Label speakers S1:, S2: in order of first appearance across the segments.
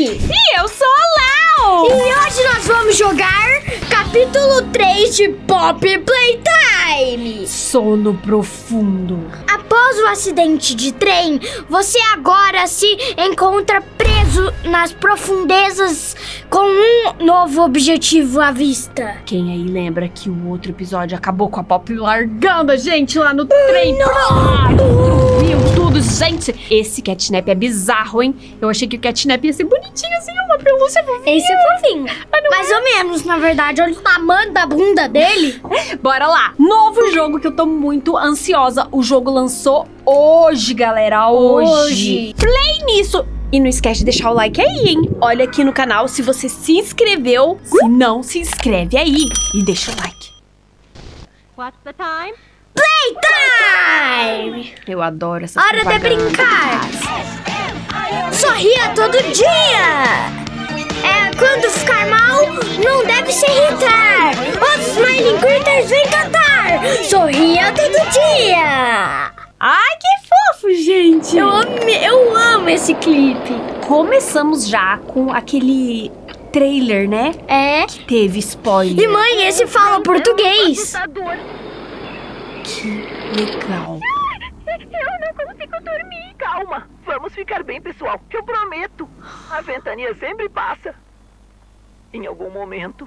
S1: E eu sou a Lau!
S2: E hoje nós vamos jogar capítulo 3 de Pop Playtime.
S1: Sono profundo.
S2: Após o acidente de trem, você agora se encontra preso nas profundezas com um novo objetivo à vista.
S1: Quem aí lembra que o outro episódio acabou com a Pop largando a gente lá no trem? Viu tudo, gente? Esse catnap é bizarro, hein? Eu achei que o catnap ia ser bonitinho assim, uma pelúcia fofinha.
S2: Esse é fofinho. Mais ou menos, na verdade. Olha o tamanho da bunda dele.
S1: Bora lá. Novo jogo que eu tô muito ansiosa. O jogo lançou hoje, galera. Hoje. Play nisso. E não esquece de deixar o like aí, hein? Olha aqui no canal se você se inscreveu. Se não, se inscreve aí e deixa o like.
S3: What's the time?
S2: Playtime!
S1: Eu adoro essas
S2: Hora de
S1: propagandas.
S2: brincar! Sorria todo dia! Quando ficar mal, não deve se irritar! Os Smiling Critters vêm cantar! Sorria todo dia!
S1: Ai, que fofo, gente!
S2: Eu amo esse clipe!
S1: Começamos já com aquele trailer, né?
S2: É?
S1: Teve spoiler.
S2: E mãe, esse fala português!
S3: Assustador.
S1: Que legal.
S3: Eu não consigo dormir. Calma, vamos ficar bem, pessoal. Eu prometo. A ventania sempre passa. Em algum momento.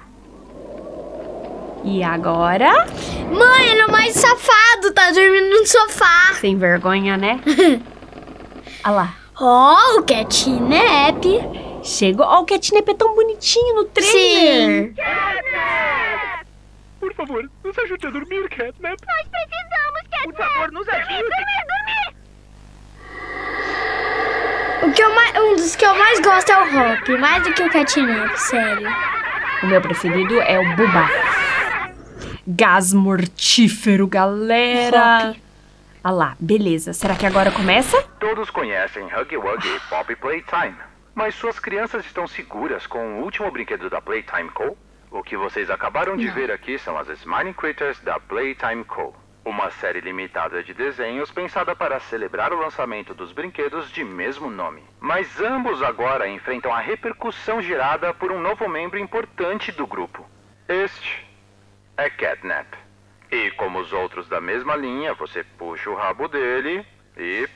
S1: E agora?
S2: Mãe, ele é o mais safado, tá dormindo no sofá!
S1: Sem vergonha, né? Olha lá.
S2: Oh, o catnap!
S1: Chegou. Ó, o catnap é tão bonitinho no trailer.
S2: Sim!
S4: Por favor, nos ajude a dormir, Catnap.
S3: Nós precisamos, Catnap.
S4: Por favor, nos ajude.
S3: Dormir.
S2: Um dos que eu mais gosto é o Hop, mais do que o catnap, sério.
S1: O meu preferido é o Bubá. Gás mortífero, galera.
S2: Hop.
S1: Olha lá, beleza. Será que agora começa?
S4: Todos conhecem Huggy Wuggy e Pop Playtime, mas suas crianças estão seguras com o último brinquedo da Playtime Co? O que vocês acabaram de ver aqui são as Smiling Critters da Playtime Co. Uma série limitada de desenhos pensada para celebrar o lançamento dos brinquedos de mesmo nome. Mas ambos agora enfrentam a repercussão gerada por um novo membro importante do grupo. Este é Catnap. E como os outros da mesma linha, você puxa o rabo dele e...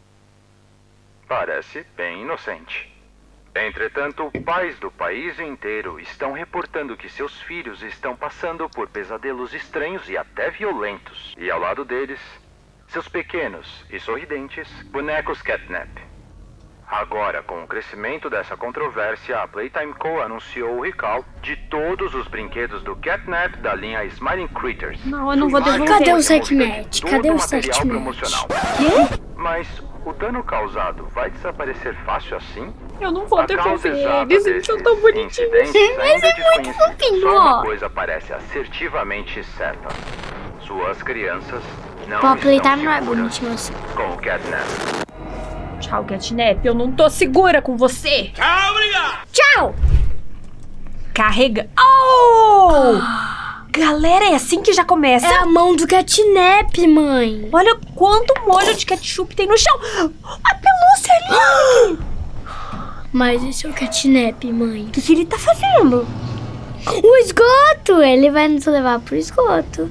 S4: parece bem inocente. Entretanto, pais do país inteiro estão reportando que seus filhos estão passando por pesadelos estranhos e até violentos. E ao lado deles, seus pequenos e sorridentes bonecos Catnap. Agora, com o crescimento dessa controvérsia, a Playtime Co. anunciou o recall de todos os brinquedos do Catnap da linha Smiling Critters.
S1: Não, eu não vou devolver.
S2: Cadê o
S4: Remover
S2: Setmatch?
S4: todo
S2: Cadê o
S4: material
S2: Setmatch?
S4: promocional.
S1: Quê?
S4: Mas o dano causado vai desaparecer fácil assim?
S1: Eu não vou
S4: A causa
S1: devolver.
S4: exata
S1: Eles
S4: desses
S1: são tão bonitinhos.
S4: incidentes
S2: Mas
S4: ainda
S2: é muito
S4: desconhecida.
S2: fofinho,
S4: Só
S2: ó.
S4: uma coisa parece assertivamente certa. Suas crianças não
S2: Pop
S4: estão
S2: Playtime não é
S4: seguras
S2: bonitinho assim.
S4: com o Catnap.
S1: Tchau, Catnap. Eu não tô segura com você.
S2: Tchau!
S1: Carrega. Oh! Galera, é assim que já começa?
S2: É a mão do catnap, mãe.
S1: Olha quanto molho de ketchup tem no chão. A pelúcia ali.
S2: Mas esse é o catnap, mãe.
S1: O que ele tá fazendo?
S2: O esgoto! Ele vai nos levar pro esgoto.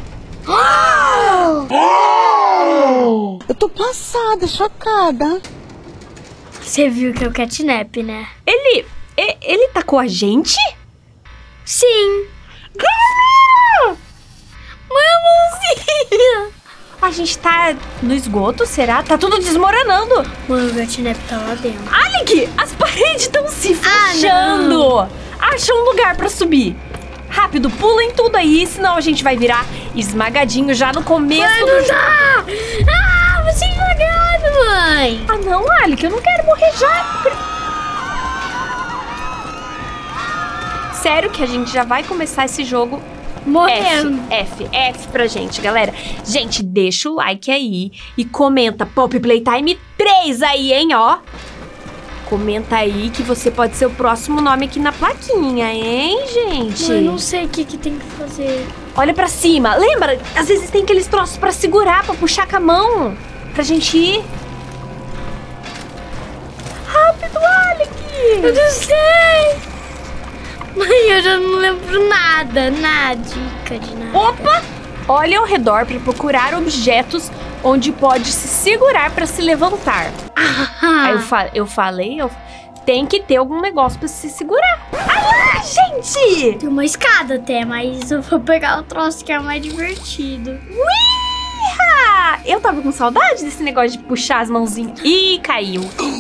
S5: Eu tô passada, chocada.
S2: Você viu que é o catnap, né?
S1: Ele tá com a gente?
S2: Sim.
S1: Galera!
S2: Mãozinha!
S1: A gente tá no esgoto, será? Tá tudo desmoronando.
S2: Mano, o catnap tá lá dentro.
S1: Alec, as paredes estão se fechando. Acha um lugar pra subir. Rápido, pula em tudo aí, senão a gente vai virar esmagadinho já no começo do jogo.
S2: Tá! Ah, você esmagado, mãe!
S1: Ah não, Alec, eu não quero morrer já. Sério que a gente já vai começar esse jogo
S2: Morrendo.
S1: F pra gente, galera. Gente, deixa o like aí e comenta Pop Playtime 3 aí, hein, ó. Comenta aí que você pode ser o próximo nome aqui na plaquinha, hein, gente?
S2: Eu não sei o que tem que fazer.
S1: Olha pra cima. Lembra? Às vezes tem aqueles troços pra segurar, pra puxar com a mão. Pra gente ir. Rápido, Alec!
S2: Eu não sei. Mãe, eu já não lembro nada. Dica de nada.
S1: Opa! Olhe ao redor para procurar objetos onde pode se segurar para se levantar. Aí eu falei, tem que ter algum negócio para se segurar. Ah lá, gente!
S2: Tem uma escada até, mas eu vou pegar o troço que é mais divertido.
S1: Uiha! Eu tava com saudade desse negócio de puxar as mãozinhas. Ih, caiu.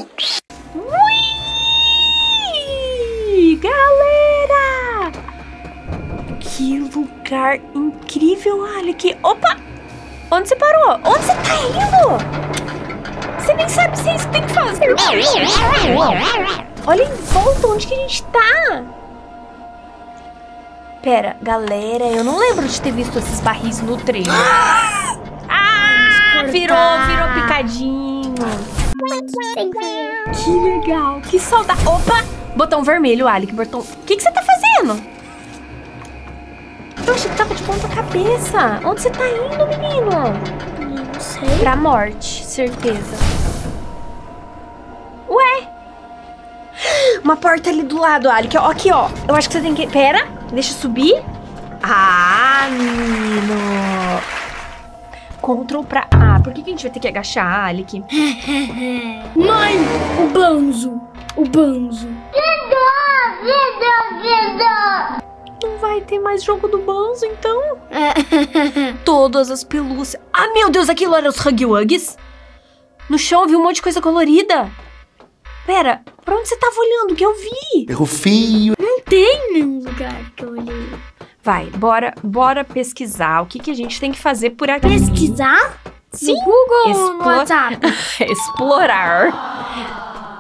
S1: Ui! Galera! Que lugar incrível, Alec. Opa! Onde você parou? Onde você tá indo? Você nem sabe se é isso que tem que fazer. Olha em volta, onde que a gente tá? Pera, galera, eu não lembro de ter visto esses barris no trailer. Virou picadinho. Que legal, que saudade. Opa, botão vermelho, Alec, botão... O que você tá fazendo? Eu achei que tava de ponta cabeça. Onde você tá indo, menino?
S2: Não sei.
S1: Pra morte, certeza. Ué? Uma porta ali do lado, Alec. Ó, aqui, ó. Eu acho que você tem que... Pera, deixa eu subir. Ah, menino. Ctrl pra... Ah, por que a gente vai ter que agachar, Alec?
S2: Mãe, o Banzo.
S1: Não vai ter mais jogo do Banzo, então? Todas as pelúcias. Ah, meu Deus, aquilo era os Huggy Wuggies? No chão eu vi um monte de coisa colorida. Pera, pra onde você tava olhando que eu vi?
S5: Erro feio.
S2: Não tem nenhum lugar que eu olhei.
S1: Vai, bora pesquisar o que a gente tem que fazer por aqui.
S2: Pesquisar?
S1: Sim.
S2: No Google ou no WhatsApp?
S1: Explorar.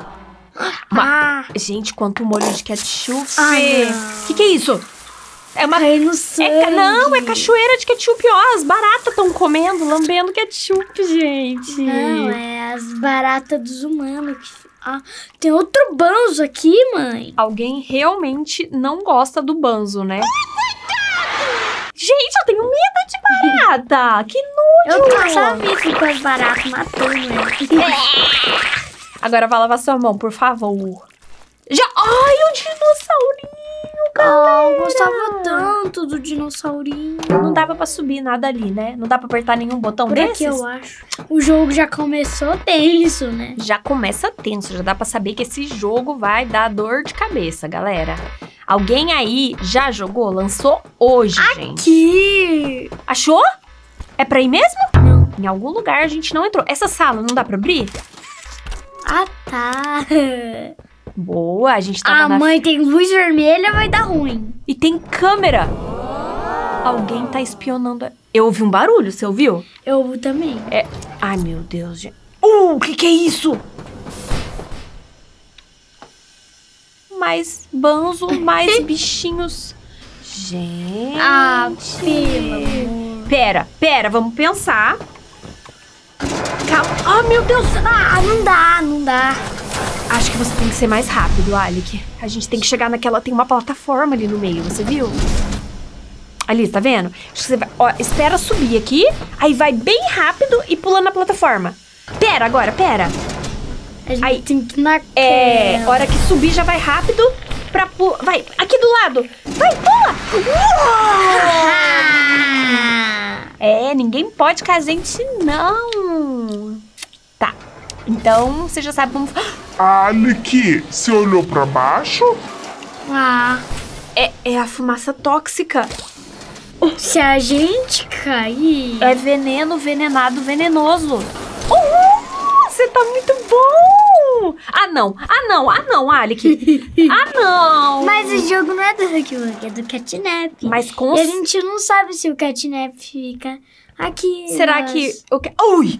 S1: Gente, quanto molho de ketchup.
S2: Ai,
S1: que é isso? É uma...
S2: Cai no sangue.
S1: Não, é cachoeira de ketchup. Ó, as baratas estão comendo, lambendo ketchup, gente.
S2: Não, é as baratas dos humanos. Tem outro Banzo aqui, mãe.
S1: Alguém realmente não gosta do Banzo, né? Gente, eu tenho medo de barata. Que nojo.
S2: Eu sabia que com as baratas matou, mãe.
S1: Agora vai lavar sua mão, por favor. Ai, o dinossaurinho, galera.
S2: Eu gostava tanto do dinossaurinho.
S1: Não dava pra subir nada ali, né? Não dá pra apertar nenhum botão
S2: Por
S1: desses?
S2: aqui, eu acho. O jogo já começou tenso, né?
S1: Já começa tenso, já dá pra saber que esse jogo vai dar dor de cabeça, galera. Alguém aí já jogou? Lançou hoje, gente.
S2: Aqui!
S1: Achou? É pra ir mesmo?
S2: Não.
S1: Em algum lugar a gente não entrou. Essa sala não dá pra abrir?
S2: Ah, tá.
S1: Boa, a gente tava na...
S2: mãe, tem luz vermelha, vai dar ruim.
S1: E tem câmera. Alguém tá espionando. Eu ouvi um barulho, você ouviu?
S2: Eu também.
S1: Ai, meu Deus, gente. O que é isso? Mais Banzo, mais bichinhos. Gente.
S2: Pelo amor.
S1: Pera, vamos pensar. Calma. Meu Deus.
S2: Não dá.
S1: Acho que você tem que ser mais rápido, Alec. A gente tem que chegar naquela... Tem uma plataforma ali no meio, você viu? Ali, tá vendo? Acho que você vai... Ó, espera subir aqui, aí vai bem rápido e pula na plataforma. Pera.
S2: A gente
S1: Aí,
S2: tem que ir na
S1: hora que subir já vai rápido pra pular. Vai, aqui do lado. Vai, pula! Ninguém pode com a gente, não. Tá, então você já sabe como...
S6: Alec, você olhou pra baixo?
S1: É a fumaça tóxica.
S2: Se a gente cair...
S1: É veneno, venenoso. Você tá muito bom! Ah, não, Alec. Não!
S2: Mas o jogo não é do Huggy Wuggy, é do Catnap.
S1: Mas com...
S2: E a gente não sabe se o Catnap fica aqui.
S1: Será que... Ui!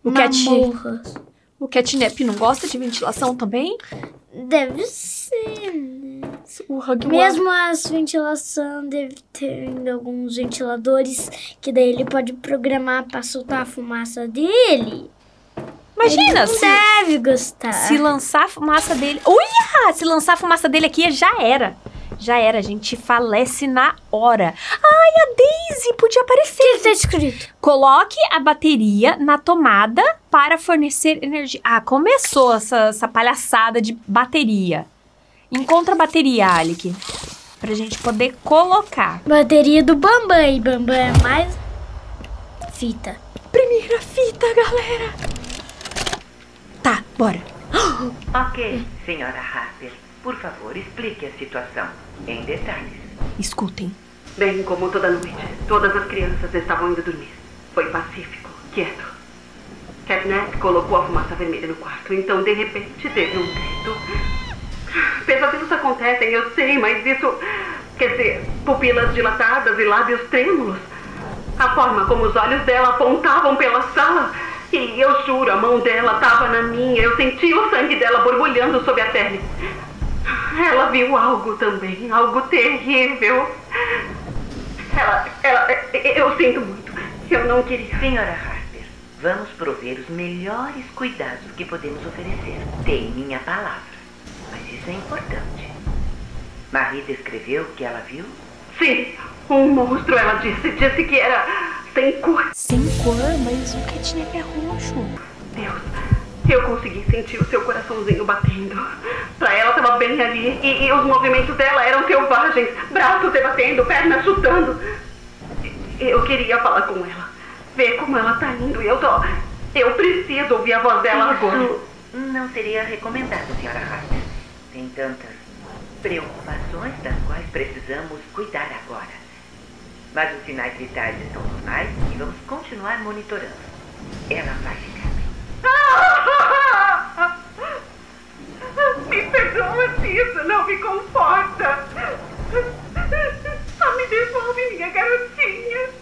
S1: O Catnap não gosta de ventilação também?
S2: Deve ser, né?
S1: O Huggy
S2: Mesmo as ventilação deve ter alguns ventiladores que daí ele pode programar pra soltar a fumaça dele.
S1: Imagina,
S2: ele não deve gostar.
S1: Se lançar a fumaça dele... Uia! Se lançar a fumaça dele aqui, já era. A gente falece na hora. Ai, a Daisy podia aparecer.
S2: O que tá escrito?
S1: Coloque a bateria na tomada para fornecer energia. Começou essa palhaçada de bateria. Encontra a bateria, Alec. Pra gente poder colocar.
S2: Bateria do Bambam. E Bambam é mais fita.
S1: Primeira fita, galera. Tá, bora.
S7: Ok, senhora Harper. Por favor, explique a situação em detalhes.
S1: Escutem.
S8: Bem, como toda noite, todas as crianças estavam indo dormir. Foi pacífico, quieto. Catnap colocou a fumaça vermelha no quarto, então de repente teve um grito. Pesadelos acontecem, eu sei, mas isso... Quer dizer, pupilas dilatadas e lábios trêmulos. A forma como os olhos dela apontavam pela sala. E eu juro, a mão dela estava na minha. Eu senti o sangue dela borbulhando sob a pele. Ela viu algo também, algo terrível. Eu sinto muito. Eu não queria.
S7: Senhora Harper, vamos prover os melhores cuidados que podemos oferecer. Tem minha palavra. Mas isso é importante. Marie descreveu o que ela viu?
S8: Sim, um monstro, ela disse. Disse que era sem cor.
S1: Sem cor, mas o catnap é roxo.
S8: Deus, eu consegui sentir o seu coraçãozinho batendo. Pra ela tava bem ali. E os movimentos dela eram selvagens. Braços debatendo, pernas chutando. Eu queria falar com ela. Ver como ela tá indo. Eu preciso ouvir a voz dela agora.
S7: Isso não seria recomendado, senhora Harper. Tem tantas preocupações das quais precisamos cuidar agora. Mas os sinais vitais estão normais e vamos continuar monitorando. Ela vai ficar bem.
S8: Me perdoa se isso não me conforta. Só me devolve minha garotinha.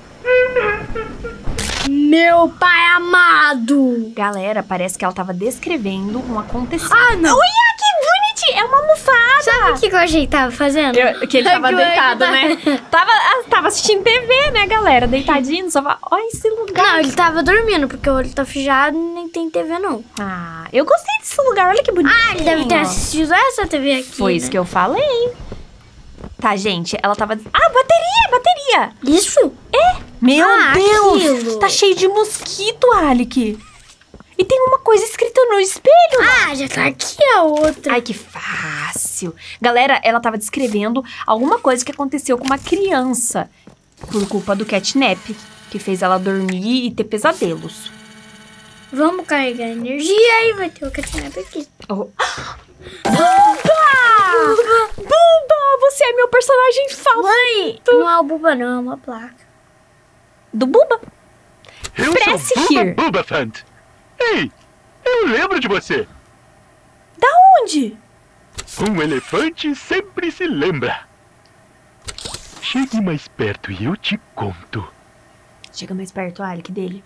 S2: Meu pai amado.
S1: Galera, parece que ela tava descrevendo um acontecimento.
S2: Ah, não.
S1: Olha, que bonitinho! É uma almofada!
S2: Sabe o que eu achei que tava fazendo?
S1: Que ele tava
S2: Que
S1: deitado,
S2: tá-
S1: né? Tava assistindo TV, né, galera? Deitadinho no sofá. Olha esse lugar.
S2: Não, ele tava dormindo, porque o olho tá fechado e nem tem TV, não.
S1: Ah, eu gostei desse lugar. Olha que bonitinho.
S2: Ah, ele deve ter assistido essa TV aqui.
S1: Foi isso que eu falei. Tá, gente, ela tava... Ah, bateria!
S2: Isso?
S1: Meu Deus!
S2: aquilo.
S1: Tá cheio de mosquito, Alec. E tem uma coisa escrita no espelho.
S2: Ah, já tá aqui a outra.
S1: Ai, que fácil. Galera, ela tava descrevendo alguma coisa que aconteceu com uma criança por culpa do catnap, que fez ela dormir e ter pesadelos.
S2: Vamos carregar energia e vai ter o catnap aqui.
S1: Oh. Bumba! Bumba! Você é meu personagem favorito.
S2: Não é o Buba, não, é uma placa.
S1: Do Buba?
S9: Eu
S1: Press
S9: sou
S1: here.
S9: Bubba Bubafant. Ei, eu lembro de você.
S1: Da onde?
S9: Um elefante sempre se lembra. Chegue mais perto e eu te conto.
S1: Chega mais perto, Alec, dele.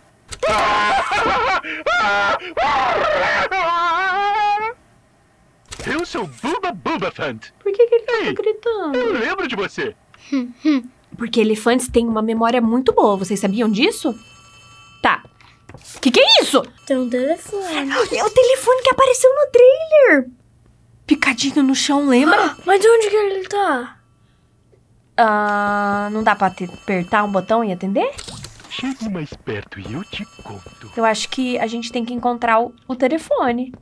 S9: Eu sou Bubba Bubafant.
S1: Por que ele tá
S9: Ei,
S1: gritando?
S9: Eu lembro de você.
S1: Porque elefantes têm uma memória muito boa. Vocês sabiam disso? Tá. Que é isso?
S2: Tem um telefone.
S1: É o telefone que apareceu no trailer. Picadinho no chão, lembra?
S2: Mas onde que ele tá?
S1: Não dá pra apertar um botão e atender?
S9: Chegue mais perto e eu te conto.
S1: Eu acho que a gente tem que encontrar o telefone.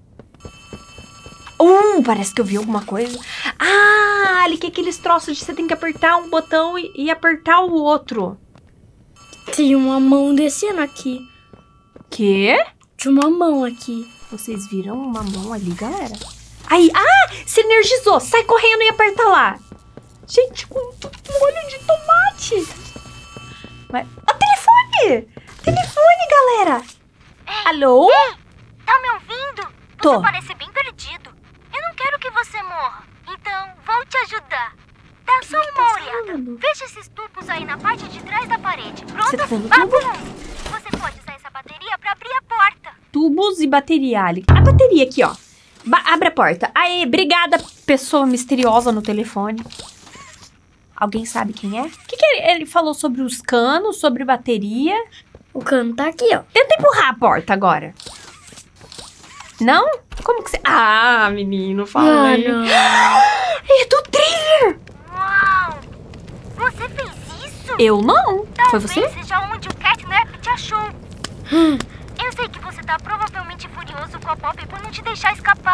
S1: Parece que eu vi alguma coisa. Ah, ali que aqueles troços de você tem que apertar um botão e apertar o outro.
S2: Tem uma mão descendo aqui.
S1: Quê?
S2: Tinha uma mão aqui.
S1: Vocês viram uma mão ali, galera? Aí, se energizou. Sai correndo e aperta lá. Gente, muito molho de tomate. Mas... telefone! Telefone, galera! Alô?
S10: Tá me ouvindo?
S1: Tô.
S10: Você parece bem perdido. Eu não quero que você morra. Então, vou te ajudar. Dá só uma olhada. Veja esses tubos aí na parte de trás da parede. Pronto?
S1: Você tá vendo
S10: Vá
S1: tubo?
S10: por um. Você pode usar essa bateria pra abrir a porta.
S1: Tubos e bateria, Alec. A bateria aqui, ó. Abre a porta. Aê, obrigada, pessoa misteriosa no telefone. Alguém sabe quem é? O que ele falou sobre os canos, sobre bateria?
S2: O cano tá aqui, ó.
S1: Tenta empurrar a porta agora. Não? Como que você... Ah, menino, fala aí.
S2: não.
S1: É do trailer!
S10: Uau! Você fez isso?
S1: Eu não. Foi
S10: Talvez
S1: você?
S10: seja onde o Catnap te achou. Eu sei que você tá provavelmente furioso com a Poppy por não te deixar escapar.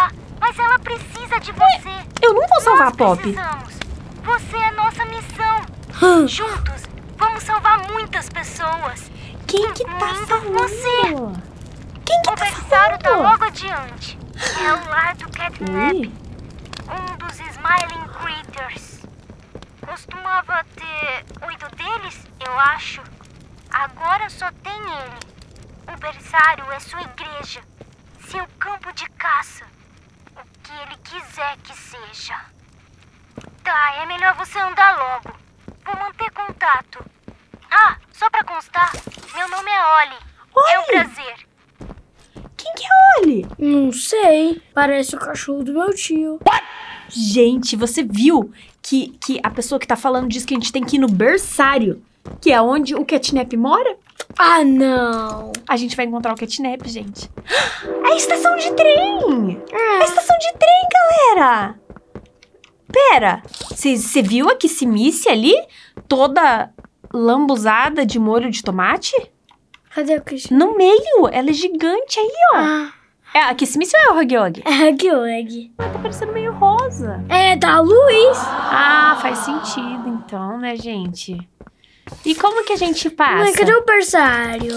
S10: Mas ela precisa de você.
S1: Eu não vou salvar a Pop.
S10: Precisamos. Você é nossa missão. Juntos, vamos salvar muitas pessoas.
S1: Quem que tá falando?
S10: Você.
S1: Quem que
S10: O
S1: tá
S10: berçário tá
S1: falando?
S10: logo adiante. É o lar do Catnap. Um dos Smiling Critters. Costumava ter 8 deles, eu acho. Agora só tem ele. O berçário é sua igreja. Seu campo de caça. O que ele quiser que seja. Tá, é melhor você andar logo. Vou manter contato. Ah, só pra constar, meu nome é Ollie. É um prazer.
S1: Quem que é Ollie?
S2: Não sei. Parece o cachorro do meu tio.
S1: Gente, você viu que a pessoa que tá falando diz que a gente tem que ir no berçário, que é onde o Catnap mora?
S2: Ah, não.
S1: A gente vai encontrar o Catnap, gente. É a estação de trem! É a estação de trem, galera! Pera, você viu a Kissimice ali? Toda lambuzada de molho de tomate?
S2: Cadê o Kissimice?
S1: No meio, ela é gigante aí, ó.
S2: Ah.
S1: É a Kissimice ou é o Huggy Wuggy?
S2: É Huggy Wuggy.
S1: Ah, tá parecendo meio rosa.
S2: É da Luiz.
S1: Ah, faz sentido então, né, gente? E como que a gente passa?
S2: Mãe, cadê o berçário?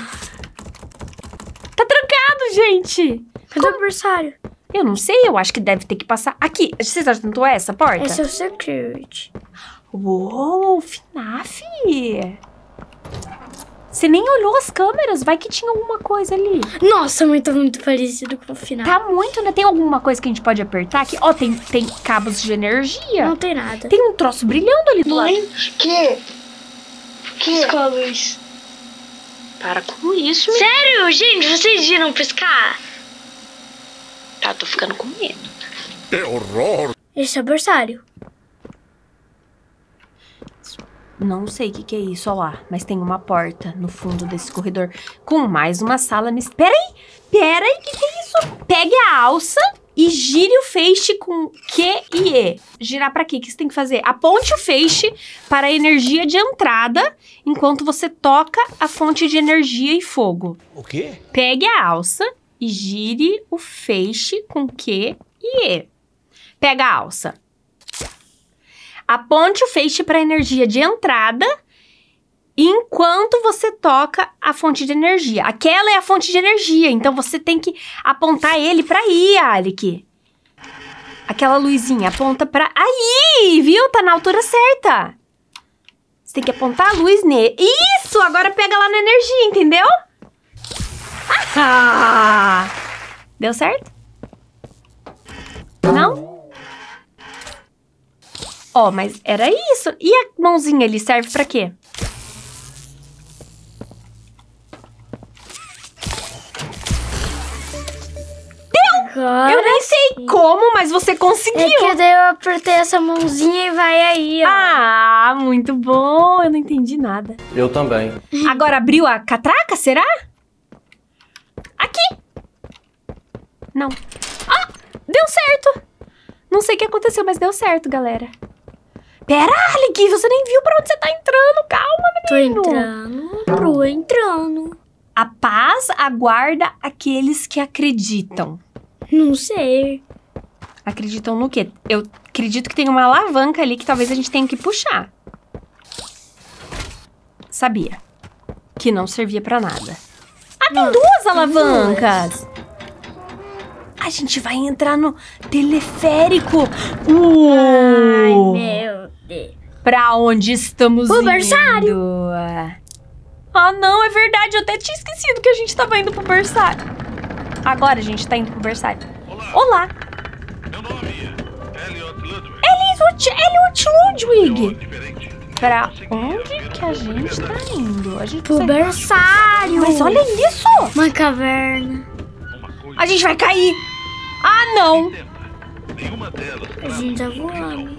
S1: Tá trancado, gente!
S2: Cadê o berçário?
S1: Eu não sei, eu acho que deve ter que passar aqui. Você já tentou essa porta?
S2: Esse é o security.
S1: Uou, FNAF! Você nem olhou as câmeras, vai que tinha alguma coisa ali.
S2: Nossa, mãe, tá muito parecido com o final.
S1: Tá muito, né? Tem alguma coisa que a gente pode apertar aqui? Ó, tem cabos de energia.
S2: Não tem nada.
S1: Tem um troço brilhando ali do lado.
S5: Que? Pisca, Luiz.
S11: Para com isso, meu.
S2: Sério? Gente, vocês viram piscar?
S11: Tá, tô ficando com medo.
S9: Que horror!
S2: Esse é o berçário.
S1: Não sei o que é isso, ó lá. Mas tem uma porta no fundo desse corredor com mais uma sala. Peraí, o que é isso? Pegue a alça e gire o feixe com Q e E. Girar pra quê? O que você tem que fazer? Aponte o feixe para a energia de entrada enquanto você toca a fonte de energia e fogo.
S9: O quê?
S1: Pegue a alça e gire o feixe com Q e E. Pega a alça. Aponte o feixe para a energia de entrada enquanto você toca a fonte de energia. Aquela é a fonte de energia, então você tem que apontar ele para aí, Alec. Aquela luzinha aponta para aí, viu? Tá na altura certa. Você tem que apontar a luz nele. Isso! Agora pega lá na energia, entendeu? Ah! Deu certo? Não? Ó, mas era isso. E a mãozinha ali serve pra quê? Deu! Eu nem sei como, mas você conseguiu.
S2: É que daí eu apertei essa mãozinha e vai aí, ó.
S1: Ah, muito bom. Eu não entendi nada.
S12: Eu também.
S1: Agora abriu a catraca, será? Aqui. Não. Ah, deu certo. Não sei o que aconteceu, mas deu certo, galera. Pera, Alec, você nem viu pra onde você tá entrando. Calma, menino.
S2: Tô entrando.
S1: A paz aguarda aqueles que acreditam.
S2: Não sei.
S1: Acreditam no quê? Eu acredito que tem uma alavanca ali que talvez a gente tenha que puxar. Sabia. Que não servia pra nada. Ah, tem duas alavancas. A gente vai entrar no teleférico.
S2: Ai, meu Deus.
S1: Pra onde estamos indo?
S2: O berçário.
S1: Ah, não, é verdade. Eu até tinha esquecido que a gente tava indo pro berçário. Agora a gente tá indo pro berçário. Olá.
S9: Meu nome é Elliot Ludwig.
S1: Elliot Ludwig. Pra onde que a gente tá indo? A gente
S2: pro berçário.
S1: Mas olha isso.
S2: Uma caverna.
S1: A gente vai cair. Ah, não.
S2: A gente tá voando.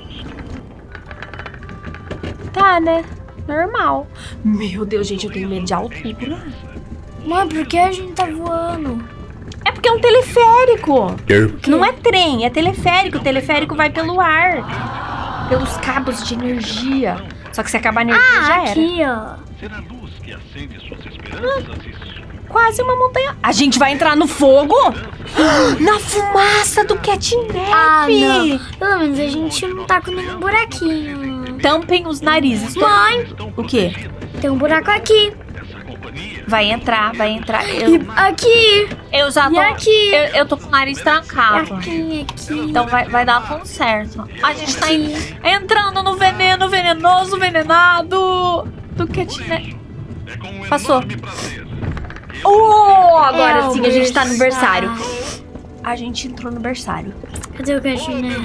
S1: Tá, né? Normal. Meu Deus, gente, eu tenho medo de altura.
S2: Mãe, por que a gente tá voando?
S1: É porque é um teleférico. Não é trem, é teleférico. O teleférico vai pelo ar. Pelos cabos de energia. Só que se acabar a energia, já era.
S2: Aqui, ó.
S9: Será a luz que acende suas esperanças
S1: quase uma montanha. A gente vai entrar no fogo? Na fumaça do catnap.
S2: Ah, não. Pelo menos a gente não tá com nenhum buraquinho.
S1: Tampem os narizes.
S2: Mãe!
S1: O quê?
S2: Tem um buraco aqui.
S1: Vai entrar.
S2: Aqui.
S1: Eu já tô.
S2: E aqui.
S1: Eu tô com o nariz trancado.
S2: Aqui.
S1: Então vai dar tudo certo. A gente tá entrando no veneno venenoso, venenado do catnap. Passou. Agora sim a gente tá no berçário. A gente entrou no berçário.
S2: Cadê o catnap?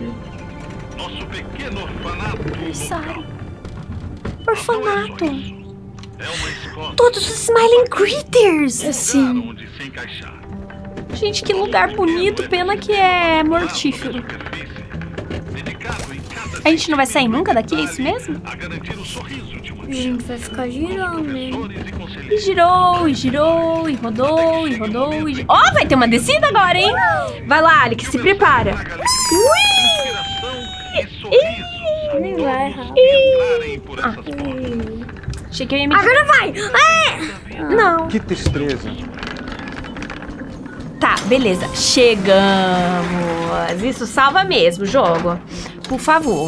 S1: Berçário. Orfanato. Todos os Smiling Critters.
S2: Assim.
S1: Gente, que lugar bonito. Pena que é mortífero. A gente não vai sair nunca daqui, é isso mesmo?
S2: A gente vai ficar girando, né?
S1: E girou, e rodou. Ó, vai ter uma descida agora, hein? Vai lá, Alex, se prepara.
S2: Nem vai,
S1: Achei que eu ia me...
S2: Agora vai!
S1: Não.
S12: Que tristeza.
S1: Tá, beleza. Chegamos. Isso salva mesmo o jogo. Por favor.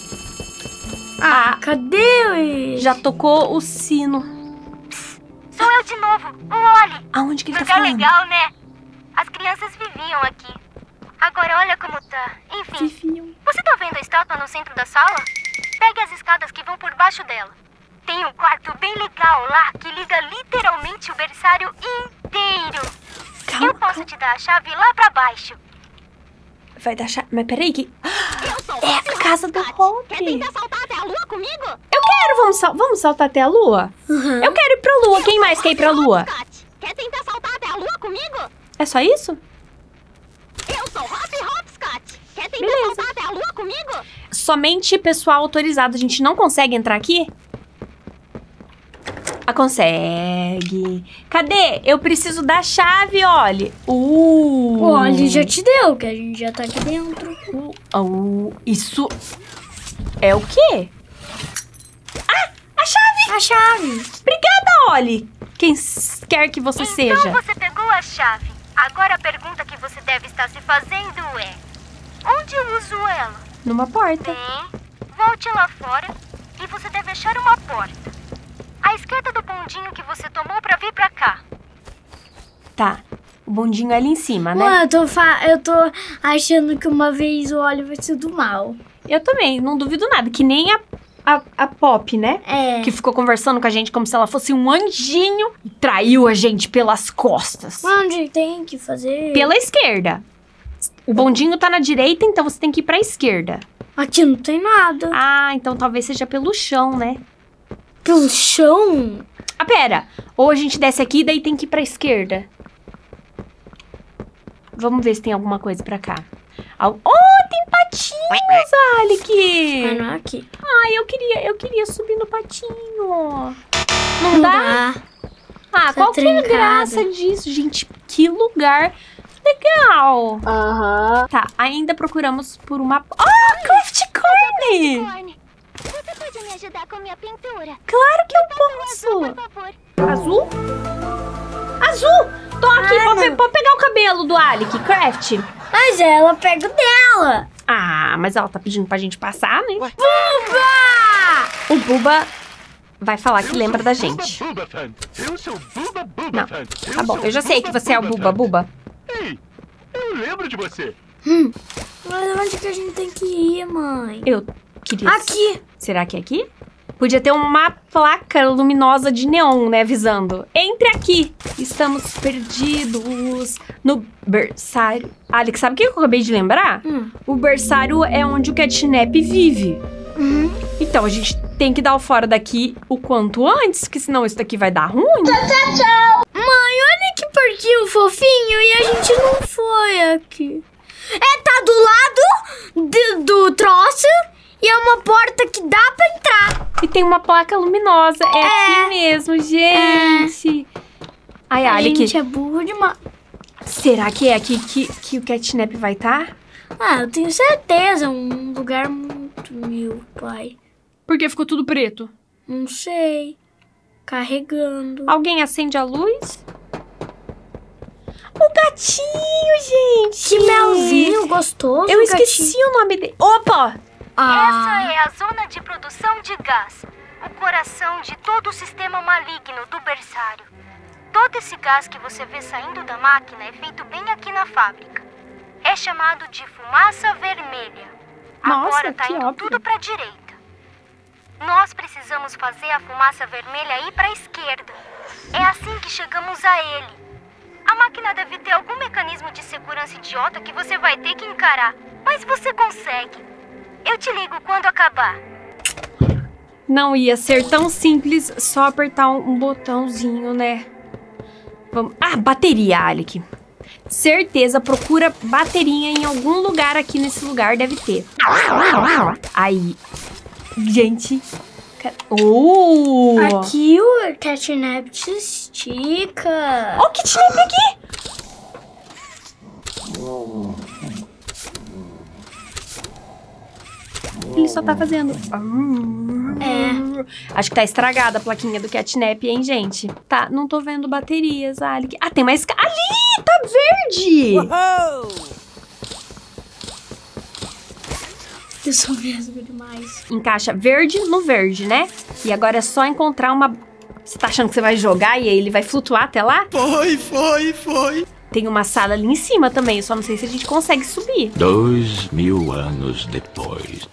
S2: Cadê?
S1: Já tocou o sino.
S10: Sou eu de novo, o Oli.
S1: Aonde que ele tá
S10: Lugar
S1: falando?
S10: legal, né? As crianças viviam aqui. Agora olha como tá. Enfim. Você tá vendo a estátua no centro da sala? Pegue as escadas que vão por baixo dela. Tem um quarto bem legal lá que liga literalmente o berçário inteiro. Eu posso te dar a chave lá pra baixo.
S1: Vai dar chave. Mas peraí, que... É a casa do Hop.
S10: Quer tentar saltar até a lua comigo?
S1: Eu quero, vamos saltar até a lua? Eu quero ir pra lua. Quem mais quer ir pra lua?
S10: Quer tentar saltar até a lua comigo?
S1: É só isso?
S10: Eu sou Hopscotch. Quer tentar saltar até a lua comigo?
S1: Somente pessoal autorizado. A gente não consegue entrar aqui? Consegue. Cadê? Eu preciso da chave, olha.
S2: O Oli já te deu, que a gente já tá aqui dentro.
S1: Isso é o quê? A chave!
S2: A chave.
S1: Obrigada, Oli. Quem quer que você seja.
S10: Então você pegou a chave. Agora a pergunta que você deve estar se fazendo é... Onde eu uso ela?
S1: Numa porta.
S10: Bem, volte lá fora e você deve achar uma porta. À esquerda do bondinho que você tomou pra vir pra cá.
S1: Tá. O bondinho é ali em cima, né?
S2: Mano, eu tô achando que uma vez o Oli vai ser do mal.
S1: Eu também, não duvido nada. Que nem a Pop, né?
S2: É.
S1: Que ficou conversando com a gente como se ela fosse um anjinho e traiu a gente pelas costas.
S2: Onde tem que fazer?
S1: Pela esquerda. O bondinho tá na direita, então você tem que ir pra esquerda.
S2: Aqui não tem nada.
S1: Então talvez seja pelo chão, né?
S2: Pelo chão?
S1: Pera. Ou a gente desce aqui, daí tem que ir pra esquerda. Vamos ver se tem alguma coisa pra cá. Tem patinhos, Alec!
S2: Não é aqui.
S1: Eu queria subir no patinho. Não dá? Qual que é a graça disso, gente? Que lugar legal. Tá, ainda procuramos por uma... Craft Corner!
S10: Você pode me ajudar com minha pintura?
S1: Claro que eu posso!
S10: Por favor.
S1: Azul? Tô aqui, pode pegar o cabelo do Alec, Craft.
S2: Mas ela pega o dela.
S1: Mas ela tá pedindo pra gente passar, né?
S2: Buba!
S1: O Buba vai falar que lembra da gente.
S9: Eu sou Buba
S1: Não,
S9: Fan.
S1: tá bom, eu já sei que você é o Buba.
S9: Ei, eu lembro de você.
S2: Mas onde que a gente tem que ir, mãe?
S1: Eu queria...
S2: Aqui.
S1: Será que é aqui? Podia ter uma placa luminosa de neon, né, avisando. Entre aqui. Estamos perdidos no berçário. Alex, sabe o que eu acabei de lembrar? O berçário é onde o catnap vive. Então, a gente tem que dar o fora daqui o quanto antes, porque senão isso daqui vai dar ruim.
S2: Tchau. Mãe, olha que porquinho fofinho e a gente não foi aqui. Tá do lado do troço e é uma porta que dá pra entrar.
S1: E tem uma placa luminosa. Aqui mesmo, gente. Ai,
S2: A
S1: Alec.
S2: gente é burro demais.
S1: Será que é aqui que o catnap vai estar?
S2: Eu tenho certeza. Um lugar muito meu, pai.
S1: Por que ficou tudo preto?
S2: Não sei. Carregando.
S1: Alguém acende a luz? O gatinho, gente.
S2: Que melzinho gostoso.
S1: Eu esqueci o nome dele. Opa!
S10: Essa é a zona de produção de gás. O coração de todo o sistema maligno do berçário. Todo esse gás que você vê saindo da máquina é feito bem aqui na fábrica. É chamado de fumaça vermelha.
S1: Nossa,
S10: agora tá
S1: que
S10: indo
S1: óbvio.
S10: tudo pra direita. Nós precisamos fazer a fumaça vermelha ir pra esquerda. É assim que chegamos a ele. A máquina deve ter algum mecanismo de segurança idiota que você vai ter que encarar. Mas você consegue. Eu te ligo quando acabar.
S1: Não ia ser tão simples só apertar um botãozinho, né? Vamos... Ah, bateria, Alec. Certeza, procura bateria em algum lugar aqui nesse lugar, deve ter. Aí. Gente.
S2: Aqui o catnap te estica.
S1: Ó o catnap aqui. Ele só tá fazendo... Acho que tá estragada a plaquinha do catnap, hein, gente? Tá, não tô vendo baterias, Alec. Ah, tem mais... Ali! Tá verde!
S2: Eu sou mesmo demais.
S1: Encaixa verde no verde, né? E agora é só encontrar uma... Você tá achando que você vai jogar e aí ele vai flutuar até lá?
S9: Foi.
S1: Tem uma sala ali em cima também, eu só não sei se a gente consegue subir.
S9: 2000 anos depois.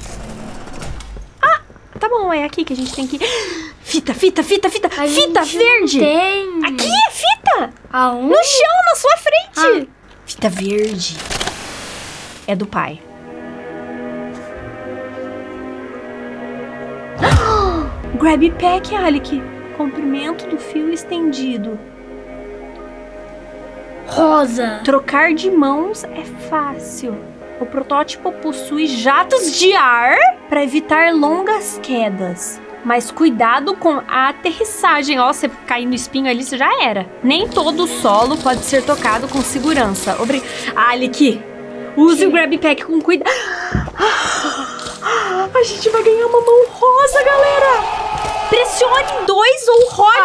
S1: Tá bom, é aqui que a gente tem que... Fita verde!
S2: Tem.
S1: Aqui é fita!
S2: Aonde?
S1: No chão, na sua frente! Fita verde. É do pai. Grab Pack, Alec. Comprimento do fio estendido.
S2: Rosa.
S1: Trocar de mãos é fácil. O protótipo possui jatos de ar para evitar longas quedas. Mas cuidado com a aterrissagem. Ó, você cair no espinho ali, isso já era. Nem todo o solo pode ser tocado com segurança. Alec, use o Grab Pack com cuidado. A gente vai ganhar uma mão rosa, galera. Pressione 2 ou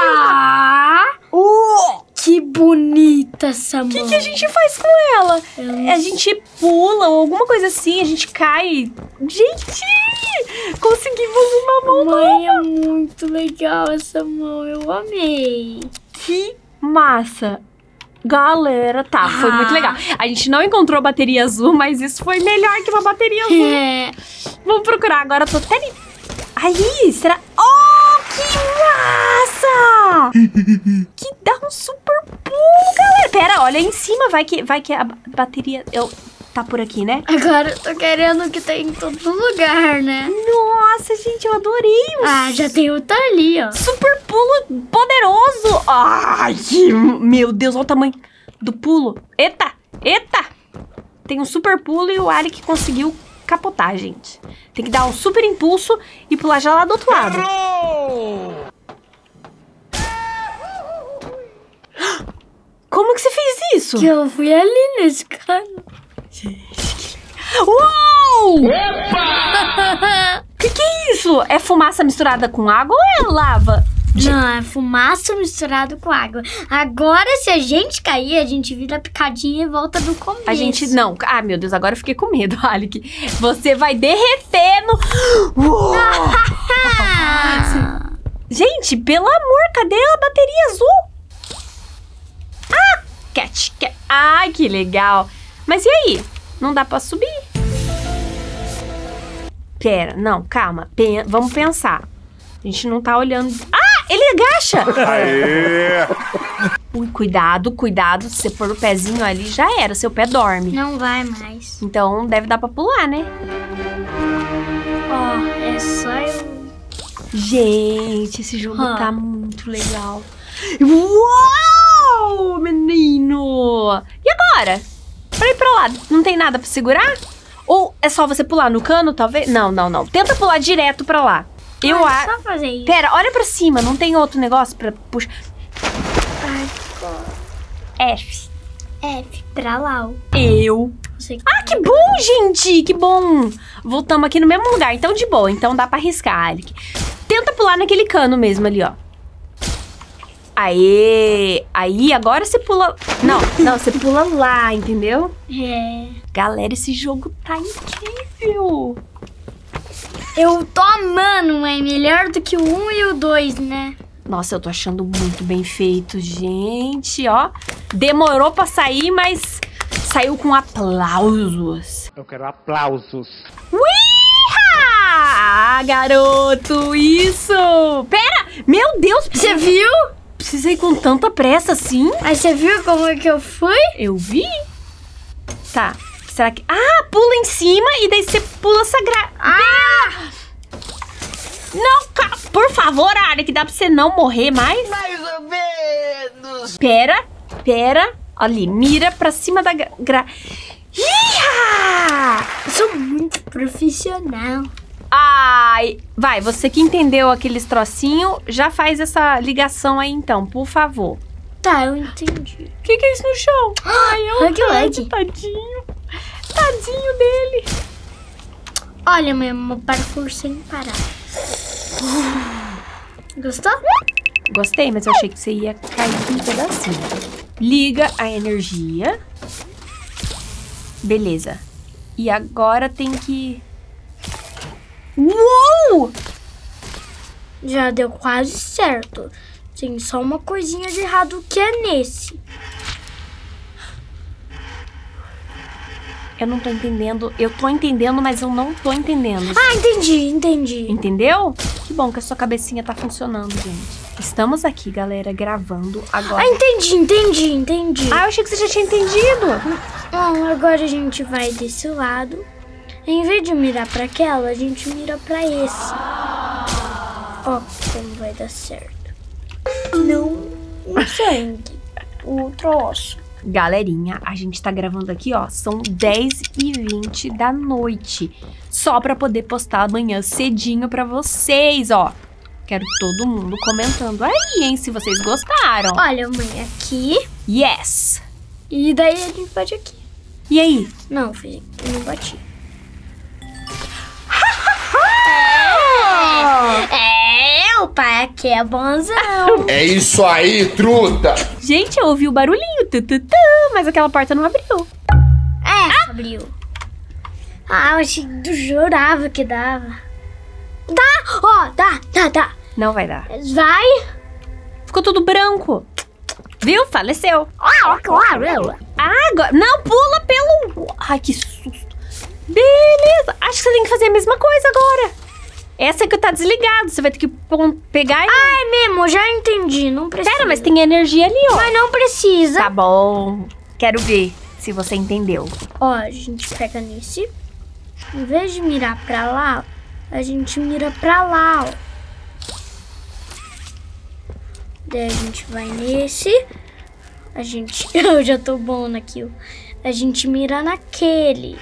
S1: role.
S2: Que bonita essa mão.
S1: O que a gente faz com ela? A gente pula ou alguma coisa assim, a gente cai. Gente, conseguimos uma mão nova.
S2: Mãe, é muito legal essa mão, eu amei.
S1: Que massa. Galera, tá, foi muito legal. A gente não encontrou bateria azul, mas isso foi melhor que uma bateria azul. Vamos procurar, agora eu tô até... Aí, será... Oh, que massa! Que dá um super pulo, galera. Pera, olha aí em cima, vai que a bateria... Tá por aqui, né?
S2: Agora eu tô querendo que tenha em todo lugar, né?
S1: Nossa, gente, eu adorei.
S2: Já tem outra ali, ó.
S1: Super pulo poderoso. Ai, meu Deus, olha o tamanho do pulo. Eita. Tem um super pulo e o Alec conseguiu capotar, gente. Tem que dar um super impulso e pular já lá do outro lado. Como que você fez isso?
S2: Que eu fui ali nesse cano.
S1: Uou! Epa! Que é isso? É fumaça misturada com água ou é lava?
S2: Não, é fumaça misturada com água. Agora, se a gente cair, a gente vira picadinha e volta do começo.
S1: A gente não. Ah, meu Deus, agora eu fiquei com medo, Alec. Você vai derreter no... Gente, pelo amor, cadê a bateria azul? Ah, cat. Ai, que legal. Mas e aí? Não dá pra subir? Pera, não, calma. Vamos pensar. A gente não tá olhando... Ah, ele agacha!
S6: Aê!
S1: Ui, cuidado. Se você pôr o pezinho ali, já era. Seu pé dorme.
S2: Não vai mais.
S1: Então, deve dar pra pular, né?
S2: Ó, é só eu...
S1: Gente, esse jogo tá muito legal. Uau, menino! E agora? Pra ir pra lá, não tem nada pra segurar? Ou é só você pular no cano, talvez? Não. Tenta pular direto pra lá.
S2: É só fazer isso.
S1: Pera, olha pra cima, não tem outro negócio pra puxar? F,
S2: pra lá.
S1: Ah, que bom, gente, que bom. Voltamos aqui no mesmo lugar, então de boa. Então dá pra arriscar, Alec. Tenta pular naquele cano mesmo ali, ó. Aê! Aí, agora você pula... Não, você pula lá, entendeu?
S2: É.
S1: Galera, esse jogo tá incrível.
S2: Eu tô amando, é melhor do que o 1 e o 2, né?
S1: Nossa, eu tô achando muito bem feito, gente, ó. Demorou pra sair, mas saiu com aplausos.
S9: Eu quero aplausos.
S1: Ah, garoto, isso! Pera, meu Deus!
S2: Você viu?
S1: Precisei com tanta pressa assim?
S2: Aí você viu como é que eu fui?
S1: Eu vi. Tá, será que... Ah, pula em cima e daí você pula essa Não, por favor, Ari, que dá pra você não morrer mais.
S3: Mais ou menos.
S1: Pera. Ali, mira pra cima da
S2: Eu sou muito profissional.
S1: Ai, vai, você que entendeu aqueles trocinhos, já faz essa ligação aí então, por favor.
S2: Tá, eu entendi.
S1: O que é isso no chão? Ai, é um
S2: Hug.
S1: tadinho. Tadinho dele.
S2: Olha mesmo, parkour sem parar. Gostou?
S1: Gostei, mas eu achei que você ia cair um pedacinho. Liga a energia. Beleza. E agora tem que... Uou!
S2: Já deu quase certo. Tem só uma coisinha de errado que é nesse.
S1: Eu não tô entendendo. Eu tô entendendo, mas eu não tô entendendo.
S2: Ah, entendi.
S1: Entendeu? Que bom que a sua cabecinha tá funcionando, gente. Estamos aqui, galera, gravando agora.
S2: Ah, entendi.
S1: Ah, eu achei que você já tinha entendido.
S2: Bom, agora a gente vai desse lado. Em vez de mirar pra aquela, a gente mira pra esse. Ó, como vai dar certo. Não sangue. O troço.
S1: Galerinha, a gente tá gravando aqui, ó, são 10h20 da noite. Só pra poder postar amanhã cedinho pra vocês, ó. Quero todo mundo comentando aí, hein, se vocês gostaram.
S2: Olha, mãe, aqui.
S1: Yes.
S2: E daí a gente bate aqui.
S1: E aí?
S2: Não, filho, eu não bati. O pai aqui é bonzão.
S12: É isso aí, truta!
S1: Gente, eu ouvi o barulhinho, mas aquela porta não abriu.
S2: Abriu. Eu achei que eu jurava que dava. Dá! Ó, dá.
S1: Não vai dar.
S2: Vai.
S1: Ficou tudo branco. Viu? Faleceu. Agora... Não, pula pelo... Ai, que susto. Beleza. Acho que você tem que fazer a mesma coisa agora. Essa que tá desligado. Você vai ter que pegar e...
S2: É mesmo, já entendi. Não precisa.
S1: Pera, mas tem energia ali, ó.
S2: Mas não precisa.
S1: Tá bom. Quero ver se você entendeu.
S2: Ó, a gente pega nesse. Em vez de mirar pra lá, a gente mira pra lá, ó. Daí a gente vai nesse. Eu já tô bom naquilo. A gente mira naquele.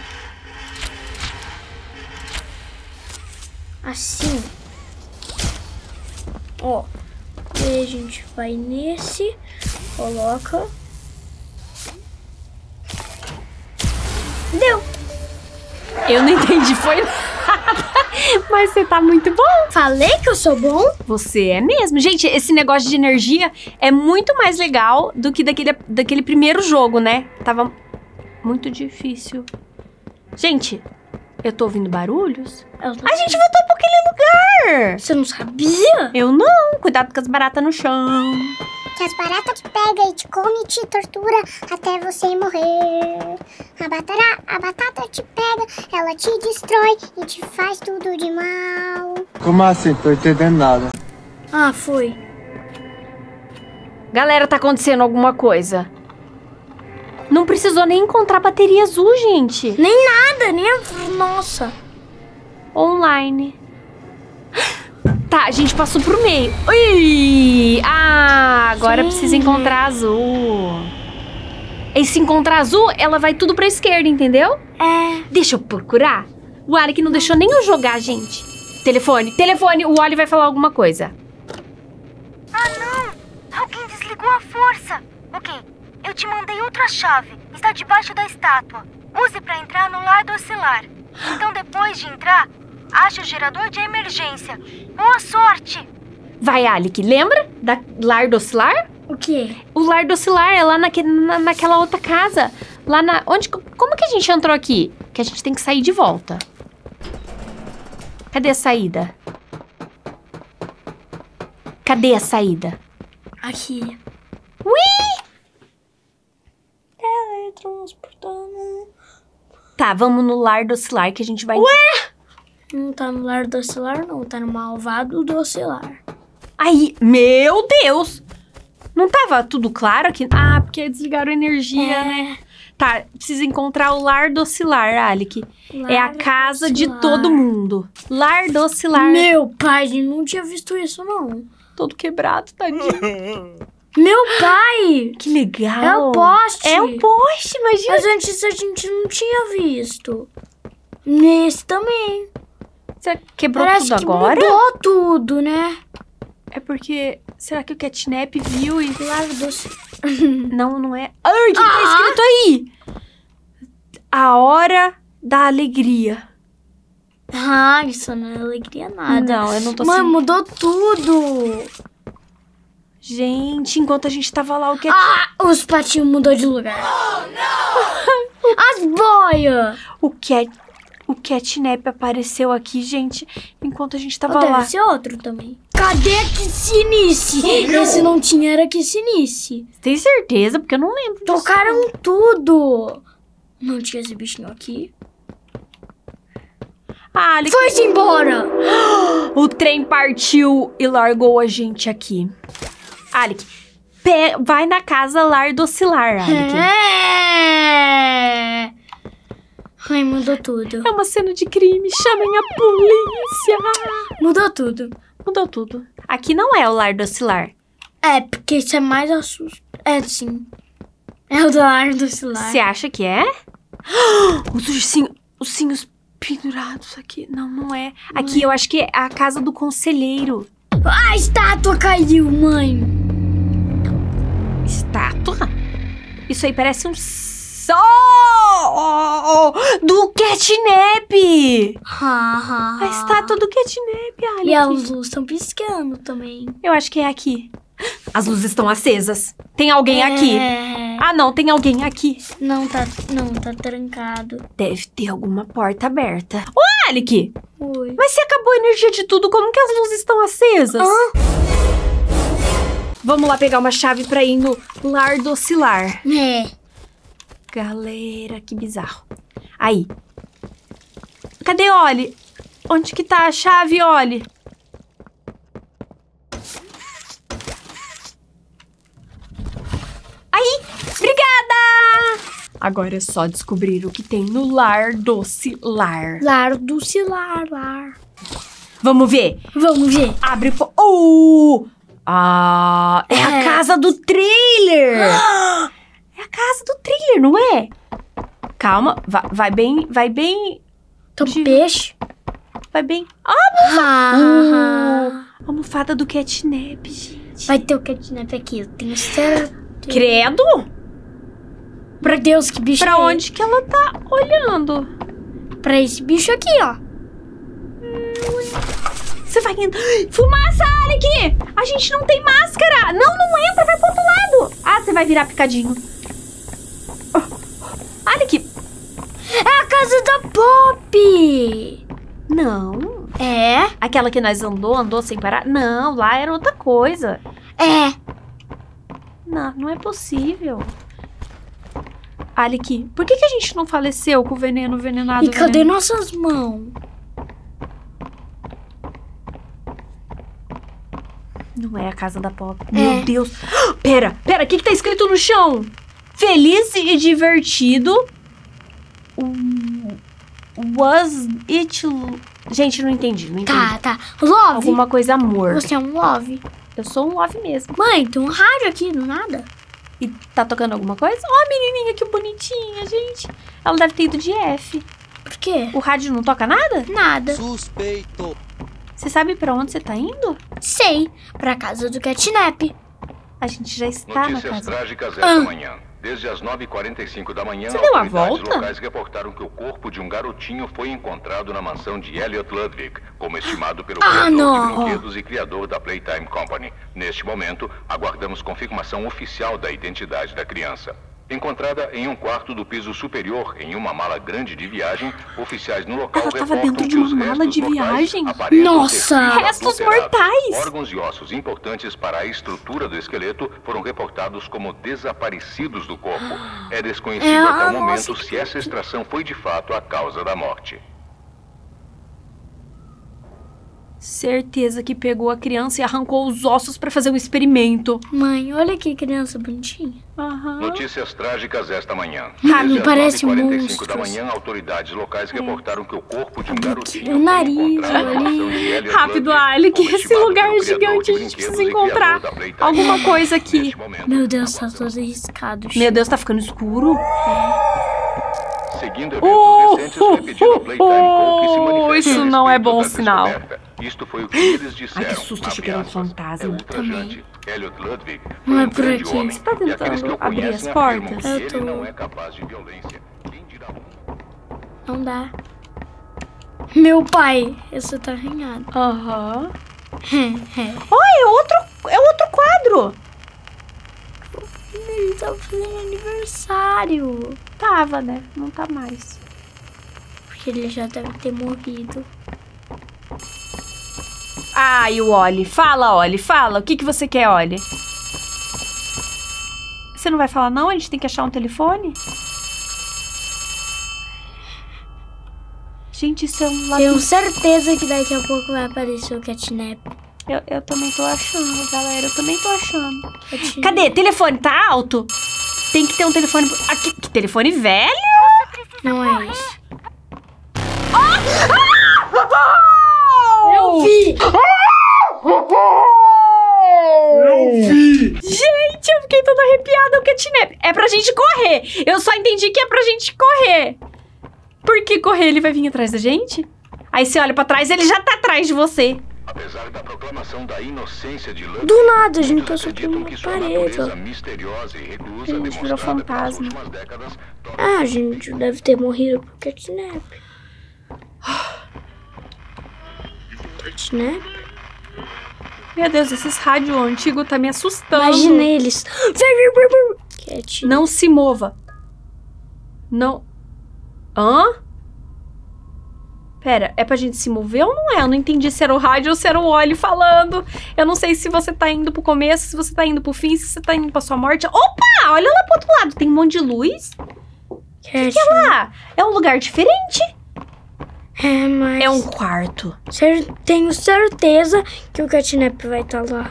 S2: Assim. Ó. Daí a gente vai nesse. Coloca. Deu.
S1: Eu não entendi, foi nada. Mas você tá muito bom.
S2: Falei que eu sou bom?
S1: Você é mesmo. Gente, esse negócio de energia é muito mais legal do que daquele primeiro jogo, né? Tava muito difícil. Gente, eu tô ouvindo barulhos? A gente voltou pra aquele lugar.
S2: Você não sabia?
S1: Eu não. Cuidado com as baratas no chão.
S13: Que as baratas te pegam e te comem e te tortura até você morrer. A batata te pega, ela te destrói e te faz tudo de mal.
S14: Como assim? Tô entendendo nada.
S2: Foi.
S1: Galera, tá acontecendo alguma coisa. Não precisou nem encontrar bateria azul, gente.
S2: Nem nada, Nossa.
S1: Online. Tá, a gente passou pro meio. Ui! Agora precisa encontrar azul. E se encontrar azul, ela vai tudo pra esquerda, entendeu? Deixa eu procurar. O Alec não deixou nem eu jogar, gente. Telefone, o Oli vai falar alguma coisa.
S10: Não! Alguém desligou a força. Ok, eu te mandei outra chave. Está debaixo da estátua. Use pra entrar no lado oscilar. Então depois de entrar, ache o gerador de emergência. Boa sorte!
S1: Vai, Alec, lembra da lar docilar?
S2: O quê?
S1: O lar docilar é lá naquela outra casa. Lá na... Como que a gente entrou aqui? Que a gente tem que sair de volta. Cadê a saída? Cadê a saída?
S2: Aqui.
S1: Ui!
S2: Teletransportando.
S1: Tá, vamos no lar docilar que a gente vai...
S2: Ué! Não tá no lar docilar, não. Tá no malvado docilar.
S1: Aí, meu Deus! Não tava tudo claro aqui? Ah, porque desligaram a energia, né? Tá, precisa encontrar o lar docilar, Alec. É a casa de todo mundo. Lar docilar.
S2: Meu pai, não tinha visto isso, não.
S1: Todo quebrado, tadinho.
S2: Meu pai!
S1: Que legal.
S2: É o poste.
S1: É o poste, imagina.
S2: Mas antes a gente não tinha visto. Nesse também.
S1: Você quebrou
S2: Parece
S1: tudo
S2: que
S1: agora?
S2: Mudou tudo, né?
S1: É porque... Será que o Catnap viu e...
S2: Lar doce.
S1: Não, não é... Ai, o que tá escrito aí? A hora da alegria.
S2: Ah, isso não é alegria nada.
S1: Não, eu não tô
S2: Mãe, mudou tudo.
S1: Gente, enquanto a gente tava lá, o Catnap...
S2: Ah, os patinhos mudou de lugar. Oh, não! As boias!
S1: O Catnap apareceu aqui, gente, enquanto a gente tava lá.
S2: Deve ser outro também. Cadê a Kissinice? Esse não tinha, era Kissinice.
S1: Tem certeza? Porque eu não lembro.
S2: Tocaram tudo. Não tinha esse bichinho aqui.
S1: Ah, Alec...
S2: Foi-se embora!
S1: O trem partiu e largou a gente aqui. Alec, vai na casa lar docilar, Alec.
S2: Ai, mudou tudo.
S1: É uma cena de crime, chamem a polícia.
S2: Mudou tudo.
S1: Mudou tudo. Aqui não é o lar docilar.
S2: É, porque isso é mais assustador. É, sim. É o do lar docilar.
S1: Você acha que é? Os ursinhos pendurados aqui. Não, não é. Aqui eu acho que é a casa do conselheiro.
S2: A estátua caiu, mãe.
S1: Estátua? Isso aí parece um sol do Catnap. A estátua do Catnap, Alec.
S2: E as luzes estão piscando também.
S1: Eu acho que é aqui. As luzes estão acesas. Tem alguém aqui. Ah, não, tem alguém aqui.
S2: Não, tá trancado.
S1: Deve ter alguma porta aberta. Ô, Alec!
S2: Oi.
S1: Mas se acabou a energia de tudo, como que as luzes estão acesas? Vamos lá pegar uma chave pra ir no lar docilar. Galera, que bizarro. Aí. Cadê Oli? Onde que tá a chave, Oli? Aí, obrigada! Agora é só descobrir o que tem no lar docilar.
S2: Lar docilar, lar.
S1: Vamos ver?
S2: Vamos ver.
S1: Abre é a casa do trailer! É a casa do trailer, não é? Calma, vai bem...
S2: Tem peixe?
S1: Vai bem... A almofada do Catnap, gente.
S2: Vai ter o Catnap aqui, eu tenho certeza.
S1: Credo?
S2: Meu Deus, que bicho
S1: Pra onde que ela tá olhando?
S2: Pra esse bicho aqui, ó.
S1: Você vai indo... Fumaça, Alec! A gente não tem máscara! Não entra, vai pro outro lado! Ah, você vai virar picadinho. Alec!
S2: É a casa da Pop!
S1: Não.
S2: É?
S1: Aquela que nós andou sem parar? Não, lá era outra coisa.
S2: É.
S1: Não é possível. Alec, por que a gente não faleceu com o veneno envenenado?
S2: E cadê nossas mãos?
S1: Não é a casa da Pop. Meu Deus. Pera, o que tá escrito no chão? Feliz e divertido. Was it... Gente, não entendi.
S2: Tá. Love.
S1: Alguma coisa amor.
S2: Você é um love.
S1: Eu sou um love mesmo.
S2: Mãe, tem um rádio aqui, do nada.
S1: E tá tocando alguma coisa? Ó, a menininha, que bonitinha, gente. Ela deve ter ido de F.
S2: Por quê?
S1: O rádio não toca nada?
S2: Nada.
S15: Suspeito.
S1: Você sabe pra onde você tá indo?
S2: Sei, pra casa do Catnap.
S1: A gente já está na casa.
S4: Notícias trágicas esta manhã. Desde as 9h45 da manhã,
S1: Você deu a
S4: autoridades
S1: volta?
S4: locais reportaram que o corpo de um garotinho foi encontrado na mansão de Elliot Ludwig, como estimado pelo criador de brinquedos e criador da Playtime Company. Neste momento, aguardamos confirmação oficial da identidade da criança. Encontrada em um quarto do piso superior, em uma mala grande de viagem, oficiais no local
S1: tava
S4: reportam
S1: dentro de
S4: que os
S1: uma mala
S4: restos
S1: de
S4: mortais
S1: viagem?
S4: aparentam
S1: Nossa!
S4: ter sido
S1: Restos
S4: adulterados.
S1: mortais!
S4: Órgãos e ossos importantes para a estrutura do esqueleto foram reportados como desaparecidos do corpo. É desconhecido até o momento se essa extração foi de fato a causa da morte.
S1: Certeza que pegou a criança e arrancou os ossos pra fazer um experimento.
S2: Mãe, olha que criança bonitinha.
S4: Notícias trágicas esta manhã.
S2: Me parece
S4: 9h45 da manhã, autoridades locais reportaram que o corpo de um garotinho
S2: O nariz ali.
S1: Rápido, Alec, esse lugar é gigante, a gente precisa encontrar alguma coisa aqui.
S2: Meu Deus, tá todo arriscado.
S1: Meu Deus, tá ficando escuro.
S4: Seguindo eventos recentes, foi pedido ao Playtime Co. que se manifeste
S1: isso
S4: a
S1: não é
S4: respeito
S1: bom
S4: da
S1: sinal.
S4: descoberta. Isto foi o que eles disseram.
S1: Ai, que susto, achei que era um fantasma.
S4: Ultrajante. Elliot Ludwig
S2: Não
S4: foi
S2: é
S4: um
S2: por
S4: grande
S2: aqui.
S4: homem,
S1: Você tá
S4: e aqueles que
S1: tentando
S4: o
S1: abrir
S4: conhecem
S1: as
S4: afirmam
S1: portas?
S4: que
S2: Eu
S4: ele
S2: tô.
S4: não é capaz de violência. Quem dirá
S2: Não dá. Meu pai, esse tá arranhado.
S1: Aham. Oh, é outro quadro.
S2: Ele tava fazendo aniversário.
S1: Tava, né? Não tá mais.
S2: Porque ele já deve ter morrido.
S1: Ai, o Oli. Fala, Oli. Fala. O que você quer, Oli? Você não vai falar, não? A gente tem que achar um telefone? Gente, isso é um labirinto.
S2: Tenho certeza que daqui a pouco vai aparecer o catnap.
S1: Eu também tô achando, galera. Eu também tô achando. Cadê? Telefone tá alto? Tem que ter um telefone... Aqui, que telefone velho?
S2: Não é isso.
S1: Eu vi! Gente, eu fiquei toda arrepiada. O catnap. É pra gente correr. Eu só entendi que é pra gente correr. Por que correr? Ele vai vir atrás da gente? Aí você olha pra trás, ele já tá atrás de você.
S4: Apesar da proclamação da inocência de Ludwig,
S2: Do nada, a gente passou por uma
S4: que sua
S2: parede.
S4: natureza misteriosa e reclusa
S1: A gente virou
S4: demonstrada pelas
S1: fantasma.
S4: últimas décadas
S2: Ah, a gente deve ter morrido por catnap. Catnap?
S1: Meu Deus, esses rádios antigos tá me assustando.
S2: Imagina eles. Catnap.
S1: Não se mova. Não. Hã? Pera, é pra gente se mover ou não é? Eu não entendi se era o rádio ou se era o Oli falando. Eu não sei se você tá indo pro começo, se você tá indo pro fim, se você tá indo pra sua morte. Opa! Olha lá pro outro lado, tem um monte de luz. O que é lá? É um lugar diferente.
S2: É, mas...
S1: É um quarto.
S2: Tenho certeza que o catnap vai estar lá.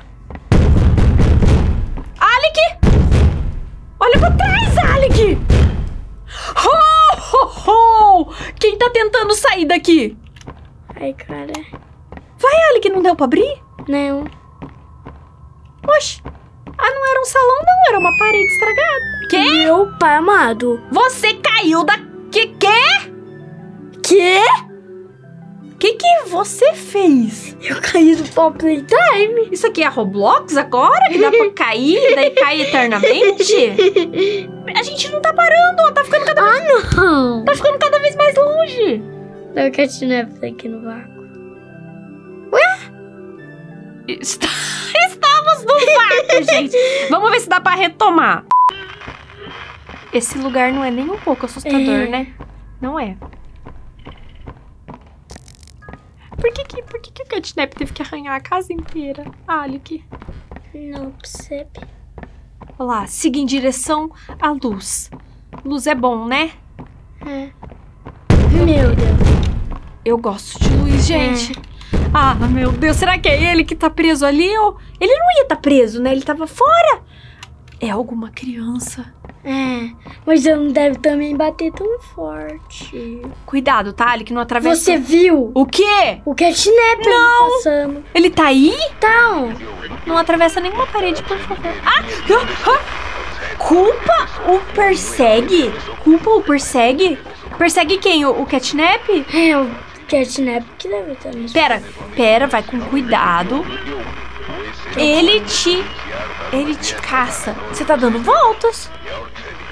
S1: Alec! Olha pra trás, Alec! Ho, ho, ho! Quem tá tentando sair daqui?
S2: Ai, cara.
S1: Vai, Alec, não deu pra abrir?
S2: Não.
S1: Oxi. Ah, não era um salão, não. Era uma parede estragada. Quê?
S2: Meu pai amado.
S1: Você caiu da... Quê?
S2: Quê?
S1: Que você fez?
S2: Eu caí do Pop Playtime.
S1: Isso aqui é Roblox agora? Que dá pra cair e daí cai eternamente? A gente não tá parando, ó. Tá ficando cada vez...
S2: não.
S1: Tá ficando cada vez mais longe.
S2: Dá o catnap aqui no vácuo.
S1: Estamos no vácuo, gente. Vamos ver se dá pra retomar. Esse lugar não é nem um pouco assustador, né? Não é. Por que o catnap teve que arranhar a casa inteira? Alec.
S2: Não percebe.
S1: Olha lá, siga em direção à luz. Luz é bom, né?
S2: É. Meu Deus.
S1: Eu gosto de luz, gente. Ah, meu Deus, será que é ele que tá preso ali? Ou... Ele não ia estar preso, né? Ele tava fora. É alguma criança.
S2: É, mas ele não deve também bater tão forte.
S1: Cuidado, tá? Ele que não atravessa...
S2: Você viu?
S1: O quê?
S2: O catnap
S1: não
S2: passando.
S1: Ele tá aí?
S2: Então.
S1: Não atravessa nenhuma parede, por favor. Culpa o persegue? Culpa o persegue? Persegue quem? O catnap?
S2: É, o catnap que deve estar nisso.
S1: Pera, vai com cuidado. Ele te caça. Você tá dando voltas.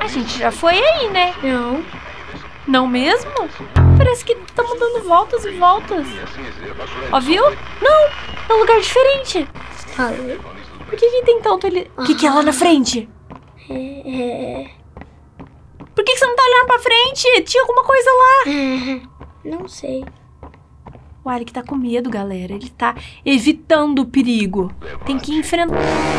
S1: A gente já foi aí, né?
S2: Não.
S1: Não mesmo? Parece que estamos dando voltas e voltas. Ó, viu? Não, é um lugar diferente. Por que tem tanto ali? O que é lá na frente? Por que você não tá olhando pra frente? Tinha alguma coisa lá.
S2: Não sei.
S1: O Alec tá com medo, galera. Ele tá evitando o perigo. Tem que enfrentar...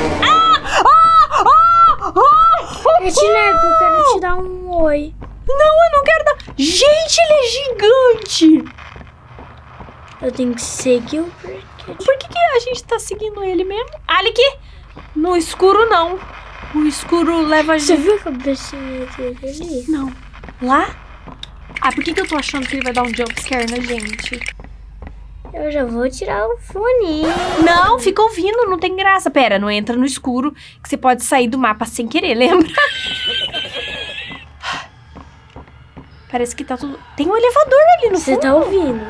S2: Catnap, eu quero te dar um oi.
S1: Não, eu não quero dar... Gente, ele é gigante.
S2: Eu tenho que seguir o porquê.
S1: Por que a gente tá seguindo ele mesmo? Alec, no escuro não. O escuro leva a gente...
S2: Você viu a cabecinha dele ali?
S1: Não. Lá? Ah, por que eu tô achando que ele vai dar um jumpscare na gente?
S2: Eu já vou tirar o fone.
S1: Não, fica ouvindo, não tem graça. Pera, não entra no escuro, que você pode sair do mapa sem querer, lembra? Parece que tá tudo... Tem um elevador ali no fundo.
S2: Você tá ouvindo?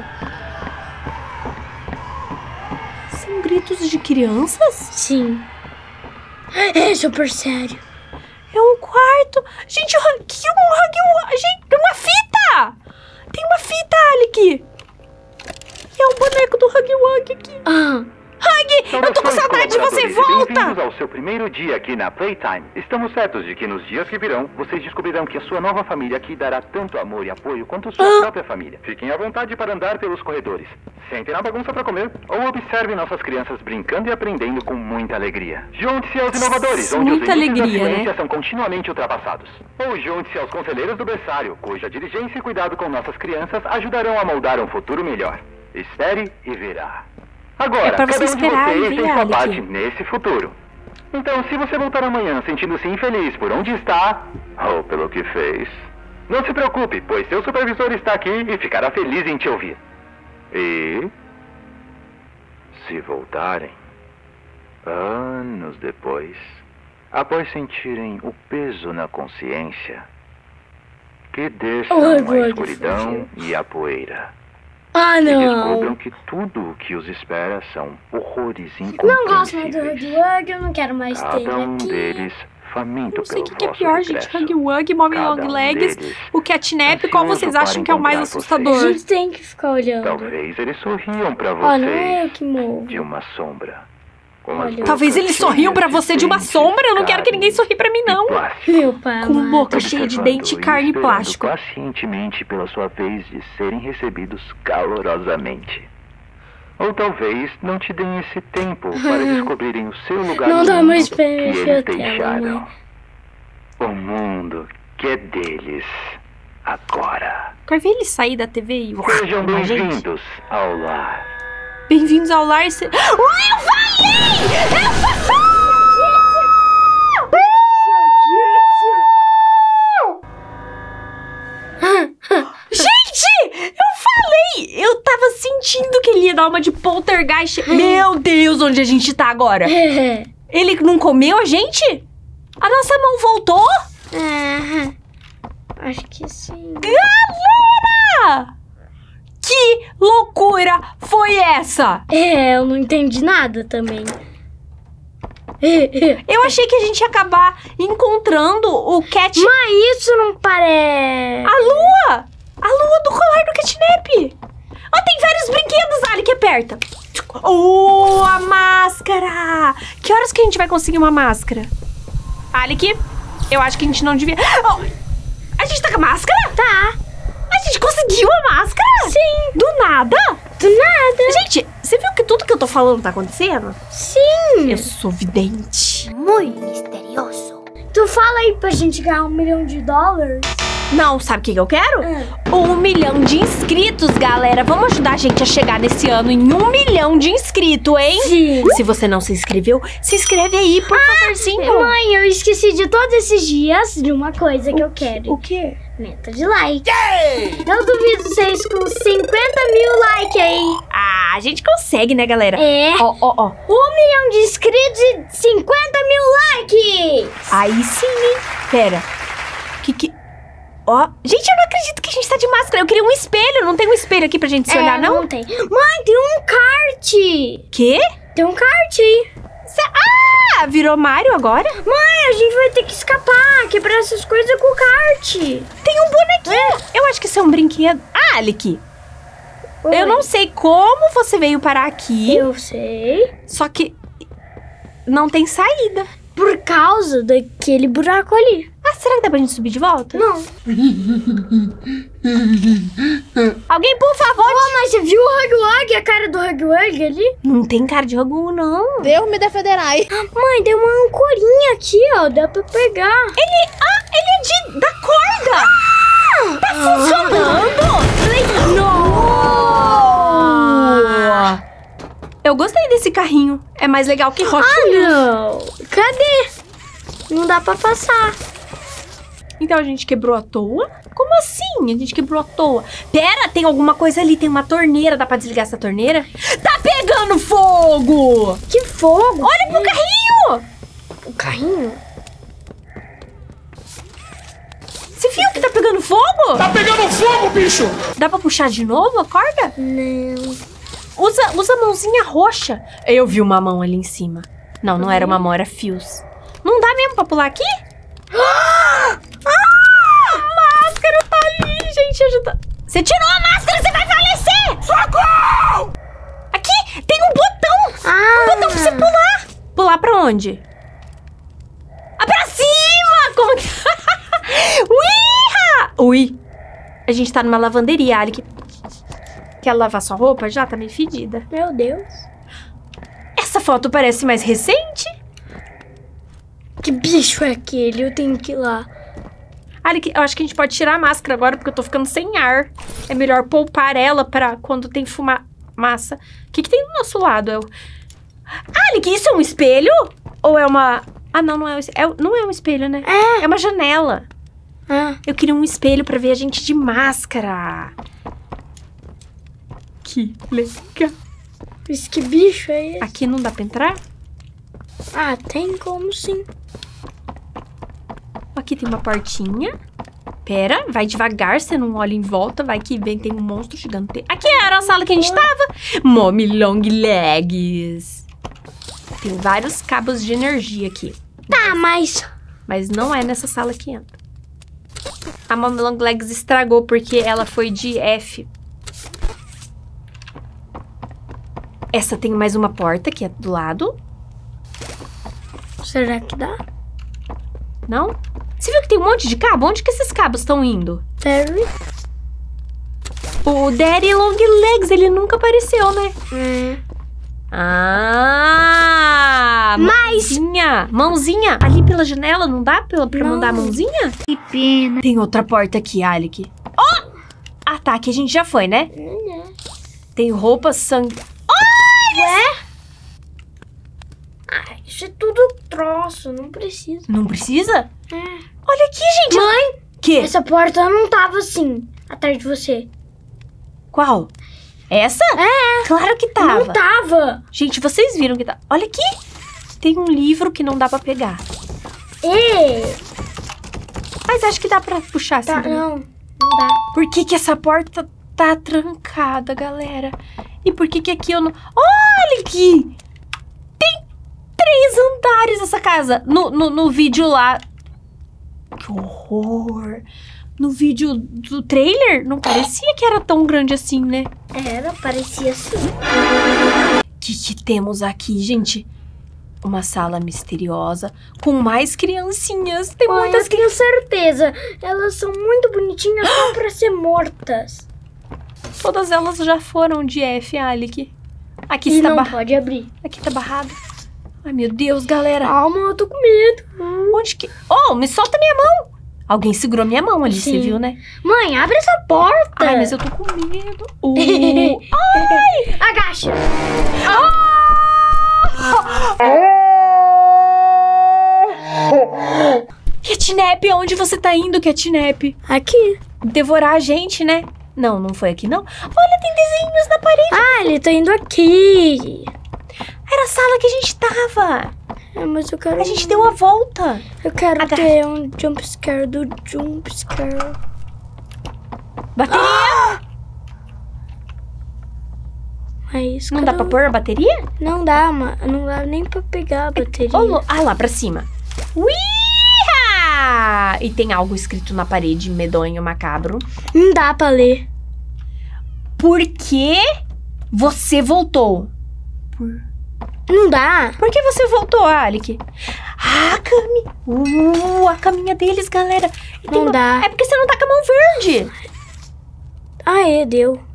S1: São gritos de crianças?
S2: Sim. É super sério.
S1: É um quarto. Gente, gente, tem uma fita! Tem uma fita, Alec! É um boneco do Huggy Wuggy aqui. Huggy, eu tô com saudade de você, volta!
S4: Bem-vindos ao seu primeiro dia aqui na Playtime. Estamos certos de que nos dias que virão, vocês descobrirão que a sua nova família aqui dará tanto amor e apoio quanto sua própria família. Fiquem à vontade para andar pelos corredores. Sentem na bagunça para comer ou observem nossas crianças brincando e aprendendo com muita alegria. Junte-se aos inovadores, onde os limites da ciência são continuamente ultrapassados. Ou junte-se aos conselheiros do berçário, cuja diligência e cuidado com nossas crianças ajudarão a moldar um futuro melhor. Espere e verá. Agora,
S1: pra você
S4: cada um de vocês tem sua parte
S1: Alec.
S4: nesse futuro. Então, se você voltar amanhã sentindo-se infeliz por onde está, ou pelo que fez, não se preocupe, pois seu supervisor está aqui e ficará feliz em te ouvir. E... se voltarem, anos depois, após sentirem o peso na consciência, que desçam a escuridão e a poeira.
S2: Ah,
S4: E
S2: não.
S4: descubram que tudo o que os espera são horrores
S2: Não gosto mais do
S4: incompreensíveis.
S2: Huggy Wuggy, eu não quero mais ter ele
S4: Cada um
S2: aqui.
S4: deles faminto
S1: Não sei o
S4: pelo
S1: que é
S4: vosso
S1: pior,
S4: regresso.
S1: gente. Huggy Wuggy, Mommy
S4: Cada
S1: Long
S4: um
S1: Legs,
S4: deles
S1: o Catnap. Qual vocês
S4: ansioso
S1: acham
S4: para
S1: que é o mais
S4: encontrar
S1: assustador?
S2: A gente tem que ficar olhando.
S4: Talvez eles sorriam pra
S2: Ó, não é eu
S4: vocês
S2: que movo.
S4: de uma sombra. Com as
S1: Talvez
S4: bocas
S1: eles sorriam pra
S4: cheias
S1: você de uma
S4: dentes,
S1: sombra. Eu não quero que
S4: carne
S1: ninguém sorri pra mim, não.
S4: e plástico.
S2: Meu pai
S1: Com
S2: amado.
S1: boca cheia de dente,
S4: Observando
S1: carne e
S4: esperando
S1: plástico.
S4: pacientemente pela sua vez de serem recebidos calorosamente. Ou talvez não te deem esse tempo para descobrirem o seu lugar
S2: Não
S4: no
S2: dá
S4: mundo
S2: mais
S4: que
S2: pra
S4: eles
S2: encher a tela,
S4: deixaram.
S2: mãe.
S4: O mundo que é deles agora.
S1: Quer ver ele sair da TV e...
S4: Sejam
S1: a gente?
S4: bem-vindos ao lar.
S1: Bem-vindos ao lar. Eu falei! Gente, eu falei! Eu tava sentindo que ele ia dar uma de poltergeist. Meu Deus, onde a gente tá agora? Ele não comeu a gente? A nossa mão voltou?
S2: Acho que sim.
S1: Galera! Que loucura foi essa?
S2: Eu não entendi nada também.
S1: Eu achei que a gente ia acabar encontrando o Cat...
S2: Mas isso não parece...
S1: A lua! A lua do colar do Catnap! Ó, tem vários brinquedos, Ali, que aperta. Oh, a máscara! Que horas que a gente vai conseguir uma máscara? Alec, eu acho que a gente não devia... Oh, a gente tá com a máscara?
S2: Tá.
S1: A gente conseguiu a máscara?
S2: Sim.
S1: Do nada?
S2: Do nada.
S1: Gente, você viu que tudo que eu tô falando tá acontecendo?
S2: Sim.
S1: Eu sou vidente.
S2: Muito misterioso. Tu fala aí pra gente ganhar $1 milhão.
S1: Não, sabe o que eu quero? 1 milhão de inscritos, galera. Vamos ajudar a gente a chegar nesse ano em 1 milhão de inscritos, hein?
S2: Sim.
S1: Se você não se inscreveu, se inscreve aí, por favorzinho.
S2: Mãe, eu esqueci de todos esses dias de uma coisa que eu quero.
S1: O quê?
S2: Meta de like. Eu duvido vocês com 50 mil likes aí.
S1: Ah, a gente consegue, né, galera?
S2: É.
S1: Ó.
S2: 1 milhão de inscritos e 50 mil likes.
S1: Aí sim, hein? Pera. Que... Ó, gente, eu não acredito que a gente tá de máscara. Eu queria um espelho. Não tem um espelho aqui pra gente se olhar, não?
S2: Não tem. Mãe, tem um kart.
S1: Quê?
S2: Tem um kart aí.
S1: Ah, Ah, virou Mario agora?
S2: Mãe, a gente vai ter que escapar, quebrar essas coisas com o kart.
S1: Tem um bonequinho. Eu acho que isso é um brinquedo. Ah, Alec.
S2: Oi.
S1: Eu não sei como você veio parar aqui.
S2: Eu sei.
S1: Só que não tem saída.
S2: Por causa daquele buraco ali.
S1: Ah, será que dá pra gente subir de volta?
S2: Não.
S1: Alguém, por favor.
S2: Mas você viu o Huggy Wuggy, a cara do Huggy Wuggy ali?
S1: Não tem cara de Huggy, não.
S5: Deus me defenderá.
S2: Mãe, tem uma ancorinha aqui, ó. Dá pra pegar.
S1: Ele é da corda. Tá funcionando. Não. Eu gostei desse carrinho. É mais legal que Hot Wheels.
S2: Não. Cadê? Não dá pra passar.
S1: Então a gente quebrou à toa? Como assim? A gente quebrou à toa. Pera, tem alguma coisa ali. Tem uma torneira. Dá pra desligar essa torneira? Tá pegando fogo!
S2: Que fogo?
S1: Olha pro carrinho!
S2: O carrinho?
S1: Você viu que tá pegando fogo?
S12: Tá pegando fogo, bicho!
S1: Dá pra puxar de novo a corda?
S2: Não.
S1: Usa a mãozinha roxa. Eu vi uma mão ali em cima. Não, não era uma mão, era fios. Não dá mesmo pra pular aqui? A máscara tá ali, gente. Ajuda. Você tirou a máscara, você vai falecer!
S12: Socorro!
S1: Aqui, tem um botão. Um botão pra você pular. Pular pra onde? Ah, pra cima! Como que... Uiha! Ui. A gente tá numa lavanderia, Alec. Quer lavar sua roupa? Já tá meio fedida.
S2: Meu Deus.
S1: Essa foto parece mais recente.
S2: Que bicho é aquele? Eu tenho que ir lá.
S1: Alec, eu acho que a gente pode tirar a máscara agora, porque eu tô ficando sem ar. É melhor poupar ela pra quando tem fumaça. O que tem do nosso lado? Alec, isso é um espelho? Ou é uma... Ah, não, não é um espelho, né? É uma janela. Eu queria um espelho pra ver a gente de máscara. Que legal.
S2: Mas que bicho é esse?
S1: Aqui não dá pra entrar?
S2: Ah, tem como sim.
S1: Aqui tem uma portinha. Pera, vai devagar, você não olha em volta. Vai que vem, tem um monstro gigante. Aqui era a sala que a gente tava. Mommy Long Legs. Tem vários cabos de energia aqui.
S2: Tá, mas
S1: não é nessa sala que entra. A Mommy Long Legs estragou porque ela foi de F. Essa tem mais uma porta que é do lado.
S2: Será que dá?
S1: Não? Você viu que tem um monte de cabo? Onde que esses cabos estão indo?
S2: Terry?
S1: O Daddy Long Legs, ele nunca apareceu, né? Ah! Mãozinha! Ali pela janela, não dá pra mandar a mãozinha?
S2: Que pena.
S1: Tem outra porta aqui, Alec. Oh! Ah, tá, aqui a gente já foi, né? Tem roupa, sangue...
S2: Isso é tudo troço, não precisa.
S1: Não precisa? Olha aqui, gente.
S2: Mãe,
S1: que?
S2: Essa porta não tava assim, atrás de você.
S1: Qual? Essa? Claro que tava.
S2: Não tava.
S1: Gente, vocês viram que tá... Olha aqui. Tem um livro que não dá pra pegar. Mas acho que dá pra puxar assim.
S2: Não dá.
S1: Por que essa porta tá trancada, galera? E por que aqui eu não... Olha aqui! Tem 3 andares essa casa. No vídeo lá... Que horror! No vídeo do trailer, não parecia que era tão grande assim, né?
S2: Parecia assim.
S1: O que temos aqui, gente? Uma sala misteriosa com mais criancinhas. Tem muitas
S2: crianças. Tenho certeza. Elas são muito bonitinhas só pra ser mortas.
S1: Todas elas já foram de F, Alec. Aqui
S2: e
S1: está
S2: não pode abrir.
S1: Aqui tá barrado. Ai, meu Deus, galera.
S2: Calma, eu tô com medo.
S1: Onde que... Oh, me solta minha mão. Alguém segurou minha mão ali, você viu, né?
S2: Mãe, abre essa porta.
S1: Ai, mas eu tô com medo. Ai!
S2: Agacha.
S1: Catnap, aonde você tá indo, Catnap?
S2: Aqui.
S1: Devorar a gente, né? Não, não foi aqui, não. Olha, tem desenhos na parede.
S2: Ele tá indo aqui.
S1: Era a sala que a gente tava.
S2: Mas eu quero...
S1: A gente deu a volta.
S2: Eu quero ter um jumpscare do jumpscare.
S1: Bateria!
S2: Aí,
S1: Não dá pra pôr a bateria?
S2: Não dá, mano. Não dá nem pra pegar a bateria.
S1: Ah, lá pra cima. Uiha! E tem algo escrito na parede, medonho, macabro.
S2: Não dá pra ler.
S1: Por que você voltou?
S2: Não dá.
S1: Por que você voltou, Alec? Ah, a Cami. A caminha deles, galera.
S2: Não dá.
S1: É porque você não tá com a mão verde.
S2: Deu.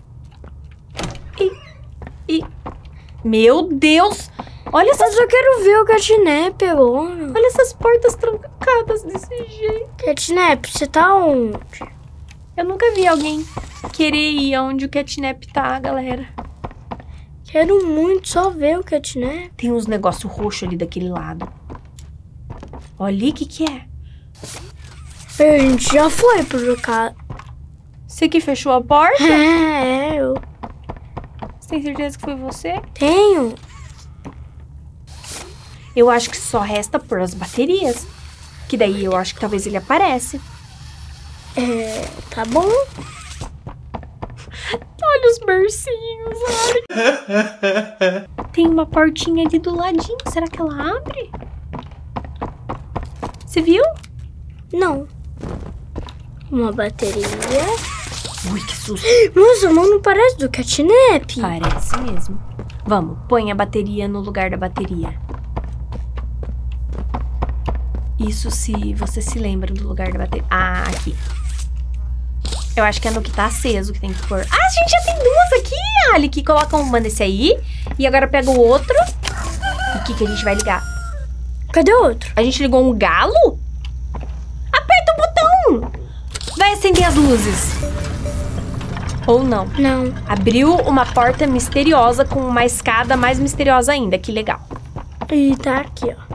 S1: Meu Deus. Olha essas...
S2: Mas eu quero ver o Catnap agora.
S1: Olha essas portas trancadas desse jeito.
S2: Catnap, você tá onde?
S1: Eu nunca vi alguém querer ir onde o Catnap tá, galera.
S2: Quero muito só ver o Catnap.
S1: Tem uns negócios roxos ali daquele lado. Olha ali, o que é?
S2: A gente já foi por cá.
S1: Você que fechou a porta?
S2: Eu.
S1: Você tem certeza que foi você?
S2: Tenho.
S1: Eu acho que só resta pôr as baterias. Que daí eu acho que talvez ele aparece.
S2: Tá bom.
S1: Olha os bercinhos, olha. Tem uma portinha ali do ladinho. Será que ela abre? Você viu?
S2: Não. Uma bateria.
S1: Ui, que susto.
S2: Nossa, mano, não parece do Catnap.
S1: Parece mesmo. Vamos, põe a bateria no lugar da bateria. Isso se você se lembra do lugar da bateria. Ah, aqui. Eu acho que é no que tá aceso que tem que pôr. Ah, a gente já tem duas aqui, Alec. Coloca uma nesse aí. E agora pega o outro. O que a gente vai ligar?
S2: Cadê o outro?
S1: A gente ligou um galo? Aperta o botão. Vai acender as luzes. Ou não?
S2: Não.
S1: Abriu uma porta misteriosa com uma escada mais misteriosa ainda. Que legal.
S2: E tá aqui, ó.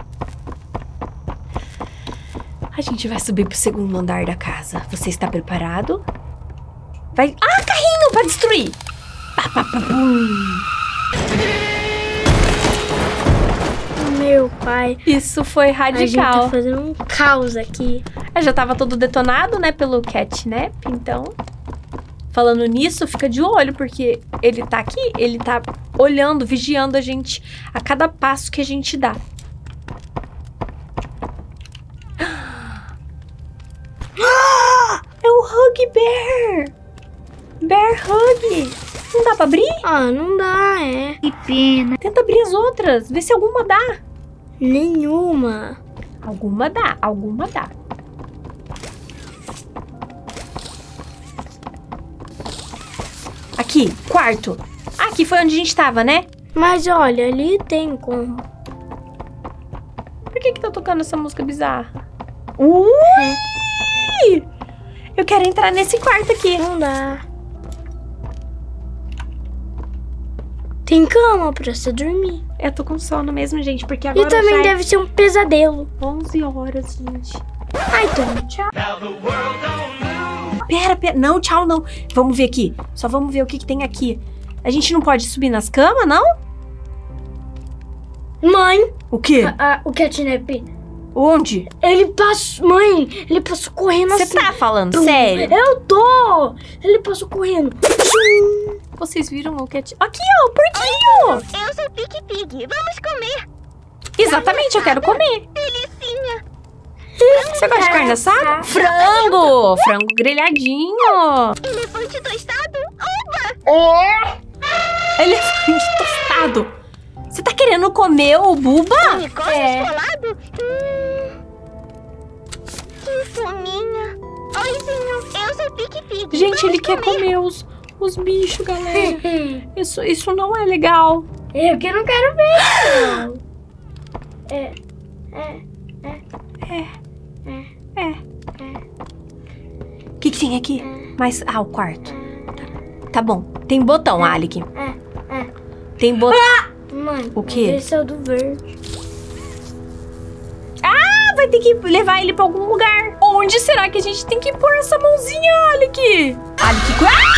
S1: A gente vai subir pro segundo andar da casa. Você está preparado? Vai... Ah, carrinho pra destruir!
S2: Meu pai.
S1: Isso foi radical.
S2: A gente tá fazendo um caos aqui.
S1: Já tava todo detonado, né, pelo Catnap, então... Falando nisso, fica de olho, porque ele tá aqui, ele tá olhando, vigiando a gente a cada passo que a gente dá. É o Hug Bear! Bear Hug! Não dá pra abrir?
S2: Não dá,
S1: Que pena. Tenta abrir as outras, vê se alguma dá.
S2: Nenhuma.
S1: Alguma dá, alguma dá. Aqui, quarto. Aqui foi onde a gente tava, né?
S2: Mas olha, ali tem como.
S1: Por que tá tocando essa música bizarra? Ui! Eu quero entrar nesse quarto aqui.
S2: Não dá. Tem cama pra você dormir.
S1: Eu tô com sono mesmo, gente, porque agora
S2: E também deve ser um pesadelo.
S1: 11 horas, gente.
S2: Ai, então, tchau.
S1: Pera. Não, tchau, não. Vamos ver aqui. Só vamos ver o que tem aqui. A gente não pode subir nas camas, não?
S2: Mãe.
S1: O quê?
S2: O Catnap.
S1: Onde?
S2: Ele passou... Mãe, ele passou correndo assim.
S1: Você tá falando sério?
S2: Eu tô. Ele passou correndo.
S1: Vocês viram o Catnap? Aqui, ó, o porquinho.
S10: Eu sou Pique Pig. Vamos comer.
S1: Exatamente, eu quero comer.
S10: Delicinha.
S1: Você gosta de carne assada? Frango! Frango grelhadinho.
S10: Elefante tostado? Oba!
S1: Elefante tostado. Você tá querendo comer o Buba?
S10: Unicórnio esfolado? Que fominha. Oizinho, eu sou Pique Pig.
S1: Gente, ele quer comer os bichos, galera. Isso não é legal.
S2: Eu que não quero ver. Não.
S1: O que tem aqui? Mas, o quarto. Tá bom. Tem botão, Alec. Tem botão.
S2: Mãe,
S1: o quê?
S2: Esse é o do verde.
S1: Vai ter que levar ele pra algum lugar. Onde será que a gente tem que pôr essa mãozinha, Alec? Alec,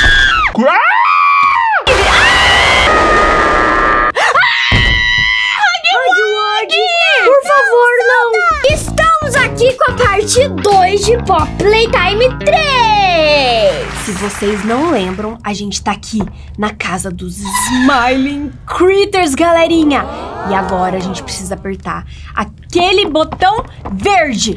S2: Por favor, não. Estamos aqui com a parte 2 de Pop Playtime 3.
S1: Se vocês não lembram, a gente tá aqui na casa dos Smiling Critters, galerinha. E agora a gente precisa apertar aquele botão verde.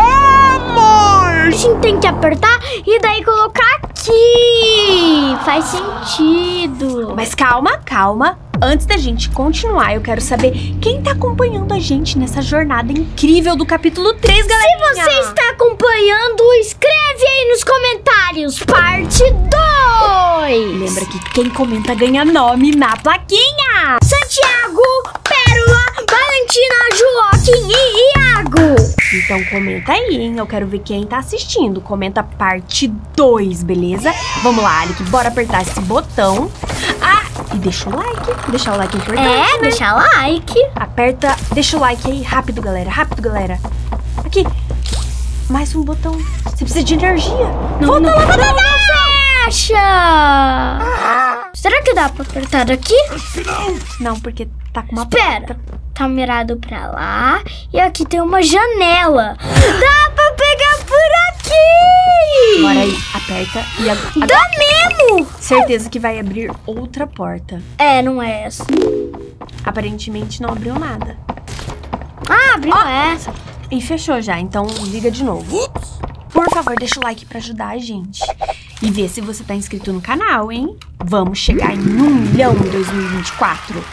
S2: A gente tem que apertar e daí colocar aqui. Faz sentido.
S1: Mas calma, calma. Antes da gente continuar, eu quero saber quem tá acompanhando a gente nessa jornada incrível do capítulo 3, galerinha.
S2: Se você está acompanhando, escreve aí nos comentários, parte 2.
S1: Lembra que quem comenta ganha nome na plaquinha.
S2: Santiago, Pérola, Valentina, Joaquim e Iago.
S1: Então comenta aí, hein? Eu quero ver quem tá assistindo. Comenta parte 2, beleza? Vamos lá, Alec, bora apertar esse botão. E deixa o like. Deixar o like é importante, né?
S2: Deixa like.
S1: Aperta, deixa o like aí. Rápido, galera. Rápido, galera. Aqui. Mais um botão. Você precisa de energia.
S2: Não fecha. Será que dá pra apertar daqui?
S1: Não, porque tá com uma
S2: porta. Tá mirado pra lá. E aqui tem uma janela. Dá pra pegar por aqui.
S1: Bora aí, aperta e agora.
S2: Dá mesmo.
S1: Certeza que vai abrir outra porta.
S2: Não é essa.
S1: Aparentemente não abriu nada.
S2: Abriu essa.
S1: E fechou já, então liga de novo. Por favor, deixa o like pra ajudar a gente. E vê se você tá inscrito no canal, hein? Vamos chegar em 1 milhão em 2024.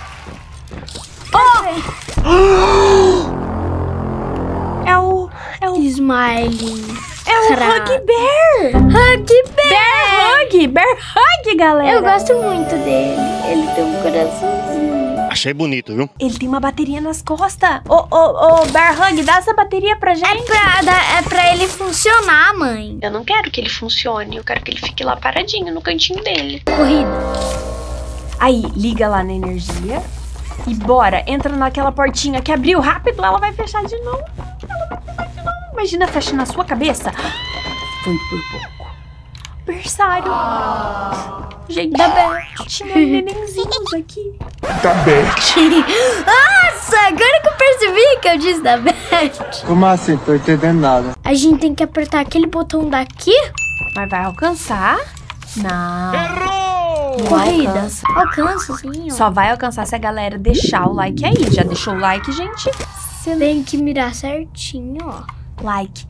S1: É o
S2: Smiling.
S1: É o Huggy Bear.
S2: Huggy Bear.
S1: Bear Hug, galera.
S2: Eu gosto muito dele. Ele tem um coraçãozinho.
S9: Achei bonito, viu?
S1: Ele tem uma bateria nas costas. Ô, Bear Hug, dá essa bateria pra gente.
S2: É pra ele funcionar, mãe.
S11: Eu não quero que ele funcione. Eu quero que ele fique lá paradinho no cantinho dele.
S2: Corrida.
S1: Aí, liga lá na energia. E bora, entra naquela portinha que abriu rápido. Ela vai fechar de novo. Imagina, fecha na sua cabeça. Foi por pouco. Berçário. Gente, da Beth. Tinha nenenzinhos aqui.
S6: Da Beth.
S2: Nossa, agora que eu percebi que eu disse da Beth.
S14: Como assim? Tô entendendo nada.
S2: A gente tem que apertar aquele botão daqui.
S1: Mas vai alcançar? Não.
S6: Errou!
S2: Corrida. Alcança, sim.
S1: Só vai alcançar se a galera deixar o like aí. Já deixou o like, gente?
S2: Você tem que mirar certinho, ó.
S1: Like.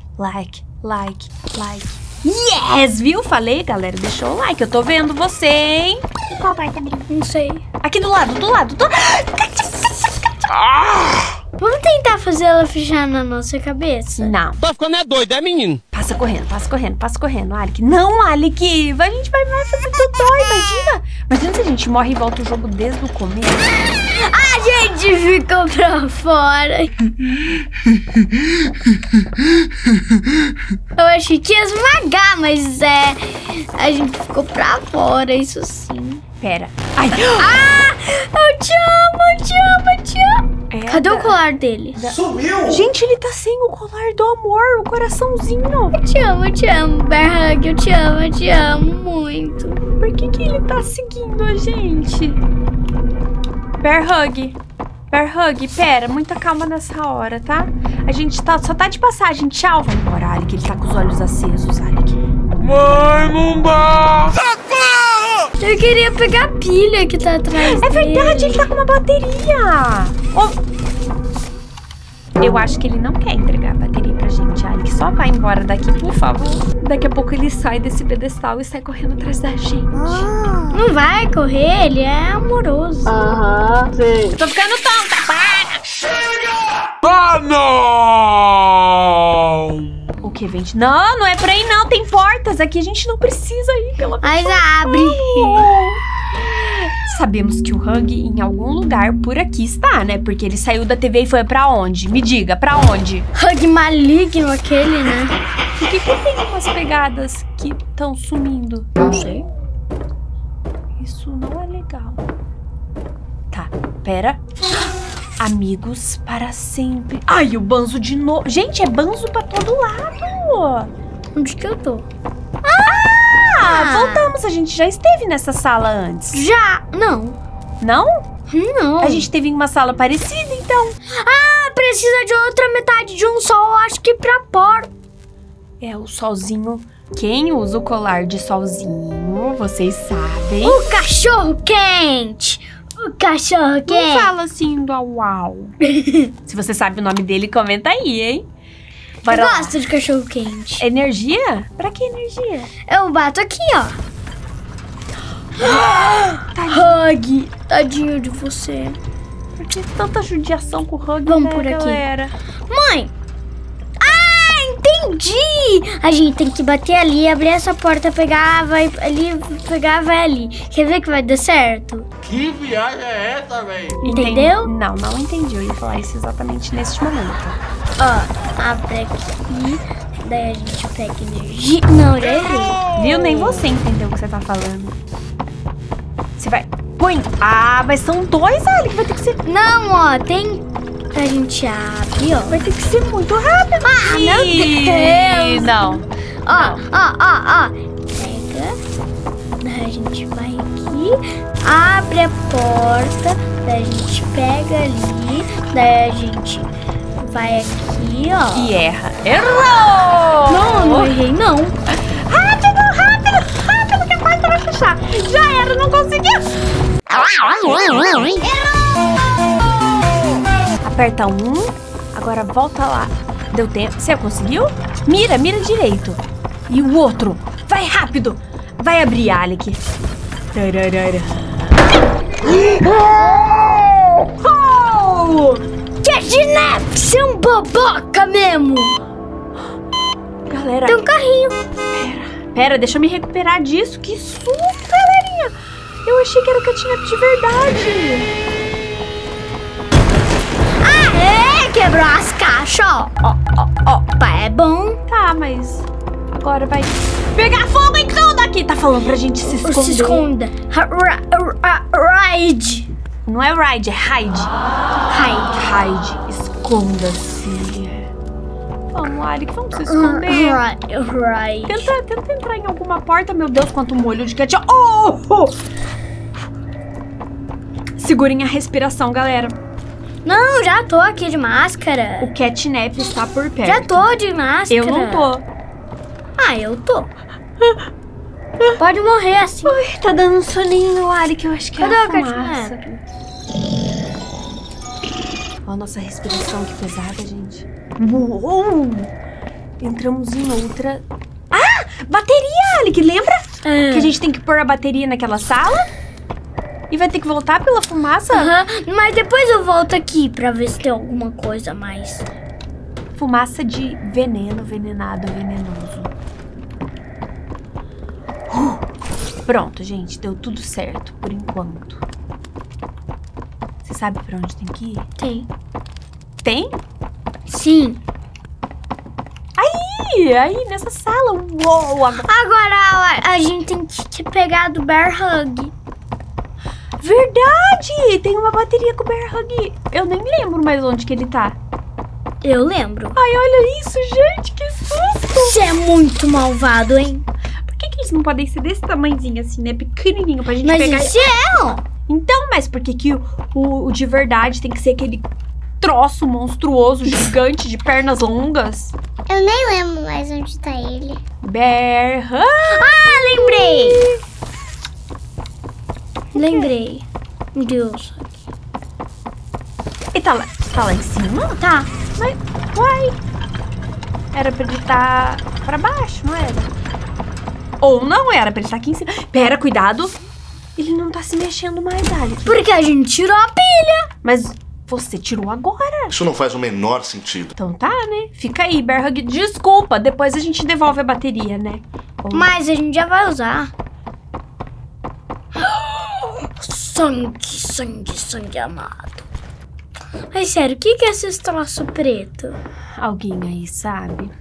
S1: Yes, viu? Falei, galera, deixou o like. Eu tô vendo você, hein?
S2: Qual parte abriu? Não sei.
S1: Aqui do lado.
S2: Vamos tentar fazer ela fechar na nossa cabeça?
S1: Não.
S9: Tá ficando doido, é, menino?
S1: Passa correndo, Alec. Não, Alec. A gente vai fazer totó, imagina. Imagina se a gente morre e volta o jogo desde o começo.
S2: A gente ficou pra fora. Eu achei que ia esmagar, mas a gente ficou pra fora, isso sim.
S1: Pera. Ai.
S2: Eu te amo. Cadê o colar dele?
S6: Sumiu!
S1: Gente, ele tá sem o colar do amor, o coraçãozinho.
S2: Eu te amo, Bear Hug. Eu te amo muito.
S1: Por que ele tá seguindo a gente? Bear Hug, pera, muita calma nessa hora, tá? A gente só tá de passagem, tchau. Vamos embora, Alec, ele tá com os olhos acesos, Alec.
S6: Mãe, não dá!
S2: Eu queria pegar a pilha que tá atrás
S1: É verdade, ele tá com uma bateria. Eu acho que ele não quer entregar a bateria pra gente, Alec. Só vai embora daqui, por favor. Daqui a pouco ele sai desse pedestal e sai correndo atrás da gente.
S2: Não vai correr, ele é amoroso.
S11: Sim.
S1: Tô ficando tonta, para!
S6: Ah, não!
S1: O que, vende? Não é por aí não, tem portas aqui, a gente não precisa ir pela
S2: Mas abre.
S1: Sabemos que o Hug em algum lugar por aqui está, né? Porque ele saiu da TV e foi pra onde? Me diga, pra onde?
S2: Hug maligno aquele, né?
S1: Por que tem umas pegadas que estão sumindo?
S2: Não sei.
S1: Isso não é legal. Tá, pera. Amigos para sempre. Ai, o Banzo de novo. Gente, é Banzo pra todo lado.
S2: Onde que eu tô?
S1: Voltamos. A gente já esteve nessa sala antes.
S2: Já? Não.
S1: Não?
S2: Não.
S1: A gente teve em uma sala parecida, então.
S2: Precisa de outra metade de um sol, acho que pra porta.
S1: É, o solzinho Quem usa o colar de solzinho, vocês sabem.
S2: O cachorro quente! O cachorro quente!
S1: Não fala assim do Uau. Se você sabe o nome dele, comenta aí, hein?
S2: Eu gosto de cachorro quente.
S1: Energia? Pra que energia?
S2: Eu bato aqui, ó. Hug, tadinho de você.
S1: Por que tanta judiação com o Hug?
S2: Vamos por aqui.
S1: Galera?
S2: Mãe! Entendi! A gente tem que bater ali, abrir essa porta, pegar, vai ali, pegar, vai ali. Quer ver que vai dar certo?
S12: Que viagem é essa, velho?
S2: Entendeu?
S1: Não entendi. Eu ia falar isso exatamente neste momento.
S2: Ó, abre aqui, daí a gente pega energia. Não, já errei.
S1: Viu? Nem você entendeu o que você tá falando. Você vai... Põe! Ah, mas são dois, Ali, que vai ter que ser...
S2: Não, ó, tem... A gente abre, ó.
S1: Vai ter que ser muito rápido.
S2: Ah, meu Deus!
S1: Não.
S2: Ó. Pega. Daí a gente vai aqui. Abre a porta. Daí a gente pega ali. Daí a gente vai aqui, ó.
S1: E erra. Errou!
S2: Não errei, não.
S1: Rápido, que a porta vai fechar. Já era, não conseguiu. Aperta 1, agora volta lá. Deu tempo. Você conseguiu? Mira direito. E o outro. Vai rápido. Vai abrir, Alec.
S2: Catnap, você é um boboca mesmo.
S1: Galera.
S2: Tem um carrinho.
S1: Pera, deixa eu me recuperar disso. Que susto, galerinha. Eu achei que era o Catnap de verdade.
S2: Quebrou as caixas, ó. É bom.
S1: Tá, mas agora vai pegar fogo em tudo aqui. Tá falando pra gente se esconder.
S2: Se esconda. Ride.
S1: Não é ride, é hide. Hide. Esconda-se. Vamos, Alec, vamos se esconder.
S2: Right.
S1: Tenta entrar em alguma porta. Meu Deus, quanto molho de ketchup. Oh! Segurem a respiração, galera.
S2: Não, já tô aqui de máscara.
S1: O Catnap está por perto.
S2: Já tô de máscara.
S1: Eu não tô.
S2: Eu tô. Pode morrer assim.
S1: Ui, tá dando um soninho, Alec, eu acho que
S2: Cadê
S1: é a
S2: o
S1: fumaça.
S2: Catnap?
S1: Ó, nossa respiração, que pesada, gente. Uou! Entramos em outra... Ah! Bateria, Alec, lembra? Que a gente tem que pôr a bateria naquela sala? E vai ter que voltar pela fumaça?
S2: Mas depois eu volto aqui pra ver se tem alguma coisa a mais.
S1: Fumaça de veneno, venenoso. Pronto, gente. Deu tudo certo, por enquanto. Você sabe pra onde tem que ir?
S2: Tem.
S1: Tem?
S2: Sim.
S1: Aí, nessa sala. Uou!
S2: Agora a gente tem que pegar do Bear Hug.
S1: Verdade! Tem uma bateria com o Bear Hug. Eu nem lembro mais onde que ele tá.
S2: Eu lembro.
S1: Ai, olha isso, gente. Que susto!
S2: Você é muito malvado, hein?
S1: Por que eles não podem ser desse tamanhozinho assim, né? Pequenininho pra gente
S2: mas
S1: pegar...
S2: Mas esse é, ó.
S1: Então, mas por que o de verdade tem que ser aquele troço monstruoso, gigante, de pernas longas?
S13: Eu nem lembro mais onde tá ele.
S1: Bear Hug!
S2: Lembrei. Meu Deus.
S1: E tá lá em cima?
S2: Tá.
S1: Mas, uai. Era pra ele estar pra baixo, não era? Ou não era pra ele estar aqui em cima. Pera, cuidado. Ele não tá se mexendo mais, Alec.
S2: Porque a gente tirou a pilha.
S1: Mas você tirou agora.
S15: Isso não faz o menor sentido.
S1: Então tá, né? Fica aí, Bear Hug. Desculpa, depois a gente devolve a bateria, né?
S2: Mas a gente já vai usar. Sangue amado. Mas sério, o que é esse troço preto?
S1: Alguém aí sabe?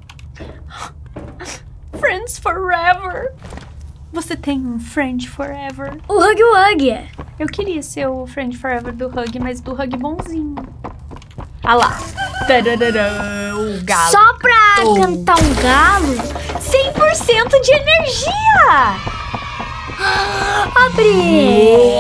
S1: Friends Forever. Você tem um Friend Forever?
S2: O Hug Wug.
S1: Eu queria ser o Friend Forever do Hug, mas do Hug bonzinho. Ah lá. O galo.
S2: Só pra cantar um galo?
S1: 100% de energia!
S2: Abri!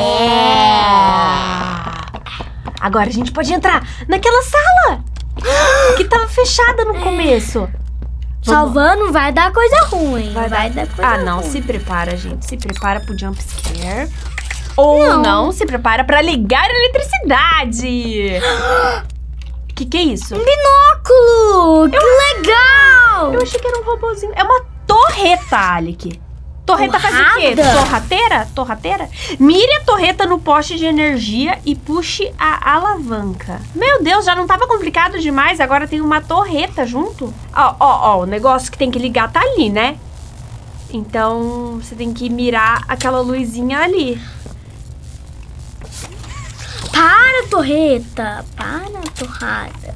S1: Agora a gente pode entrar naquela sala que tava fechada no começo.
S2: Salvando vai dar coisa ruim. Vai dar coisa ruim.
S1: Não, se prepara, gente. Se prepara pro jump scare. Ou não, se prepara pra ligar a eletricidade. Que é isso?
S2: Um binóculo! Que legal!
S1: Eu achei que era um robozinho. É uma torreta, Alec. Torreta faz o quê? Torrateira? Mire a torreta no poste de energia e puxe a alavanca. Meu Deus, já não tava complicado demais. Agora tem uma torreta junto. Ó, o negócio que tem que ligar tá ali, né? Então, você tem que mirar aquela luzinha ali.
S2: Para, torreta! Para, torrada.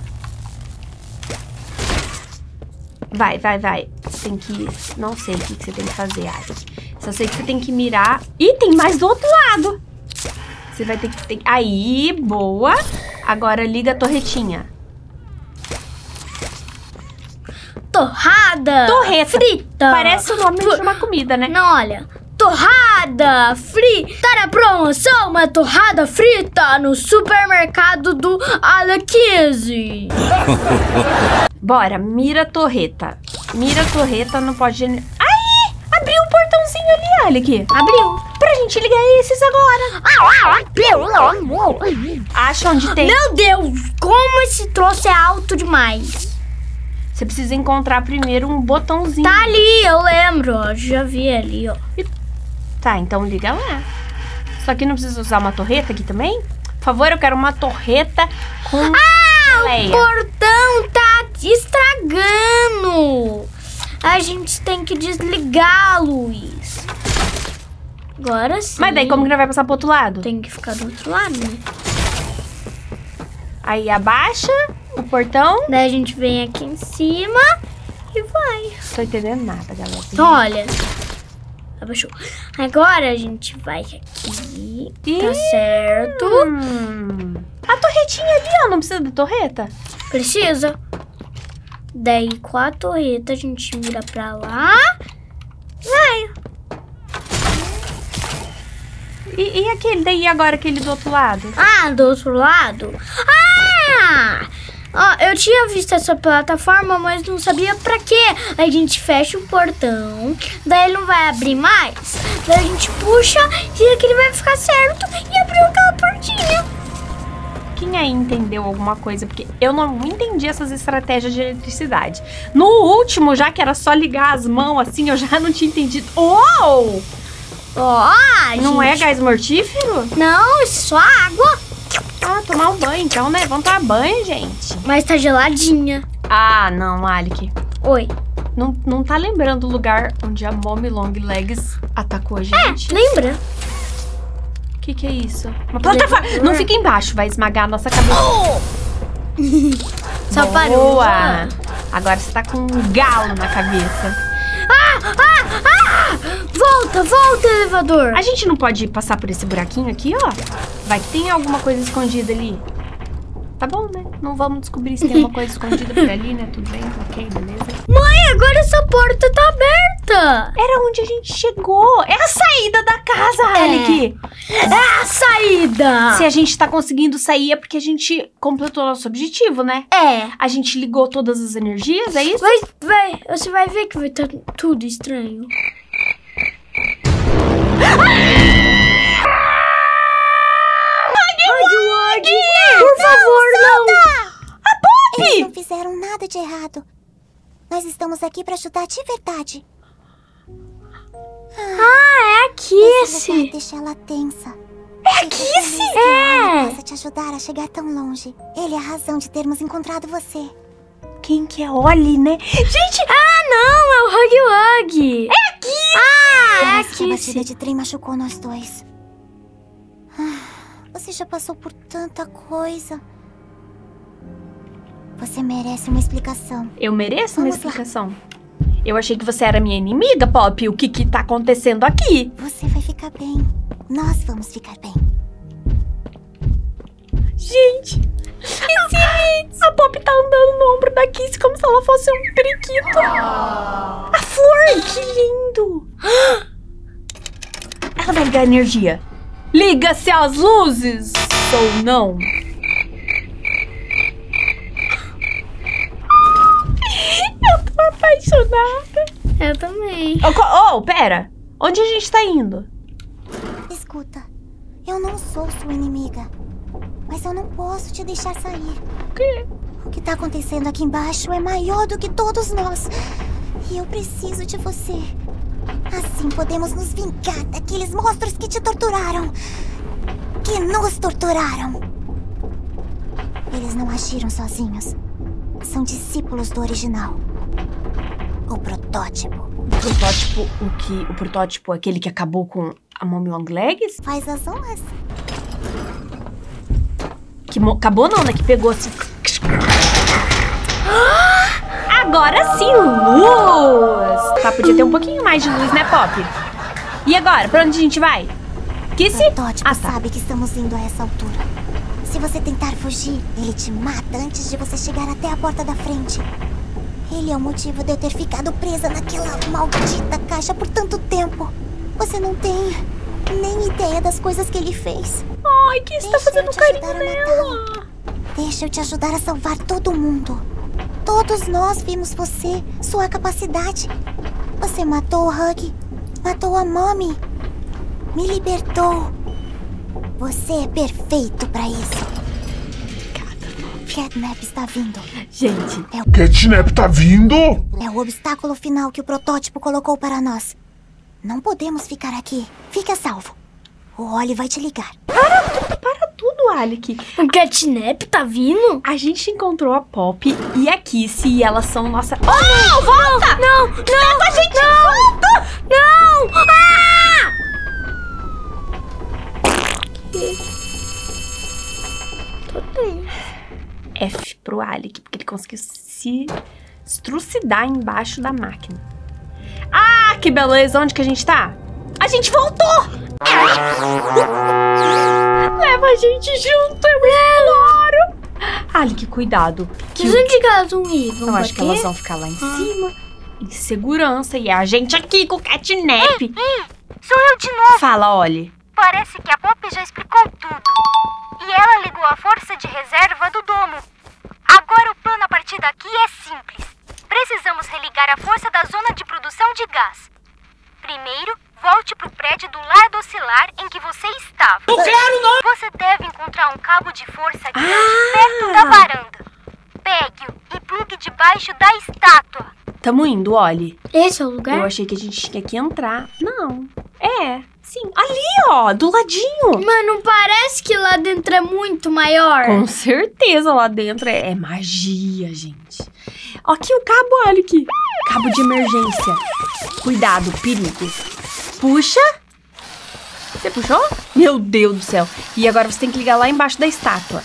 S1: Vai. Você tem que... Não sei o que você tem que fazer, Alec. Só sei que você tem que mirar... Ih, tem mais do outro lado. Você vai ter que... Aí, boa. Agora liga a torretinha.
S2: Torrada!
S1: Torreta.
S2: Frita!
S1: Parece o nome de uma comida, né?
S2: Não, olha... Torrada frita! Tá na promoção uma torrada frita no supermercado do Alec.
S1: Bora, mira a torreta. Mira a torreta no poste de energia. Aí! Abriu o portãozinho ali, Alec.
S2: Abriu.
S1: Pra gente ligar esses agora. Acha onde tem.
S2: Meu Deus! Como esse troço é alto demais.
S1: Você precisa encontrar primeiro um botãozinho.
S2: Tá ali, eu lembro. Ó, já vi ali, ó.
S1: Tá, então liga lá. Só que não precisa usar uma torreta aqui também? Por favor, eu quero uma torreta com
S2: o portão tá estragando. A gente tem que desligar a luz. Agora sim.
S1: Mas daí como que não vai passar pro outro lado?
S2: Tem que ficar do outro lado, né?
S1: Aí abaixa o portão.
S2: Daí a gente vem aqui em cima e vai.
S1: Tô entendendo nada, galera.
S2: Então, olha. Abaixou. Agora a gente vai aqui. Tá certo.
S1: A torretinha ali, ó. Não precisa da torreta?
S2: Precisa. Daí com a torreta a gente vira pra lá. Vai.
S1: E aquele daí agora, aquele do outro lado?
S2: Do outro lado? Eu tinha visto essa plataforma, mas não sabia pra quê. Aí a gente fecha o portão, daí ele não vai abrir mais. Daí a gente puxa e aqui ele vai ficar certo e abriu aquela portinha.
S1: Quem aí entendeu alguma coisa? Porque eu não entendi essas estratégias de eletricidade. No último, já que era só ligar as mãos assim, eu já não tinha entendido. Uou! Não é gás mortífero?
S2: Não, isso é só água.
S1: Tomar um banho então, né? Vamos tomar banho, gente.
S2: Mas tá geladinha.
S1: Não, Alec.
S2: Oi.
S1: Não tá lembrando o lugar onde a Mommy Longlegs atacou a gente?
S2: Lembra?
S1: O que é isso? Uma plataforma. Não fica embaixo, vai esmagar a nossa cabeça.
S2: Só parou.
S1: Agora você tá com um galo na cabeça.
S2: Volta, elevador.
S1: A gente não pode passar por esse buraquinho aqui, ó? Vai que tem alguma coisa escondida ali. Tá bom, né? Não vamos descobrir se tem alguma coisa escondida por ali, né? Tudo bem, ok, beleza.
S2: Mãe, agora essa porta tá aberta.
S1: Era onde a gente chegou. É a saída da casa, Alec.
S2: É a saída.
S1: Se a gente tá conseguindo sair é porque a gente completou nosso objetivo, né? A gente ligou todas as energias, é isso?
S2: Vai. Você vai ver que vai estar tudo estranho. Por favor, não!
S1: A Poppy!
S16: Eles não fizeram nada de errado. Nós estamos aqui pra ajudar de verdade.
S2: É a Kissy.
S16: Deixa ela tensa.
S1: É a Kissy?
S16: Possa te ajudar a chegar tão longe. Ele é a razão de termos encontrado você.
S1: Quem que é Oli, né? Gente!
S2: Não! É o Huggy Wuggy.
S1: É a Kissy!
S2: É a
S16: Essa
S2: Kissy.
S16: batida de trem machucou nós dois. Você já passou por tanta coisa. Você merece uma explicação.
S1: Eu mereço uma explicação? Eu achei que você era minha inimiga, Poppy. O que tá acontecendo aqui?
S16: Você vai ficar bem. Nós vamos ficar bem.
S1: Gente, a Poppy tá andando no ombro da Kissy como se ela fosse um periquito. A flor, que lindo. Ela vai ligar a energia. Liga-se as luzes, ou não? Eu tô apaixonada acho nada.
S2: Eu também.
S1: Oh, pera. Onde a gente tá indo?
S16: Escuta, eu não sou sua inimiga, mas eu não posso te deixar sair.
S1: O quê?
S16: O que tá acontecendo aqui embaixo é maior do que todos nós. E eu preciso de você. Assim podemos nos vingar daqueles monstros que te torturaram. Que nos torturaram. Eles não agiram sozinhos. São discípulos do original. O protótipo.
S1: O protótipo é aquele que acabou com a Mommy Long Legs?
S16: Faz as honras.
S1: Que acabou não, né? Que pegou assim. Agora sim, luz! Tá, podia ter um pouquinho mais de luz, né, Pop? E agora? Pra onde a gente vai?
S16: O protótipo sabe que estamos indo a essa altura. Se você tentar fugir, ele te mata antes de você chegar até a porta da frente. Ele é o motivo de eu ter ficado presa naquela maldita caixa por tanto tempo. Você não tem nem ideia das coisas que ele fez.
S1: Ai, que você tá fazendo carinho nela.
S16: Deixa eu te ajudar a salvar todo mundo. Todos nós vimos você, sua capacidade. Você matou o Huggy, matou a Mommy, me libertou. Você é perfeito pra isso. Catnap está vindo.
S1: Gente,
S6: Catnap tá vindo?
S16: É o obstáculo final que o protótipo colocou para nós. Não podemos ficar aqui. Fique a salvo. O Oli vai te ligar.
S1: Para tudo, Alec.
S2: O Catnap tá vindo?
S1: A gente encontrou a Pop e a Kissy e elas são nossa... Oh, volta!
S2: Não!
S1: Leva a gente de volta!
S2: Não! Ah! Tô tenso.
S1: F pro Alec, porque ele conseguiu se estrucidar embaixo da máquina. Ah, que beleza! Onde que a gente tá? A gente voltou! Leva a gente junto, eu imploro! Alec, cuidado.
S2: Mas onde que elas vão ir?
S1: Eu acho que elas vão ficar lá em cima, em segurança, e a gente aqui com o Catnap.
S10: Sou eu de novo.
S1: Fala, Oli.
S10: Parece que a Pop já explicou tudo. E ela ligou a força de reserva do domo. Agora o plano a partir daqui é simples. Precisamos religar a força da zona de produção de gás. Primeiro, volte pro prédio do lado oscilar em que você estava.
S12: Não quero, não!
S10: Você deve encontrar um cabo de força grande perto da varanda. Pegue-o e plugue debaixo da estátua.
S1: Tamo indo, Oli.
S2: Esse é o lugar?
S1: Eu achei que a gente tinha que entrar. Não. É, sim. Ali, ó, do ladinho.
S2: Mas não parece que lá dentro é muito maior?
S1: Com certeza lá dentro é magia, gente. Aqui o cabo, Alec. Cabo de emergência. Cuidado, perigo. Puxa. Você puxou? Meu Deus do céu. E agora você tem que ligar lá embaixo da estátua.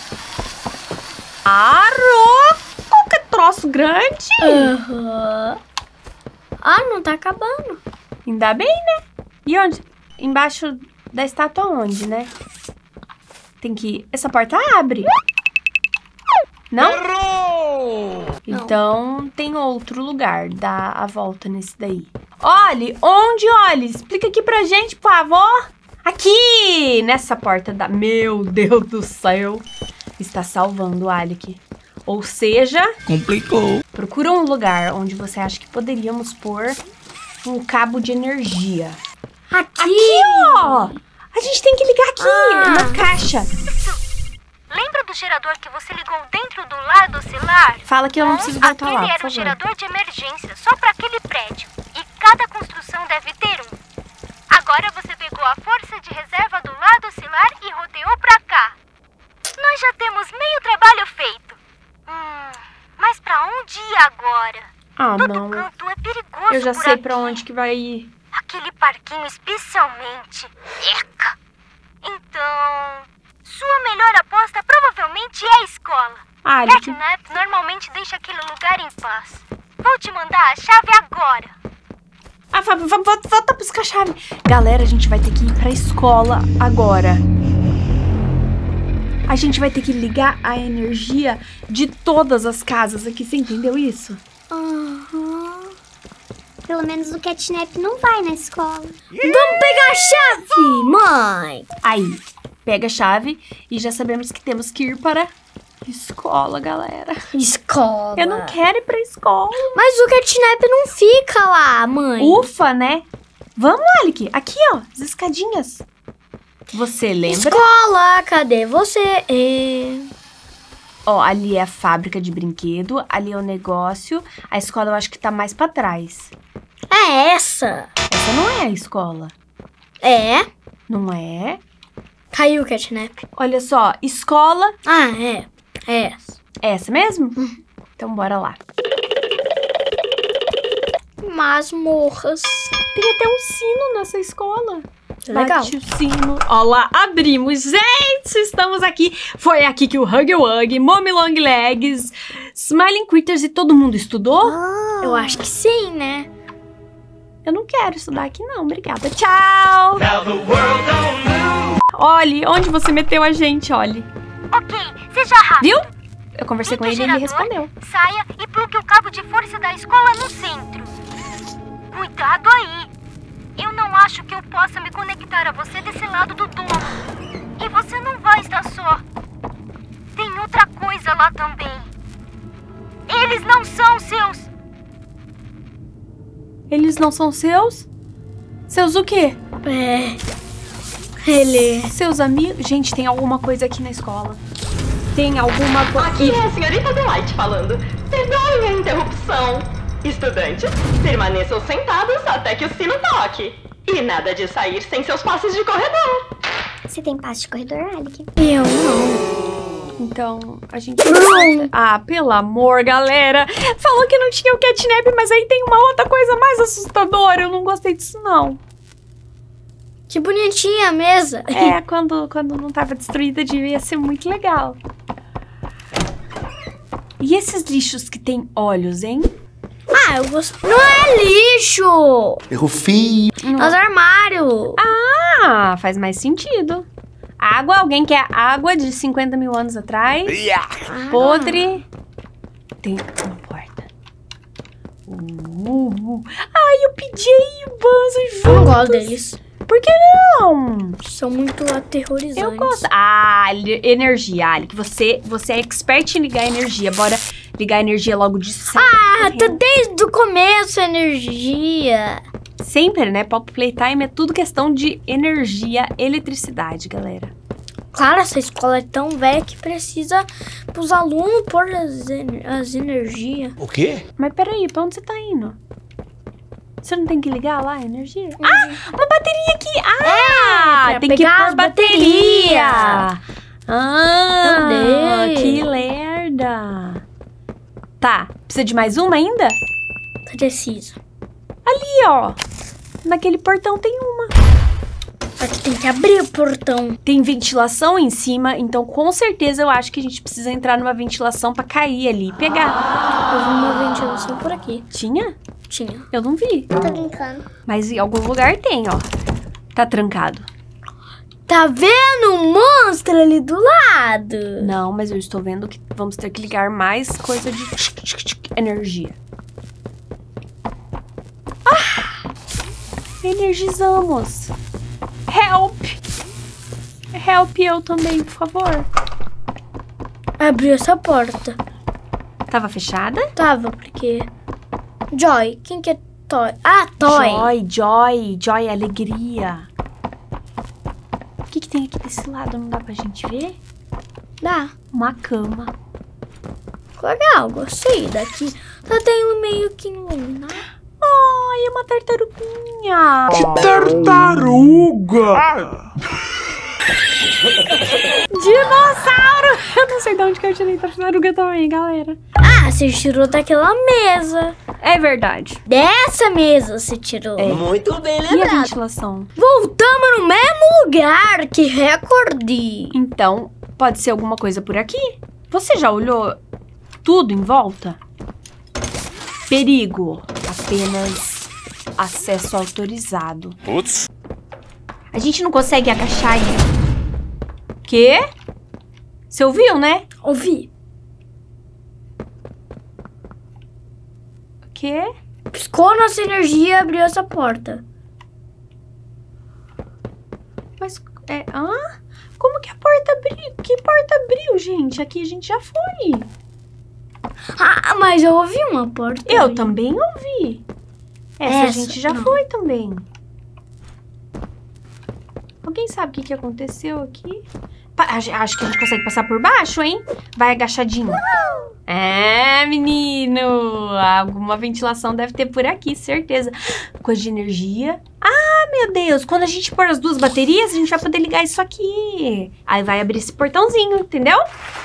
S1: Arô! Qual que é troço grande?
S2: Aham. Ah, não tá acabando.
S1: Ainda bem, né? E onde? Embaixo da estátua onde, né? Tem que... Essa porta abre. Não?
S12: Errou!
S1: Então tem outro lugar. Dá a volta nesse daí. Olhe, onde, olhe? Explica aqui pra gente, por favor. Aqui! Nessa porta da... Meu Deus do céu. Está salvando o Alec. Ou seja...
S12: Complicou.
S1: Procura um lugar onde você acha que poderíamos pôr um cabo de energia.
S2: Aqui,
S1: ó! A gente tem que ligar aqui, na caixa.
S10: Lembra do gerador que você ligou dentro do lado oscilar?
S1: Fala que eu não preciso voltar lá,
S10: Aquele era o gerador de emergência, só para aquele prédio. E cada construção deve ter um. Agora você pegou a força de reserva do lado oscilar e roteou pra cá. Nós já temos meio trabalho feito. Mas pra onde ir agora?
S1: Ah,
S10: Todo
S1: não.
S10: canto é perigoso.
S1: Eu já
S10: por
S1: sei
S10: aqui.
S1: pra onde que vai ir.
S10: Aquele parquinho especialmente. Eca! Então, sua melhor aposta provavelmente é a escola.
S1: Alec.
S10: Catnap normalmente deixa aquele lugar em paz. Vou te mandar a chave agora.
S1: Ah, volta buscar a chave. Galera, a gente vai ter que ir pra escola agora. A gente vai ter que ligar a energia de todas as casas aqui. Você entendeu isso?
S13: Aham. Pelo menos o Catnap não vai na escola.
S2: Vamos pegar a chave, mãe.
S1: Aí, pega a chave e já sabemos que temos que ir para Escola, galera.
S2: Escola.
S1: Eu não quero ir pra escola.
S2: Mas o catnap não fica lá, mãe.
S1: Ufa, né? Vamos, Alec. Aqui, ó. As escadinhas. Você lembra?
S2: Escola, cadê você?
S1: Ó, ali é a fábrica de brinquedo. Ali é o negócio. A escola eu acho que tá mais pra trás.
S2: É essa.
S1: Essa não é a escola.
S2: É?
S1: Não é?
S2: Caiu o catnap.
S1: Olha só, escola...
S2: Ah, é. É essa.
S1: É essa mesmo? Então bora lá.
S2: Masmorras.
S1: Tem até um sino nessa escola.
S2: Legal.
S1: Bate o sino. Ó lá, abrimos. Gente, estamos aqui. Foi aqui que o Huggy Wuggy, Mommy Long Legs, Smiling Critters e todo mundo estudou?
S2: Eu acho que sim, né?
S1: Eu não quero estudar aqui não, obrigada. Tchau! Olhe, onde você meteu a gente, Olhe?
S10: Ok, seja rápido.
S1: Viu? Eu conversei com ele e ele respondeu.
S10: Saia e plugue o cabo de força da escola no centro. Cuidado aí. Eu não acho que eu possa me conectar a você desse lado do domo. E você não vai estar só. Tem outra coisa lá também. Eles não são seus.
S1: Eles não são seus? Seus o quê? Seus amigos? Gente, tem alguma coisa aqui na escola. Tem alguma coisa...
S17: Aqui é a senhorita Delight falando. Perdoem a interrupção. Estudantes, permaneçam sentados até que o sino toque. E nada de sair sem seus passes de corredor.
S13: Você tem passe de corredor, Alec?
S2: Eu não.
S1: Então, a gente... Ah, pelo amor, galera. Falou que não tinha o catnap, mas aí tem uma outra coisa mais assustadora. Eu não gostei disso, não.
S2: Que bonitinha a mesa.
S1: É, quando não tava destruída, devia ser muito legal. E esses lixos que tem olhos, hein?
S2: Ah, eu gosto. Não é lixo!
S15: Erro feio.
S2: É os armários.
S1: Ah, faz mais sentido. Água, alguém quer água de 50 mil anos atrás? Podre. Tem uma porta. Ai, eu pedi o Buzz juntos.
S2: Eu não gosto deles.
S1: Por que não?
S2: São muito aterrorizantes.
S1: Eu gosto. Ah, energia, Alec. Você é expert em ligar energia. Bora ligar energia logo de sempre.
S2: Ah, tá desde o começo a energia.
S1: Sempre, né? Pop Playtime é tudo questão de energia, eletricidade, galera.
S2: Claro, essa escola é tão velha que precisa pros alunos pôr as energias.
S12: O quê?
S1: Mas peraí, pra onde você tá indo? Você não tem que ligar lá a energia? Ah, uma bateria aqui! Ah, tem que pôr bateria! Ah, que lerda! Tá, precisa de mais uma ainda?
S2: Precisa.
S1: Ali, ó. Naquele portão tem uma.
S2: Só que tem que abrir o portão.
S1: Tem ventilação em cima, então com certeza eu acho que a gente precisa entrar numa ventilação pra cair ali e pegar.
S2: Eu vi uma ventilação por aqui.
S1: Tinha?
S2: Tinha.
S1: Eu não vi.
S13: Tô brincando.
S1: Mas em algum lugar tem, ó. Tá trancado.
S2: Tá vendo um monstro ali do lado?
S1: Não, mas eu estou vendo que vamos ter que ligar mais coisa de energia. Ah! Energizamos. Help! Help eu também, por favor.
S2: Abriu essa porta.
S1: Tava fechada?
S2: Tava, porque... Joy, quem que é Toy? Ah, Toy.
S1: Joy, alegria. O que tem aqui desse lado? Não dá pra gente ver?
S2: Dá.
S1: Uma cama.
S2: Legal, gostei daqui. Tá tendo meio que iluminado.
S1: Ai, é uma tartaruguinha.
S6: Que tartaruga!
S1: Dinossauro! Eu não sei de onde que eu tirei tartaruga também, galera.
S2: Ah, você tirou daquela mesa.
S1: É verdade.
S2: Dessa mesa você tirou.
S1: É.
S12: Muito bem
S1: E a
S12: lembrado.
S1: ventilação?
S2: Voltamos no mesmo lugar, que recorde.
S1: Então, pode ser alguma coisa por aqui? Você já olhou tudo em volta? Perigo. Apenas acesso autorizado.
S12: Putz.
S1: A gente não consegue agachar aí. Quê? Você ouviu, né?
S2: Ouvi.
S1: O quê?
S2: Piscou nossa energia e abriu essa porta.
S1: Mas Como que a porta abriu? Que porta abriu, gente? Aqui a gente já foi.
S2: Ah, mas eu ouvi uma porta.
S1: Eu também ouvi. Essa a gente já foi também. Alguém sabe o que aconteceu aqui? Acho que a gente consegue passar por baixo, hein? Vai agachadinho. Menino. Alguma ventilação deve ter por aqui, certeza. Coisa de energia. Ah, meu Deus. Quando a gente pôr as duas baterias, a gente vai poder ligar isso aqui. Aí vai abrir esse portãozinho, entendeu?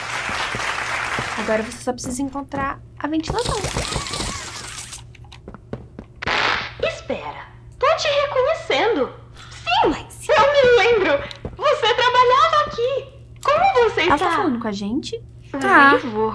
S1: Agora você só precisa encontrar a ventilação.
S17: Espera. Tô te reconhecendo. Sim, mas eu me lembro. Você trabalhava aqui. Como você está?
S1: Ela tá falando com a gente?
S2: Tá.
S17: Vivo.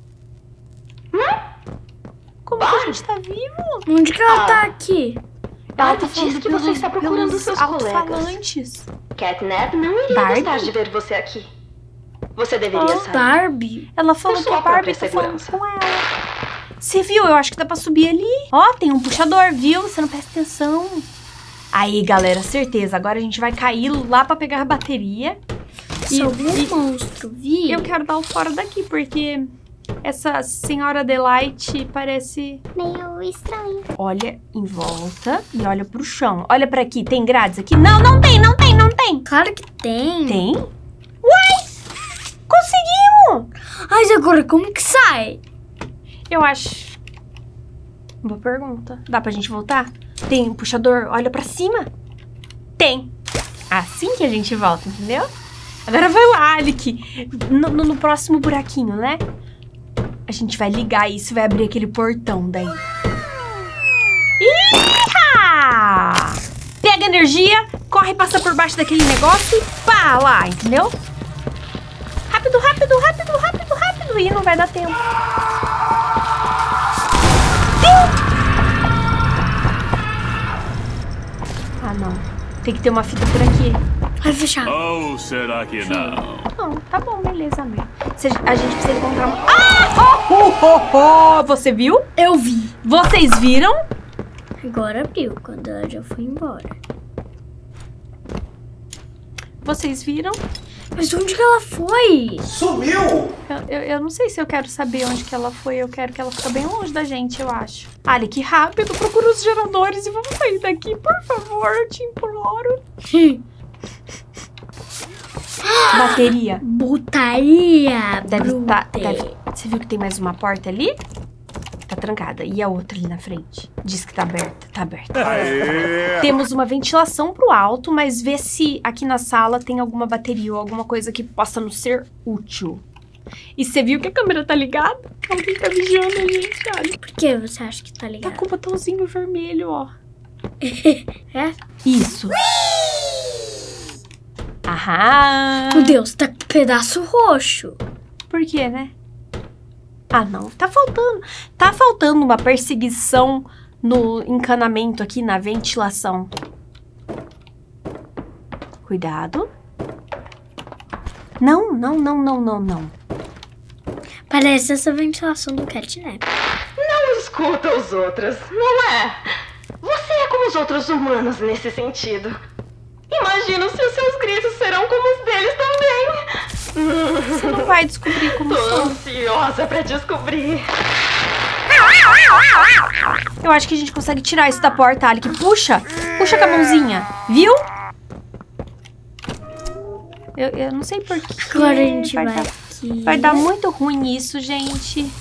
S1: Como que a gente tá vivo?
S2: Onde que ela tá aqui?
S17: Ela disse que você está procurando seus colegas.
S1: Alto-falantes.
S17: Catnap não iria gostar de ver você aqui. Você deveria sair.
S2: Barbie.
S1: Ela falou que a Barbie tá falando com ela. Você viu? Eu acho que dá pra subir ali. Ó, tem um puxador, viu? Você não presta atenção. Aí, galera, certeza. Agora a gente vai cair lá pra pegar a bateria.
S2: E algum monstro, vi?
S1: Eu quero dar o fora daqui, porque essa senhora Delight parece
S13: meio estranho.
S1: Olha em volta e olha pro chão. Olha pra aqui, tem grades aqui? Não, não tem, não tem, não tem.
S2: Claro que tem.
S1: Tem? Uai! Conseguimos!
S2: Mas agora como que sai?
S1: Eu acho... Boa pergunta. Dá pra gente voltar? Tem um puxador, olha pra cima. Tem. Assim que a gente volta, entendeu? Agora vai lá, Alec. No próximo buraquinho, né? A gente vai ligar isso e vai abrir aquele portão daí. Iha! Pega energia, corre, passa por baixo daquele negócio e pá, lá, entendeu? Rápido, rápido, rápido, rápido, rápido. Ih, não vai dar tempo. Ah, não. Tem que ter uma fita por aqui.
S2: Vai fechar.
S9: Ou será que não?
S1: Não, tá bom, beleza, amor. A gente precisa encontrar uma... Ah! Você viu?
S2: Eu vi.
S1: Vocês viram?
S2: Agora abriu, quando ela já foi embora.
S1: Vocês viram?
S2: Mas onde que ela foi?
S18: Sumiu!
S1: Eu não sei se eu quero saber onde que ela foi. Eu quero que ela fique bem longe da gente, eu acho. Ali, que rápido. Procura os geradores e vamos sair daqui, por favor. Eu te imploro. Bateria.
S2: Botaria.
S1: Deve estar... Você viu que tem mais uma porta ali? Tá trancada. E a outra ali na frente? Diz que tá aberta. Tá aberta.
S9: Aê.
S1: Temos uma ventilação pro alto, mas vê se aqui na sala tem alguma bateria ou alguma coisa que possa nos ser útil. E você viu que a câmera tá ligada? Alguém tá vigiando a gente, olha.
S2: Por que você acha que tá ligado?
S1: Tá com o botãozinho vermelho, ó.
S2: É?
S1: Isso. Aham.
S2: Meu Deus, tá com um pedaço roxo.
S1: Por quê, né? Ah, não. Tá faltando uma perseguição no encanamento aqui, na ventilação. Cuidado. Não, não, não, não, não, não.
S2: Parece essa ventilação do Catnap.
S17: Não escuta os outros, não é? Você é como os outros humanos nesse sentido. Imagino se os seus gritos serão como os deles também.
S1: Você não vai descobrir como
S17: Tô
S1: são.
S17: ansiosa pra descobrir.
S1: Eu acho que a gente consegue tirar isso da porta, Alec. Puxa! Puxa com a mãozinha. Viu? Eu não sei porquê.
S2: Agora a gente vai aqui.
S1: Vai dar muito ruim isso, gente.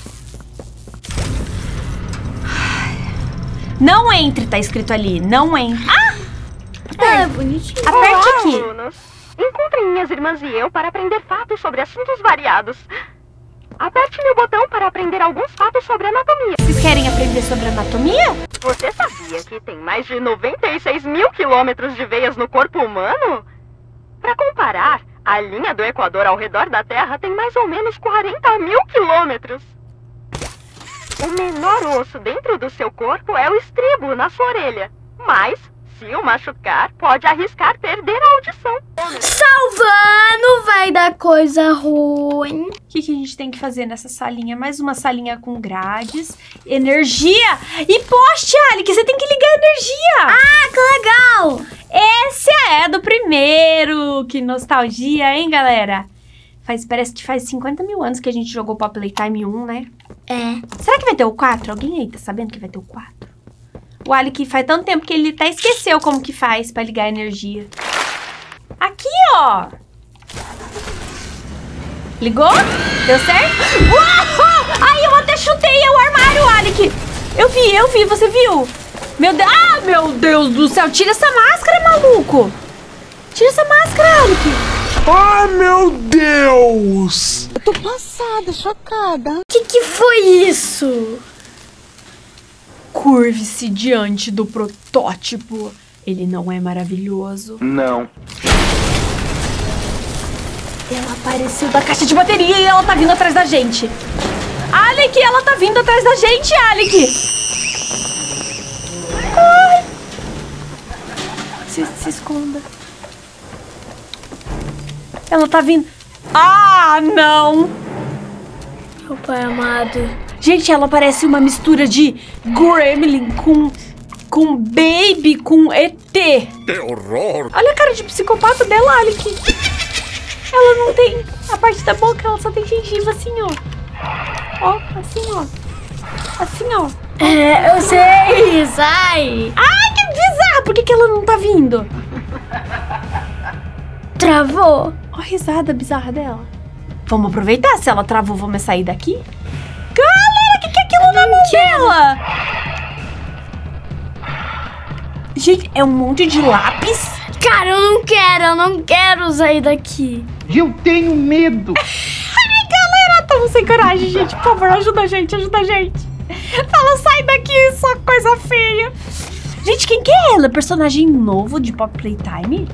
S1: Não entre, tá escrito ali. Não entre. Ah!
S2: É, bonitinho.
S1: Aperte aqui.
S8: Alunos, encontrem minhas irmãs e eu para aprender fatos sobre assuntos variados. Aperte meu botão para aprender alguns fatos sobre anatomia.
S1: Vocês querem aprender sobre anatomia?
S8: Você sabia que tem mais de 96 mil quilômetros de veias no corpo humano? Para comparar, a linha do Equador ao redor da Terra tem mais ou menos 40 mil quilômetros. O menor osso dentro do seu corpo é o estribo na sua orelha. Mas, se o machucar, pode arriscar perder a audição.
S2: Salvando vai dar coisa ruim.
S1: O que a gente tem que fazer nessa salinha? Mais uma salinha com grades. Energia! E poste, Alec, você tem que ligar a energia!
S2: Ah, que legal!
S1: Esse é do primeiro! Que nostalgia, hein, galera? Parece que faz 50 mil anos que a gente jogou Pop Playtime 1, né?
S2: É.
S1: Será que vai ter o 4? Alguém aí tá sabendo que vai ter o 4? O Alec faz tanto tempo que ele até esqueceu como que faz pra ligar a energia. Aqui, ó! Ligou? Deu certo? Uau! Ai, eu até chutei o armário, Alec! Eu vi, você viu? Meu Deus, meu Deus do céu! Tira essa máscara, maluco! Tira essa máscara, Alec!
S6: Ai, meu Deus!
S16: Eu tô passada, chocada.
S2: Que foi isso?
S1: Curve-se diante do protótipo. Ele não é maravilhoso?
S4: Não.
S1: Ela apareceu da caixa de bateria e ela tá vindo atrás da gente. Alec, ela tá vindo atrás da gente, Alec! Ai! Se esconda. Ela tá vindo. Ah, não!
S2: Meu pai amado.
S1: Gente, ela parece uma mistura de Gremlin com Baby, com ET.
S9: Que horror!
S1: Olha a cara de psicopata dela, Alec. Ela não tem a parte da boca, ela só tem gengiva assim, ó. Ó, assim, ó. Assim, ó.
S2: É, eu sei, sai.
S1: Ai, que bizarro! Por que ela não tá vindo?
S2: Travou.
S1: Ó a risada bizarra dela. Vamos aproveitar, se ela travou, vamos sair daqui? Galera, o que é aquilo na mão dela? Gente, é um monte de lápis.
S2: Cara, eu não quero sair daqui.
S12: Eu tenho medo.
S1: Ai, galera, estamos sem coragem, gente. Por favor, ajuda a gente, Fala, sai daqui, sua coisa feia. Gente, quem que é ela? Personagem novo de Pop Playtime?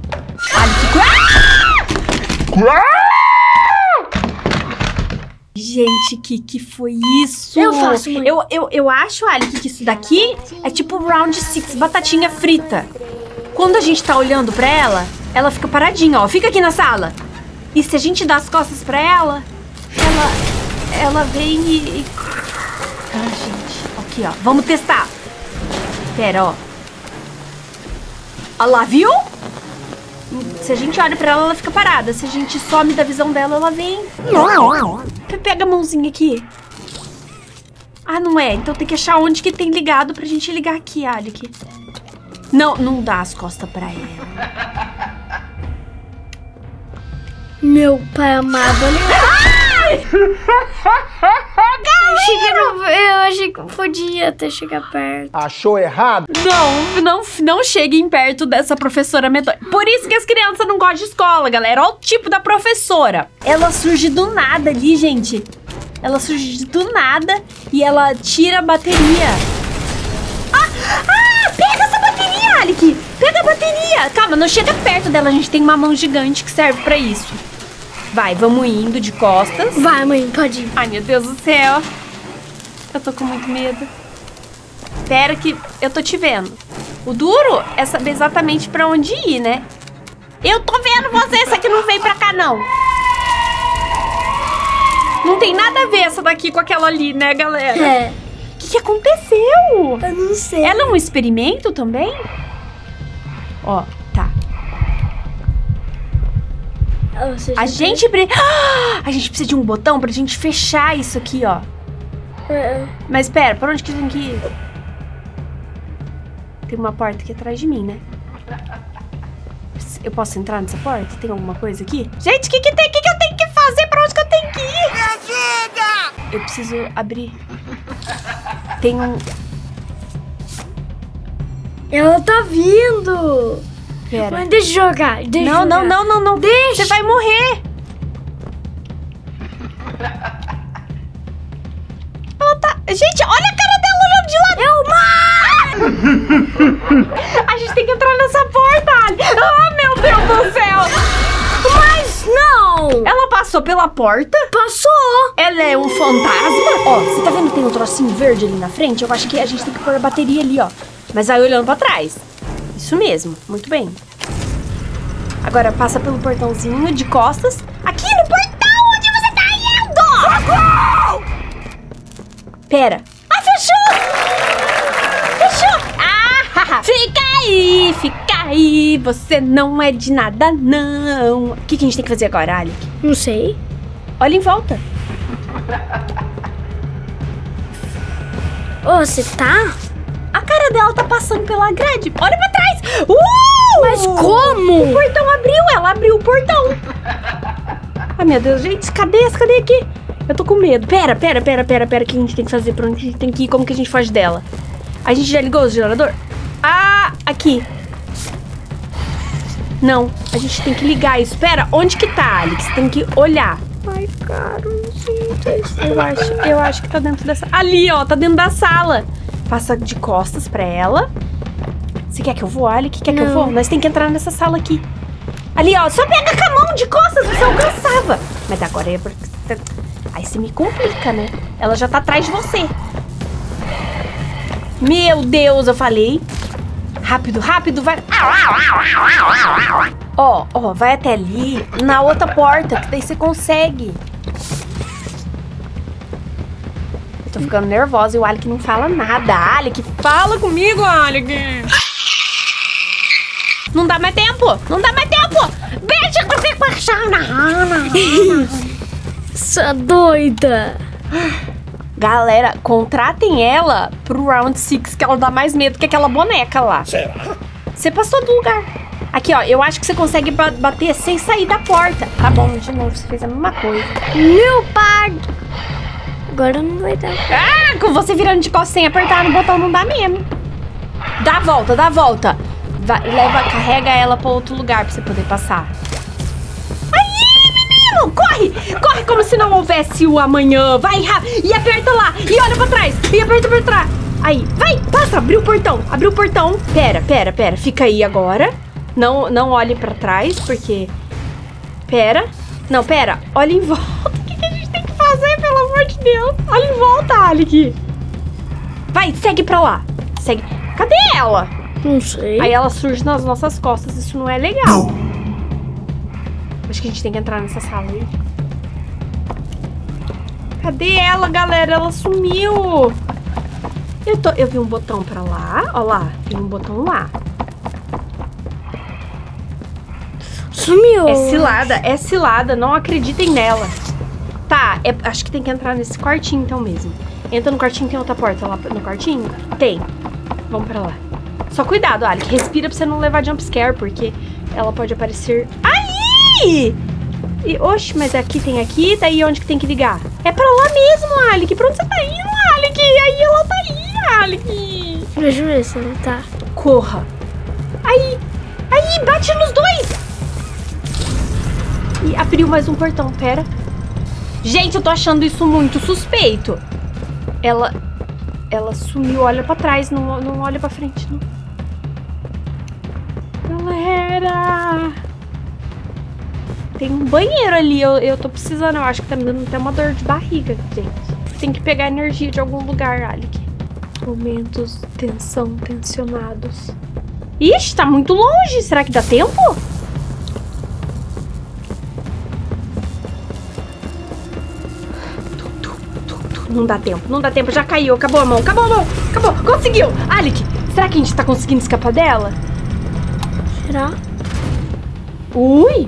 S1: Gente, que foi isso?
S2: Eu faço, mãe.
S1: Eu acho, Alec, que isso daqui é tipo Round 6, batatinha frita. Quando a gente tá olhando pra ela, ela fica paradinha, ó. Fica aqui na sala. E se a gente dá as costas pra ela, ela vem e... Ah, gente. Aqui, ó. Vamos testar. Pera, ó. Olha lá, viu? Se a gente olha pra ela, ela fica parada. Se a gente some da visão dela, ela vem... Pega a mãozinha aqui. Ah, não é? Então tem que achar onde que tem ligado pra gente ligar aqui, Alec. Não dá as costas pra ela.
S2: Meu pai amado, olha. Eu achei que podia até chegar perto.
S12: Achou errado?
S1: Não cheguem perto dessa professora metódica. Por isso que as crianças não gostam de escola, galera. Olha o tipo da professora. Ela surge do nada ali, gente. Ela surge do nada e ela tira a bateria. Pega essa bateria, Alec. Pega a bateria. Calma, não chega perto dela. A gente tem uma mão gigante que serve pra isso. Vai, vamos indo de costas.
S2: Vai, mãe, pode ir.
S1: Ai, meu Deus do céu. Eu tô com muito medo. Espera que eu tô te vendo. O duro é saber exatamente pra onde ir, né? Eu tô vendo você, essa aqui não veio pra cá, não. Não tem nada a ver essa daqui com aquela ali, né, galera?
S2: É.
S1: O que aconteceu?
S2: Eu não sei.
S1: Ela é um experimento também? Ó, tá. A gente precisa de um botão pra gente fechar isso aqui, ó. Mas pera, pra onde que tem que ir? Tem uma porta aqui atrás de mim, né? Eu posso entrar nessa porta? Tem alguma coisa aqui? Gente, o que eu tenho que fazer? Pra onde que eu tenho que ir? Me ajuda! Eu preciso abrir. Tem um...
S2: Ela tá vindo!
S1: Pera.
S2: Mas deixa eu jogar,
S1: Não.
S2: Deixa!
S1: Você vai morrer! Ela tá... Gente, olha a cara dela olhando de lado! A gente tem que entrar nessa porta, Ali! Ah, meu Deus do céu!
S2: Mas não!
S1: Ela passou pela porta?
S2: Passou!
S1: Ela é um fantasma? Ó, você tá vendo que tem um trocinho verde ali na frente? Eu acho que a gente tem que pôr a bateria ali, ó. Mas vai olhando pra trás. Isso mesmo, muito bem. Agora passa pelo portãozinho de costas. Aqui no portão, onde você tá aí? Pera. Ah, fechou! Fechou! Ah, fica aí. Você não é de nada, não. O que a gente tem que fazer agora, Alec?
S2: Não sei.
S1: Olha em volta.
S2: Ô, você tá?
S1: A cara dela tá passando pela grade. Olha pra trás.
S2: Mas como?
S1: O portão abriu. Ela abriu o portão. Ai, meu Deus, gente. Cadê aqui? Eu tô com medo. Pera. O que a gente tem que fazer? Pra onde a gente tem que ir? Como que a gente foge dela? A gente já ligou o gerador? Ah, aqui. Não, a gente tem que ligar isso. Pera, onde que tá, Alex? Tem que olhar. Ai, cara, gente. Eu acho que tá dentro dessa... Ali, ó, tá dentro da sala. Passa de costas pra ela. Você quer que eu vou, Alex? Quer que eu vou? Nós tem que entrar nessa sala aqui. Ali, ó, só pega com a mão de costas, você alcançava. Mas agora é porque... Aí você me complica, né? Ela já tá atrás de você. Meu Deus, eu falei. Rápido, vai. Ó, vai até ali, na outra porta, que daí você consegue. Eu tô ficando nervosa e o Alec não fala nada. Alec, fala comigo, Alec. Não dá mais tempo. Beijo com você, paixão.
S2: Sua doida.
S1: Galera, contratem ela pro Round 6, que ela dá mais medo que aquela boneca lá.
S18: Será?
S1: Você passou do lugar. Aqui, ó, eu acho que você consegue bater sem sair da porta. Tá bom, de novo, você fez a mesma coisa.
S2: Meu pai! Agora não vai dar.
S1: Ah, com você virando de costas sem apertar no botão, não dá mesmo. Dá a volta. Carrega ela pra outro lugar pra você poder passar. Corre como se não houvesse o amanhã. Vai, e aperta lá. E olha pra trás. E aperta pra trás. Aí, vai, passa, abriu o portão. Pera. Fica aí agora. Não olhe pra trás, porque... Pera. Olha em volta. O que a gente tem que fazer, pelo amor de Deus? Olha em volta, Alec. Vai, segue pra lá. Segue. Cadê ela?
S2: Não sei.
S1: Aí ela surge nas nossas costas. Isso não é legal. Acho que a gente tem que entrar nessa sala aí. Cadê ela, galera? Ela sumiu. Eu vi um botão pra lá. Ó lá, tem um botão lá.
S2: Sumiu.
S1: É cilada. Não acreditem nela. Tá, acho que tem que entrar nesse quartinho então mesmo. Entra no quartinho, tem outra porta lá no quartinho? Tem. Vamos pra lá. Só cuidado, Alec. Respira pra você não levar jumpscare, porque ela pode aparecer... Aí! Oxe, mas aqui tem aqui, daí onde que tem que ligar? É pra lá mesmo, Alec. Pra onde você tá indo, Alec? Aí ela tá aí, Alec.
S2: Deixa eu ver se ela tá.
S1: Corra. Aí, bate nos dois. E abriu mais um portão, pera. Gente, eu tô achando isso muito suspeito. Ela sumiu, olha pra trás, não olha pra frente, não. Galera... Tem um banheiro ali, eu tô precisando, eu acho que tá me dando até uma dor de barriga, gente. Tem que pegar energia de algum lugar, Alec. Momentos, tensionados. Ixi, tá muito longe, será que dá tempo? Não dá tempo, já caiu, acabou a mão, conseguiu! Alec, será que a gente tá conseguindo escapar dela?
S2: Será?
S1: Ui!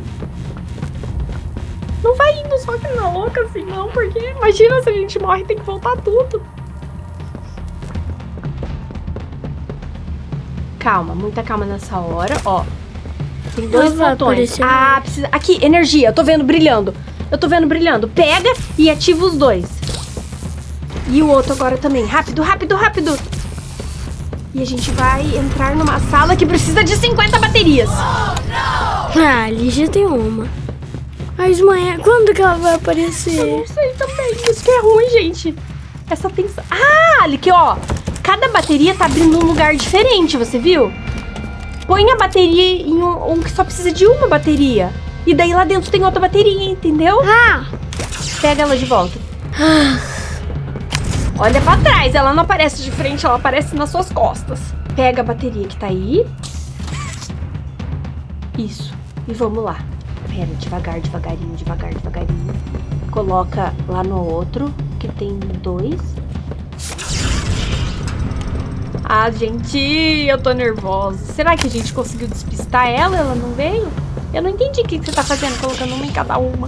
S1: Não vai indo só que na louca assim não, porque imagina se a gente morre e tem que voltar tudo. Calma, muita calma nessa hora, ó. Tem dois botões. Ah, precisa... Aqui, energia, eu tô vendo brilhando. Pega e ativa os dois. E o outro agora também. Rápido. E a gente vai entrar numa sala que precisa de 50 baterias.
S2: Ah, ali já tem uma. Mas, mãe, quando que ela vai aparecer?
S1: Eu não sei também. Isso que é ruim, gente. Essa tensão... Ah, ali que, ó. Cada bateria tá abrindo um lugar diferente, você viu? Põe a bateria em um que só precisa de uma bateria. E daí lá dentro tem outra bateria, entendeu?
S2: Ah!
S1: Pega ela de volta. Olha pra trás, ela não aparece de frente, ela aparece nas suas costas. Pega a bateria que tá aí. Isso. E vamos lá. Pera, devagarinho. Coloca lá no outro, que tem dois. Ah, gente, eu tô nervosa. Será que a gente conseguiu despistar ela? Ela não veio? Eu não entendi o que você tá fazendo, colocando uma em cada uma.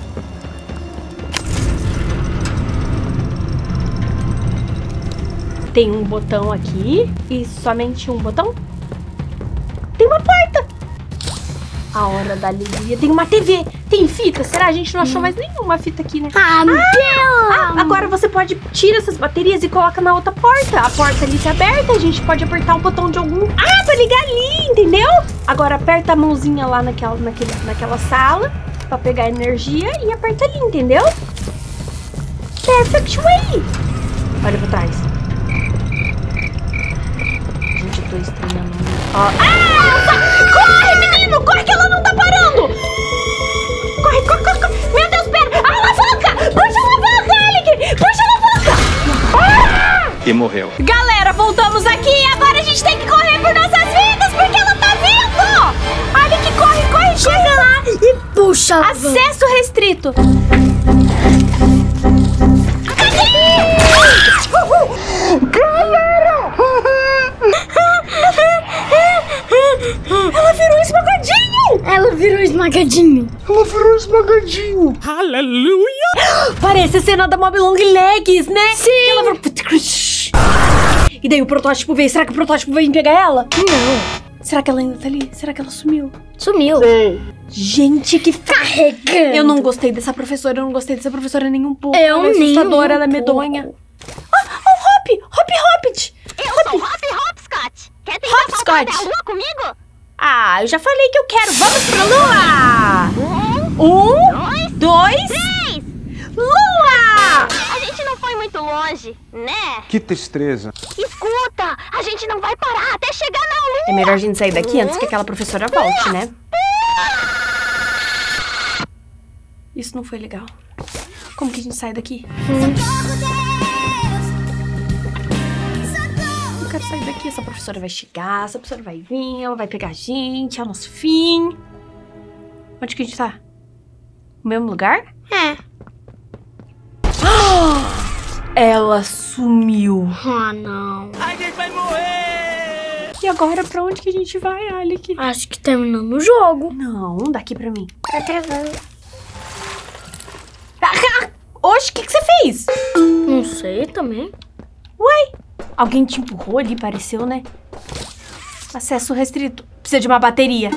S1: Tem um botão aqui e somente um botão. Tem uma porta. A hora da alegria. Tem uma TV. Tem fita. Será? A gente não achou mais nenhuma fita aqui, né? Agora você pode tirar essas baterias e coloca na outra porta. A porta ali tá aberta. A gente pode apertar o botão de algum... pra ligar ali, entendeu? Agora aperta a mãozinha lá naquela sala pra pegar energia e aperta ali, entendeu? Perfect way. Olha pra trás. Gente, eu tô estranhando muito. Corre, menino! Corre que ela não tá parando! Corre, corre, corre, corre! Meu Deus, pera! Alavanca! Puxa a alavanca, Alec! Puxa a alavanca!
S9: E morreu.
S1: Galera, voltamos aqui! Agora a gente tem que correr por nossas vidas, porque ela tá vindo! Alec, corre, corre! Chega lá
S2: e puxa a alavanca.
S1: Acesso restrito! Galera! Ela virou esmagadinho!
S2: Ela virou esmagadinho!
S6: Ela virou esmagadinho!
S1: Aleluia! Parece a cena da Mob Long Legs, né?
S2: Sim!
S1: Ela virou... E daí o protótipo veio. Será que o protótipo veio pegar ela?
S2: Não.
S1: Será que ela ainda tá ali? Será que ela sumiu?
S2: Sumiu.
S1: Gente, que
S2: carregando.
S1: Eu não gostei dessa professora. Eu não gostei dessa professora nem um pouco.
S2: Eu
S1: ela é assustadora, ela é medonha. O Hop! Hoppit!
S10: Eu sou Hop Hopscotch. Quer tentar saltar da lua comigo?
S1: Ah, eu já falei que eu quero. Vamos pra lua! 1, 2,
S10: 3!
S1: Lua!
S10: A gente não foi muito longe, né?
S14: Que tristeza.
S10: Escuta, a gente não vai parar até chegar na lua.
S1: É melhor a gente sair daqui antes que aquela professora volte, né? Isso não foi legal. Como que a gente sai daqui? Eu quero sair daqui. Essa professora vai chegar, essa professora vai vir, ela vai pegar a gente, é o nosso fim. Onde que a gente tá? No mesmo lugar? Ela sumiu.
S2: Ah, não.
S1: A gente vai morrer! E agora, pra onde que a gente vai, Alec?
S2: Acho que terminando o jogo.
S1: Não, daqui pra mim.
S13: Tá travando.
S1: Oxe, o que você fez?
S2: Não sei também.
S1: Uai, alguém te empurrou ali, pareceu, né? Acesso restrito. Precisa de uma bateria.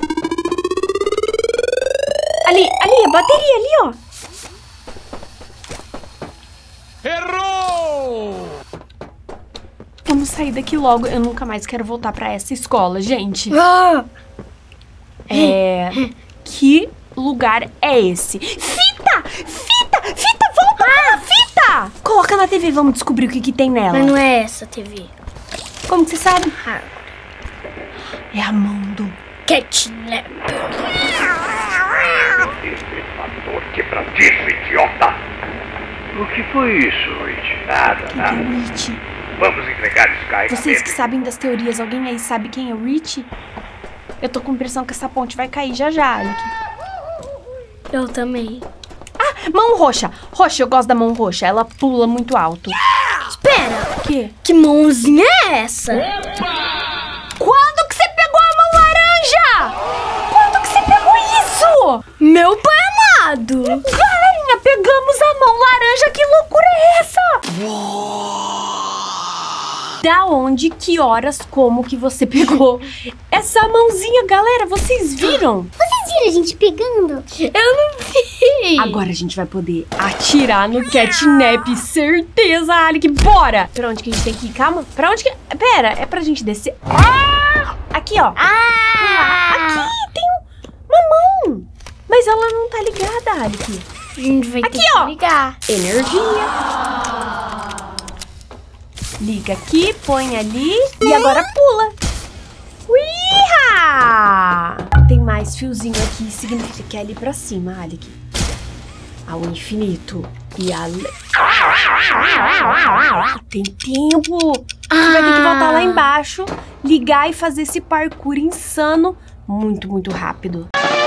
S1: Ali, a bateria ali, ó.
S9: Errou!
S1: Vamos sair daqui logo. Eu nunca mais quero voltar pra essa escola, gente. Que lugar é esse? Fita! Volta pra fita! Coloca na TV, vamos descobrir o que tem nela.
S2: Mas não é essa TV.
S1: Como que você sabe? É a mão do
S2: Catnap.
S4: Estrepador quebradiço, idiota! O que foi isso, Rich? Nada.
S1: Rich?
S4: Vamos entregar esse carregamento.
S1: Vocês que sabem das teorias, alguém aí sabe quem é o Rich? Eu tô com a impressão que essa ponte vai cair já, Alec.
S2: Eu também.
S1: Mão roxa. Roxa, eu gosto da mão roxa. Ela pula muito alto.
S2: Espera.
S1: O quê?
S2: Que mãozinha é essa?
S1: Quando que você pegou a mão laranja? Quando que você pegou isso?
S2: Meu pai amado.
S1: Galerinha, pegamos a mão laranja. Que loucura é essa? Da onde, que horas, como que você pegou essa mãozinha, galera? Vocês viram?
S13: Vocês viram a gente pegando?
S2: Eu não vi.
S1: Agora a gente vai poder atirar no Catnap, certeza, Alec. Bora! Pra onde que a gente tem que ir? Calma. Pra onde que... Pera, é pra gente descer. Aqui, ó. Aqui tem uma mão. Mas ela não tá ligada, Alec.
S2: A gente vai ter que ligar.
S1: Energia. Liga aqui, põe ali e agora pula. Uiha! Tem mais fiozinho aqui, significa que é ali pra cima, Alec. Ao infinito e além. Tem tempo. Você vai ter que voltar lá embaixo, ligar e fazer esse parkour insano muito, muito rápido.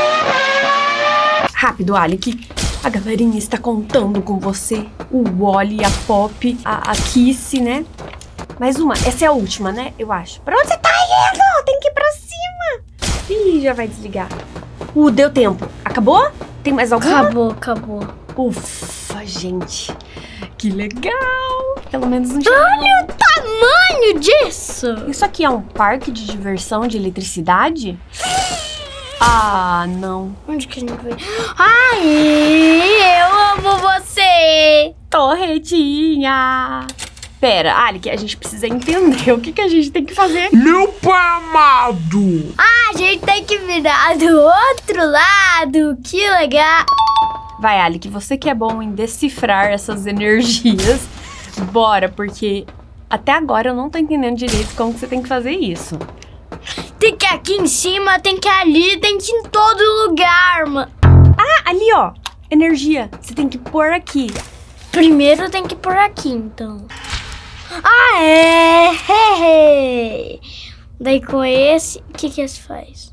S1: Rápido, Alec. A galerinha está contando com você. O Wally, a Pop, a Kissy, né? Mais uma. Essa é a última, né? Eu acho. Pra onde você tá indo? Tem que ir pra cima. Ih, já vai desligar. Deu tempo. Acabou? Tem mais alguma?
S2: Acabou.
S1: Ufa, gente. Que legal. Pelo menos um dia.
S2: Olha o tamanho disso.
S1: Isso aqui é um parque de diversão de eletricidade? Ah, não.
S2: Onde que a gente vai? Ai, eu amo você.
S1: Torretinha. Pera, Alec, a gente precisa entender o que a gente tem que fazer.
S6: Meu pai amado!
S2: A gente tem que virar do outro lado. Que legal.
S1: Vai, Alec, você que é bom em decifrar essas energias. Bora, porque até agora eu não tô entendendo direito como que você tem que fazer isso.
S2: Tem que ir aqui em cima, tem que ir ali, tem que ir em todo lugar, mano.
S1: Ah, ali, ó. Energia. Você tem que pôr aqui.
S2: Primeiro tem que pôr aqui, então. Ah, é! Daí com esse, o que esse faz?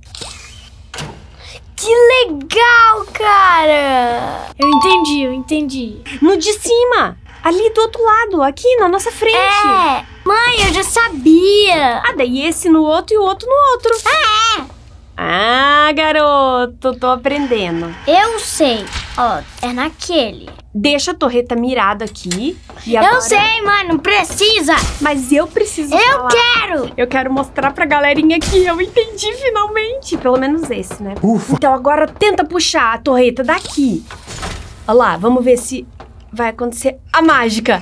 S2: Que legal, cara! Eu entendi.
S1: No de cima! Ali do outro lado, aqui na nossa frente.
S2: É! Mãe, eu já sabia!
S1: Ah, daí esse no outro e o outro no outro.
S2: É!
S1: Ah, garoto, tô aprendendo.
S2: Eu sei. Ó, é naquele.
S1: Deixa a torreta mirada aqui. E agora...
S2: Eu sei, mano, não precisa.
S1: Mas eu preciso falar.
S2: Quero!
S1: Eu quero mostrar pra galerinha que eu entendi finalmente. Pelo menos esse, né?
S6: Ufa.
S1: Então agora tenta puxar a torreta daqui. Olha lá, vamos ver se vai acontecer a mágica.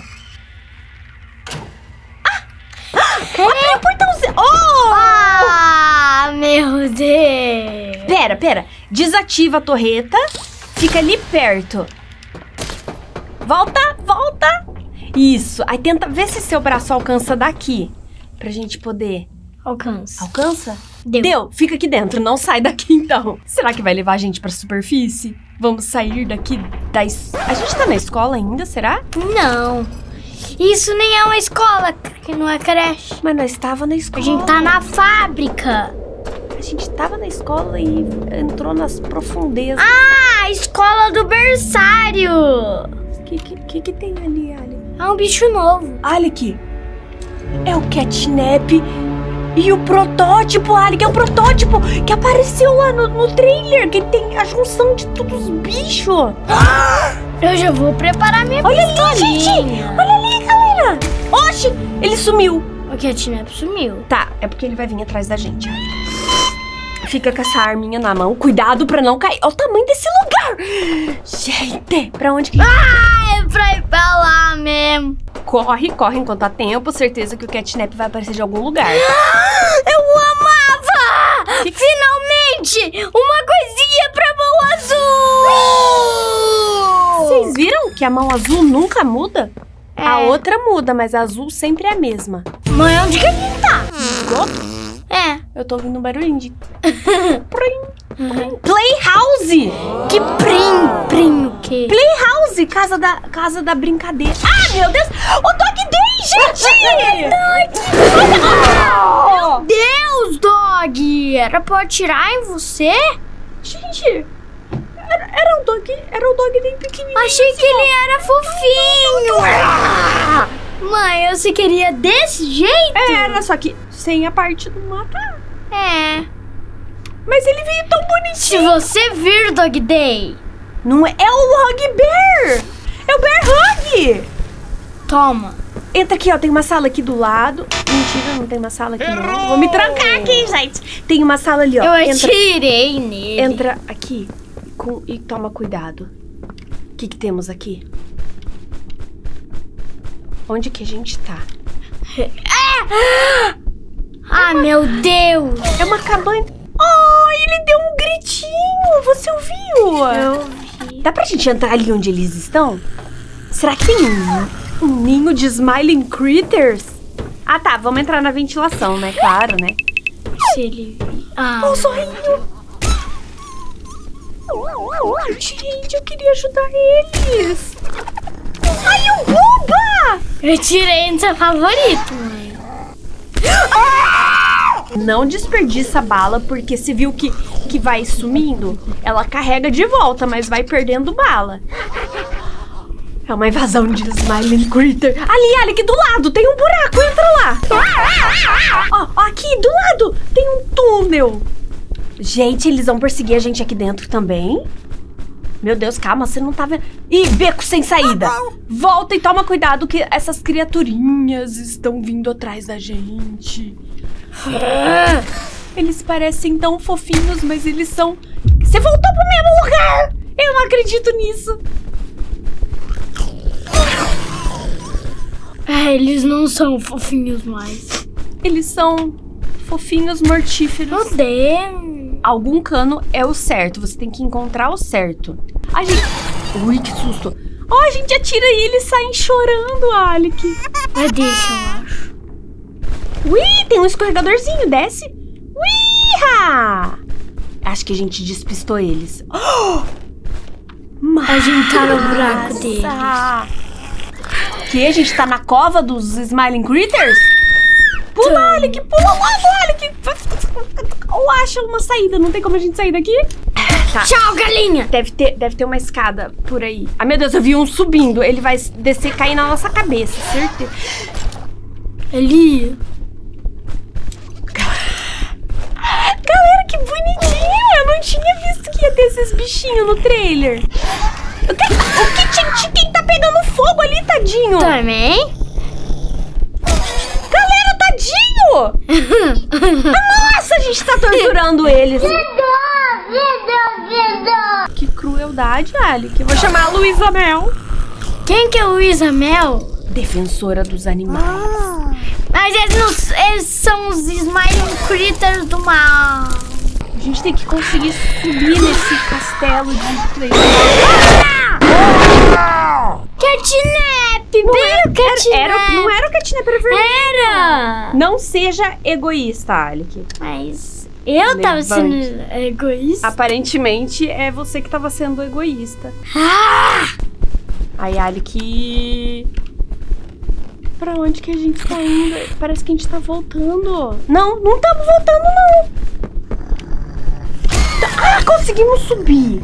S1: Abre o portãozinho.
S2: Ah, meu Deus.
S1: Pera. Desativa a torreta. Fica ali perto. Volta. Isso. Aí tenta ver se seu braço alcança daqui. Pra gente poder... Alcança? Deu. Fica aqui dentro. Não sai daqui, então. Será que vai levar a gente pra superfície? Vamos sair daqui da... A gente tá na escola ainda, será?
S2: Não. Isso nem é uma escola, que não é creche.
S1: Mas nós estava na escola.
S2: A gente tá na fábrica.
S1: A gente tava na escola e entrou nas profundezas.
S2: Ah, a escola do berçário.
S1: O que tem ali, Ali?
S2: É um bicho novo.
S1: Alec, é o Catnap e o protótipo, Alec. É o protótipo que apareceu lá no trailer, que tem a junção de todos os bichos.
S2: Eu já vou preparar minha
S1: pistolinha. Olha ali, gente. Olha ali, galera. Oxi, ele sumiu.
S2: O Catnap sumiu.
S1: Tá, é porque ele vai vir atrás da gente. Fica com essa arminha na mão. Cuidado pra não cair. Olha o tamanho desse lugar. Gente, pra onde que...
S2: Ah, é pra ir pra lá mesmo.
S1: Corre enquanto há tempo. Certeza que o Catnap vai aparecer de algum lugar.
S2: Eu amava! Finalmente! Uma coisinha pra mão azul!
S1: Vocês viram que a mão azul nunca muda? É. A outra muda, mas a azul sempre é a mesma.
S2: Mãe, onde que a gente tá?
S1: Esgoto?
S2: É.
S1: Eu tô ouvindo um barulhinho de... Playhouse!
S2: Que prim, o quê?
S1: Playhouse, casa da brincadeira. Ah, meu Deus! O Dog Day, gente!
S2: Meu Deus, Dog! Era pra atirar em você?
S1: Gente, era o Dog Day pequenininho.
S2: Achei que ele era fofinho. Mãe, você queria desse jeito?
S1: Era, só que sem a parte do matar.
S2: É.
S1: Mas ele veio tão bonitinho.
S2: Se você vir, Dog Day.
S1: Não é o Hug Bear. É o Bear Hug.
S2: Toma.
S1: Entra aqui, ó. Tem uma sala aqui do lado. Mentira, não tem uma sala aqui, não. Vou me trancar aqui, gente. Tem uma sala ali, ó.
S2: Eu atirei nele.
S1: Entra aqui e toma cuidado. O que temos aqui? Onde que a gente tá?
S2: Ah, meu Deus!
S1: É uma cabana. Oh, ele deu um gritinho! Você ouviu?
S2: Eu vi.
S1: Dá pra gente entrar ali onde eles estão? Será que tem um ninho de Smiling Critters? Ah, tá. Vamos entrar na ventilação, né? Claro, né?
S2: Se ele...
S1: Oh, sorrinho! Gente, eu queria ajudar eles! Ai, o Buba!
S2: Eu tirei no seu favorito, mãe.
S1: Não desperdiça a bala, porque se viu que vai sumindo, ela carrega de volta, mas vai perdendo bala. É uma invasão de Smiling Critter. Ali, aqui do lado, tem um buraco, entra lá. Ó, aqui do lado, tem um túnel. Gente, eles vão perseguir a gente aqui dentro também? Meu Deus, calma, você não tá vendo. Ih, beco sem saída. Volta e toma cuidado que essas criaturinhas estão vindo atrás da gente. Eles parecem tão fofinhos, mas eles são... Você voltou pro mesmo lugar! Eu não acredito nisso.
S2: Eles não são fofinhos mais.
S1: Eles são fofinhos mortíferos.
S2: Meu Deus.
S1: Algum cano é o certo. Você tem que encontrar o certo. A gente... Ui, que susto. Ó, a gente atira e eles saem chorando, Alec.
S2: Deixa, eu acho.
S1: Ui, tem um escorregadorzinho. Desce. Ui! Acho que a gente despistou eles.
S2: A gente tá no buraco deles.
S1: Que? A gente tá na cova dos Smiling Critters? Pula, Alec! Pula logo, Alec! Ou acha uma saída. Não tem como a gente sair daqui? Tá.
S2: Tchau, galinha!
S1: Deve ter uma escada por aí. Ai, meu Deus, eu vi um subindo. Ele vai descer e cair na nossa cabeça, certeza.
S2: Ali.
S1: Galera, que bonitinho! Eu não tinha visto que ia ter esses bichinhos no trailer. O Kitchen tá pegando fogo ali, tadinho.
S2: Também?
S1: Galera, tadinho! Nossa, a gente tá torturando eles.
S13: Vida!
S1: Que crueldade, Alec. Eu vou chamar a Luísa Mel.
S2: Quem que é Luísa Mel?
S1: Defensora dos animais.
S2: Mas eles são os Smiling Critters do mal.
S1: A gente tem que conseguir subir nesse castelo de três.
S2: Catnap! Bem o Catnap!
S1: Não era o Catnap, era vermelho.
S2: Era!
S1: Não seja egoísta, Alec.
S2: Mas eu tava sendo egoísta.
S1: Aparentemente é você que tava sendo egoísta. Aí, Alec... Pra onde que a gente tá indo? Parece que a gente tá voltando. Não estamos voltando, não. Conseguimos subir.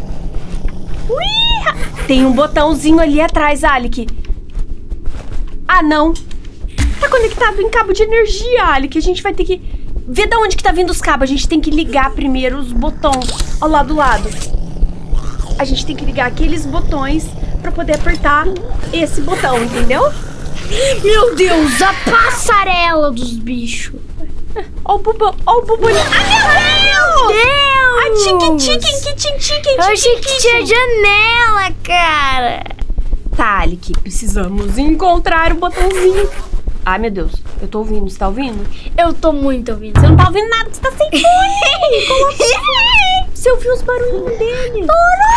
S1: Ui! Tem um botãozinho ali atrás, Alec. Não. Tá conectado em cabo de energia, Alec. A gente vai ter que ver de onde que tá vindo os cabos. A gente tem que ligar primeiro os botões. Ó, lá do lado. A gente tem que ligar aqueles botões pra poder apertar esse botão, entendeu?
S2: Meu Deus, a passarela dos bichos.
S1: Ó o Bubu. Meu Deus! A Chicken.
S2: Eu achei que tinha janela, cara.
S1: Tá, Alec, precisamos encontrar o botãozinho. Ai, meu Deus, eu tô ouvindo. Você tá ouvindo?
S2: Eu tô muito ouvindo.
S1: Você não tá ouvindo nada, você tá sem fone. Coloca o fone. Você ouviu os barulhinhos dele?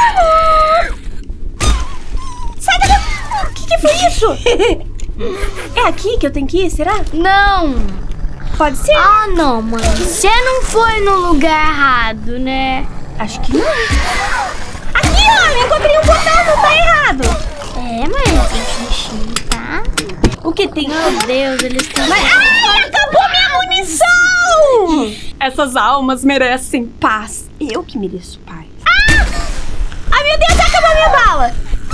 S1: Sai daqui. O que foi isso? É aqui que eu tenho que ir, será?
S2: Não.
S1: Pode ser?
S2: Não, mãe. Você não foi no lugar errado, né?
S1: Acho que não. Aqui, ó, eu encontrei um botão, não tá errado.
S2: Mas esse bichinho tá...
S1: O que tem?
S2: Meu Deus, eles estão...
S1: Ai, acabou minha munição! Essas almas merecem paz. Eu que mereço paz. Ai, meu Deus, acabou minha bala.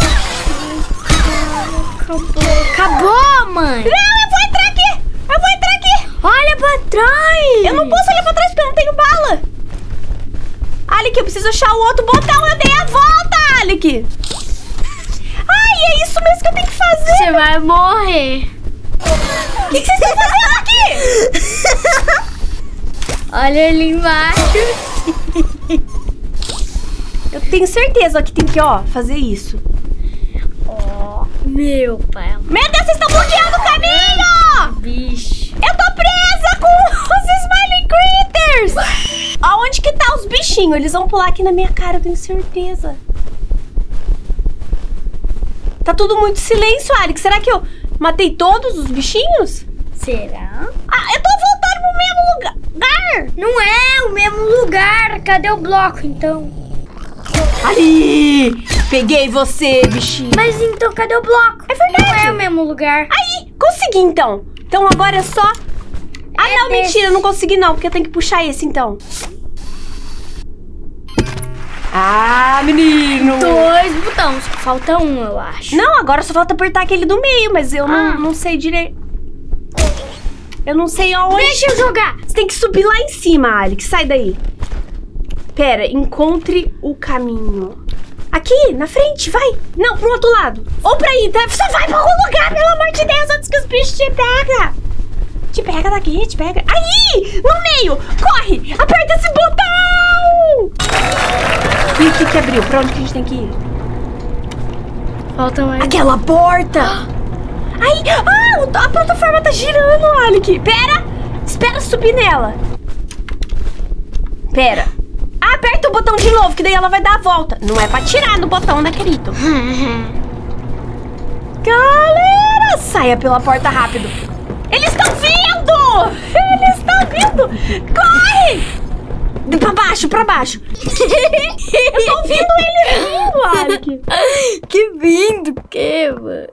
S2: Acabou, mãe.
S1: Não, eu vou entrar aqui.
S2: Olha pra trás.
S1: Eu não posso olhar pra trás porque eu não tenho bala. Alec, eu preciso achar o outro botão. Eu dei a volta, Alec. É isso mesmo que eu tenho que fazer.
S2: Você vai morrer.
S1: O que vocês estão fazendo aqui?
S2: Olha ali embaixo.
S1: Eu tenho certeza que tem que, fazer isso.
S2: Meu pai.
S1: Meu Deus, vocês estão bloqueando o caminho!
S2: Bicho.
S1: Eu tô presa com os Smiling Critters! Aonde que tá os bichinhos? Eles vão pular aqui na minha cara, eu tenho certeza. Tá tudo muito silêncio, Alec. Será que eu matei todos os bichinhos?
S2: Será?
S1: Eu tô voltando pro mesmo lugar!
S2: Não é o mesmo lugar. Cadê o bloco, então?
S1: Ali! Peguei você, bichinho.
S2: Mas então, cadê o bloco?
S1: É verdade.
S2: Não é o mesmo lugar.
S1: Aí, consegui então. Então agora é só... não, mentira, eu não consegui não, porque eu tenho que puxar esse então. Ah, menino!
S2: 2 botões, só falta um, eu acho.
S1: Não, agora só falta apertar aquele do meio, mas eu não sei direito. Eu não sei aonde.
S2: Deixa eu jogar!
S1: Você tem que subir lá em cima, Alex. Sai daí. Pera, encontre o caminho. Aqui, na frente, vai. Não, pro outro lado. Ou pra aí, tá? Só vai pra algum lugar, pelo amor de Deus, antes que os bichos te pegam. Te pega daqui, te pega. Aí, no meio. Corre, aperta esse botão. E o que abriu? Pra onde que a gente tem que ir?
S2: Falta mais.
S1: Aquela porta. Aí, a plataforma tá girando, Alec. Pera, espera subir nela. Pera. Aperta o botão de novo, que daí ela vai dar a volta. Não é pra tirar no botão, né, querido? Galera, saia pela porta rápido. Eles estão vindo! Eles estão vindo! Corre! Pra baixo, pra baixo. Eu tô ouvindo ele vindo, Alec.
S2: Que vindo, que, mano?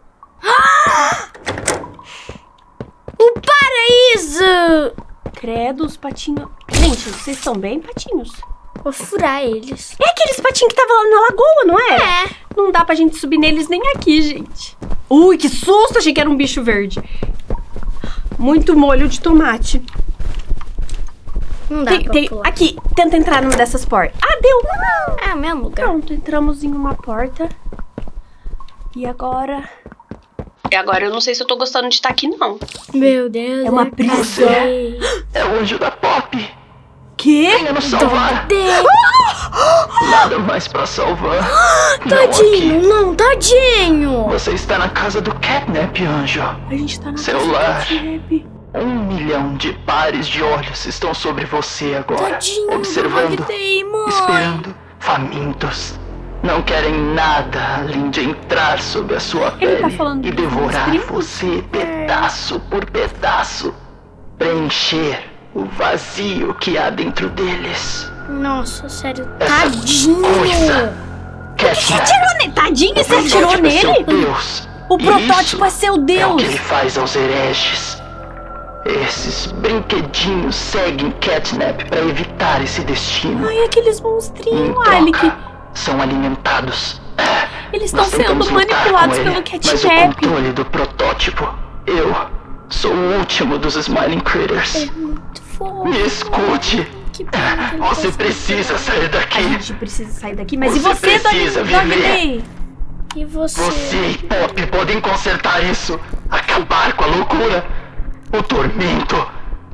S2: O paraíso!
S1: Credo, os patinhos. Gente, vocês estão bem, patinhos?
S2: Vou furar eles.
S1: É aqueles patinhos que estavam lá na lagoa, não é?
S2: É.
S1: Não dá pra gente subir neles nem aqui, gente. Ui, que susto! Achei que era um bicho verde. Muito molho de tomate.
S2: Não dá pra pular.
S1: Aqui, tenta entrar numa dessas portas. Ah, deu!
S2: É o mesmo lugar.
S1: Pronto, entramos em uma porta. E agora... Agora eu não sei se eu tô gostando de estar aqui, não.
S2: Meu Deus.
S1: É uma prisão.
S3: É o anjo da Pop.
S1: Que?
S3: Venha nos salvar. Nada mais pra salvar.
S2: Tadinho, não, tadinho.
S3: Você está na casa do Catnap, anjo.
S1: A gente tá na
S3: Celular.
S1: casa do Catnap.
S3: 1 milhão de pares de olhos estão sobre você agora.
S2: Tadinho,
S3: observando,
S2: mãe.
S3: esperando, famintos. Não querem nada além de entrar sob a sua pele e devorar você pedaço por pedaço. Preencher o vazio que há dentro deles.
S2: Nossa, sério,
S3: tadinho.
S1: Você atirou nele? Tadinho, você atirou nele?
S3: Deus.
S1: O protótipo é seu Deus.
S3: É o que ele faz aos hereges. Esses brinquedinhos seguem Catnap para evitar esse destino.
S1: Ai, aqueles monstrinhos,
S3: Alec. São alimentados.
S1: Eles estão sendo manipulados pelo Catnap.
S3: Mas o controle do protótipo, eu sou o último dos Smiling Critters.
S2: É muito fofo.
S3: Me escute. Você precisa sair daqui.
S1: A gente precisa sair daqui, mas e você, Dog?
S2: E você?
S3: Você e Pop podem consertar isso. Acabar com a loucura. O tormento.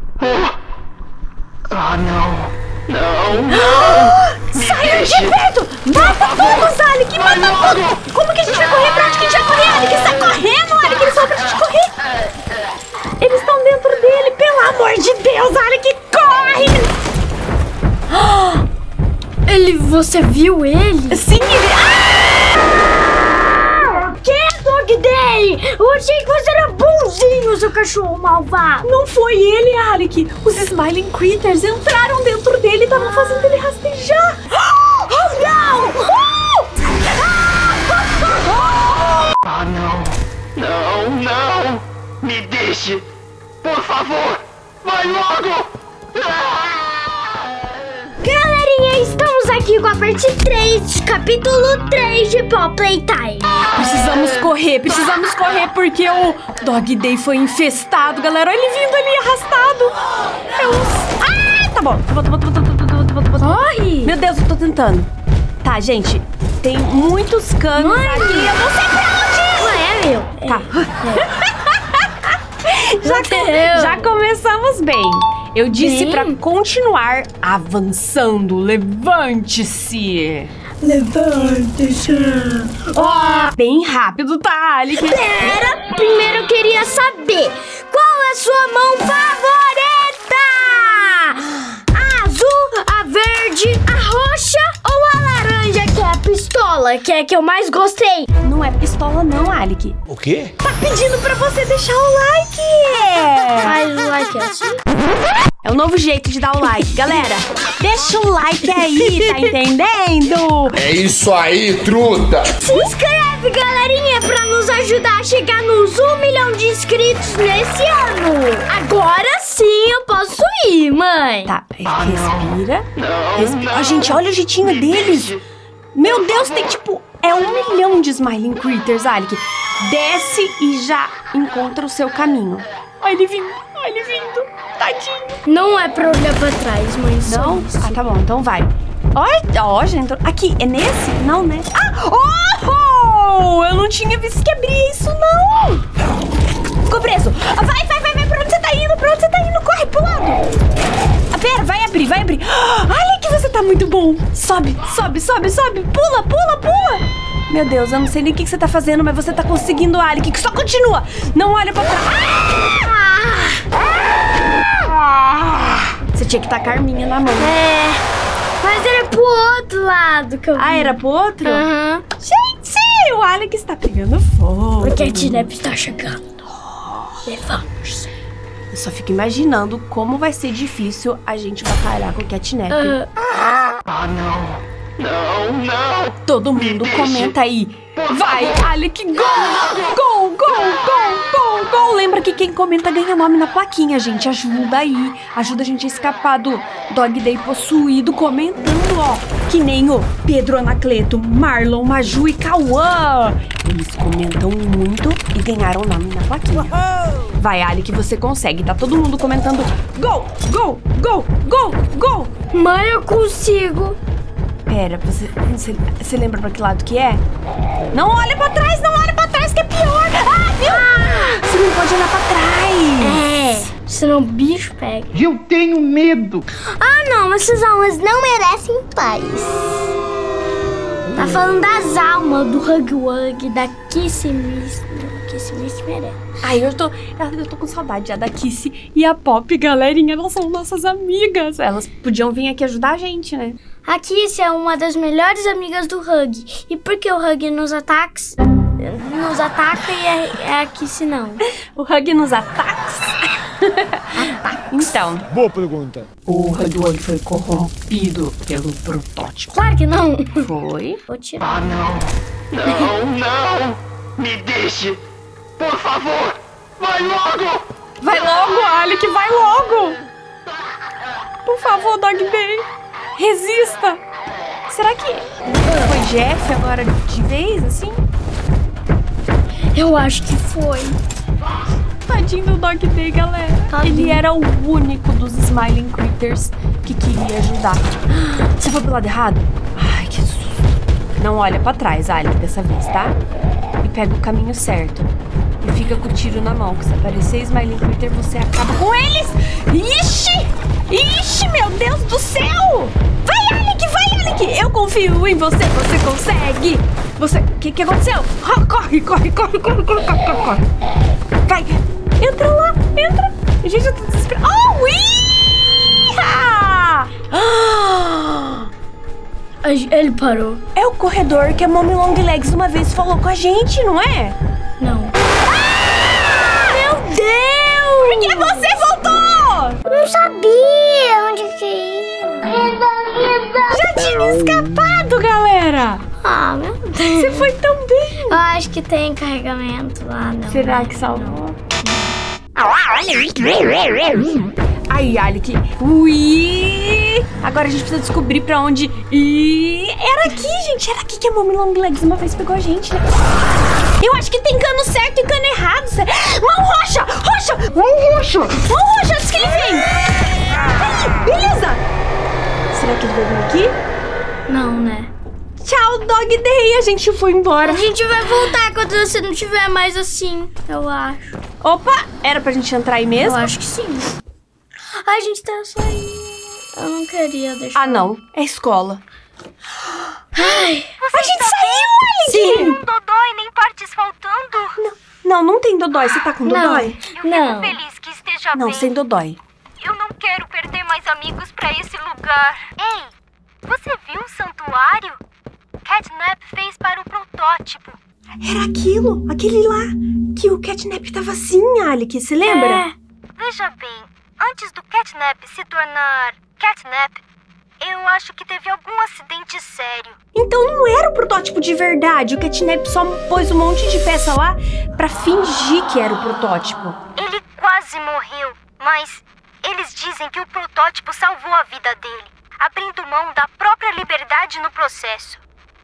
S3: Ah, não. Não.
S1: Saiam de perto! Mata todos, Alec! Mata todos! Como que a gente vai correr? Pra onde que a gente vai correr, Alec? Sai correndo, Alec! Eles vão pra gente correr! Eles estão dentro dele! Pelo amor de Deus, Alec! Corre!
S2: Você viu ele?
S1: Sim, ele...
S2: Que, Dog Day? Eu achei que você era bonzinho, seu cachorro malvado.
S1: Não foi ele, Alec. Os Smiling Critters entraram dentro dele e estavam fazendo ele rastejar. Oh, não!
S3: Ah, não. Me deixe. Por favor. Vai logo.
S2: Galerinha, estamos aqui com a parte 3, capítulo 3 de Pop Playtime.
S1: Precisamos correr porque o Dog Day foi infestado, galera. Olha ele vindo ali arrastado. Tá bom.
S2: Corre.
S1: Meu Deus, eu tô tentando. Tá, gente, tem muitos canos aqui. Eu não sei pra onde.
S2: Não é meu.
S1: Já começamos bem. Eu disse pra continuar avançando. Levante-se.
S2: Levante-se.
S1: Bem rápido, tá, Alec?
S2: Pera, primeiro eu queria saber qual é a sua mão favorita? A azul, a verde, a roxa ou a laranja, que é a pistola, que é a que eu mais gostei?
S1: Não é pistola não, Alec.
S18: O quê?
S1: Tá pedindo pra você deixar o like.
S2: Faz o like assim.
S1: É o novo jeito de dar o like. Galera, deixa o like aí, tá entendendo?
S18: É isso aí, truta!
S2: Se inscreve, galerinha, pra nos ajudar a chegar nos 1 milhão de inscritos nesse ano. Agora sim eu posso ir, mãe.
S1: Tá, respira. Respira. Gente, olha o jeitinho deles. Meu Deus, tem tipo... É 1 milhão de Smiling Critters, Alec. Desce e já encontra o seu caminho. Olha ele vindo, olha ele vindo. Tadinho.
S2: Não é pra olhar pra trás, mas...
S1: Não? Ah, tá bom, então vai. Ó, já entrou. Aqui, é nesse? Não, né? Ah! Oh! Eu não tinha visto que abria isso, não. Ficou preso. Vai. Pra onde você tá indo? Corre pro lado. Pera, vai abrir. Olha que você tá muito bom. Sobe. Pula. Meu Deus, eu não sei nem o que você tá fazendo, mas você tá conseguindo, Alec. Só continua. Não olha pra trás. Você tinha que tacar a arminha na mão.
S2: Mas era pro outro lado que eu vi.
S1: Ah, era pro outro?
S2: Aham.
S1: Gente, o Alec está pegando fogo.
S2: O Catnap está chegando. Vamos.
S1: Eu só fico imaginando como vai ser difícil a gente batalhar com o Catnap.
S3: Não.
S1: Todo mundo comenta aí. Vai, Alec, gol! Lembra que quem comenta ganha nome na plaquinha, gente. Ajuda aí. Ajuda a gente a escapar do Dog Day possuído comentando, ó. Que nem o Pedro Anacleto, Marlon, Maju e Cauã. Eles comentam muito e ganharam nome na plaquinha. Vai, Alec, você consegue. Tá todo mundo comentando gol!
S2: Mãe, eu consigo.
S1: Pera, você lembra pra que lado que é? Não olha pra trás que é pior! Viu? Você não pode olhar pra trás!
S2: Senão o bicho pega.
S12: Eu tenho medo!
S13: Não, essas almas não merecem paz.
S2: Tá falando das almas do Huggy Wuggy, da Kissy Miss. Kissy Miss merece.
S1: Ai, eu tô com saudade já da Kissy e a Pop, galerinha. Elas são nossas amigas. Elas podiam vir aqui ajudar a gente, né?
S2: A Kissy é uma das melhores amigas do Huggy. E por que o Huggy nos ataca e a Kissy não?
S1: O Huggy nos ataca? Então.
S12: Boa pergunta.
S1: O Huggy Wuggy foi corrompido pelo protótipo.
S2: Claro que não.
S1: Foi?
S2: Vou tirar.
S3: Não. Me deixe. Por favor. Vai logo,
S1: Alec, vai logo. Por favor, Dog Day. Resista! Será que foi Jeff agora de vez, assim?
S2: Eu acho que foi.
S1: Tadinho do Dog Day, galera. Ele era o único dos Smiling Critters que queria ajudar. Você foi pro lado errado? Ai, que susto. Não olha pra trás, Alec, dessa vez, tá? E pega o caminho certo. E fica com o tiro na mão, que se aparecer Smiling Critter, você acaba com eles! Ixi, meu Deus do céu! Vai, Alec! Eu confio em você, você consegue! O que aconteceu? Corre! Vai! Entra lá! Gente, eu tô desesperada!
S2: Ele parou.
S1: É o corredor que a Mommy Longlegs uma vez falou com a gente, não é?
S2: Não.
S1: Meu Deus! Por que você voltou?
S13: Não sabia onde que ia.
S1: Já tinha escapado, galera!
S2: Meu Deus.
S1: Você foi tão bem.
S2: Eu acho que tem carregamento lá. Não.
S1: Será que salvou? Aí, Alec. Agora a gente precisa descobrir pra onde ir. Era aqui, gente. Era aqui que a Mommy Longlegs uma vez pegou a gente, né? Eu acho que tem cano certo e cano errado. Mão roxa! Antes que ele vem. Beleza. Será que ele vai vir aqui?
S2: Não, né?
S1: Tchau, Dog Day. A gente foi embora.
S2: A gente vai voltar quando você não tiver mais assim, eu acho.
S1: Opa, era pra gente entrar aí mesmo?
S2: Eu acho que sim. A gente tá saindo. Eu não queria deixar.
S1: Não. É escola.
S2: Ai,
S1: a gente saiu, Alec!
S10: Sim. Não dodói, nem partes faltando.
S1: Não tem dodói. Você tá com dodói?
S10: Eu fico feliz que esteja bem.
S1: Não, sem dodói.
S10: Eu não quero perder mais amigos pra esse lugar. Ei, você viu o santuário? Catnap fez para o protótipo.
S1: Era aquele lá, que o Catnap tava assim, Alec, você lembra?
S10: Veja bem, antes do Catnap se tornar Catnap, eu acho que teve algum acidente sério.
S1: Então não era o protótipo de verdade, o Catnap só pôs um monte de peça lá pra fingir que era o protótipo.
S10: Ele quase morreu, mas eles dizem que o protótipo salvou a vida dele, abrindo mão da própria liberdade no processo.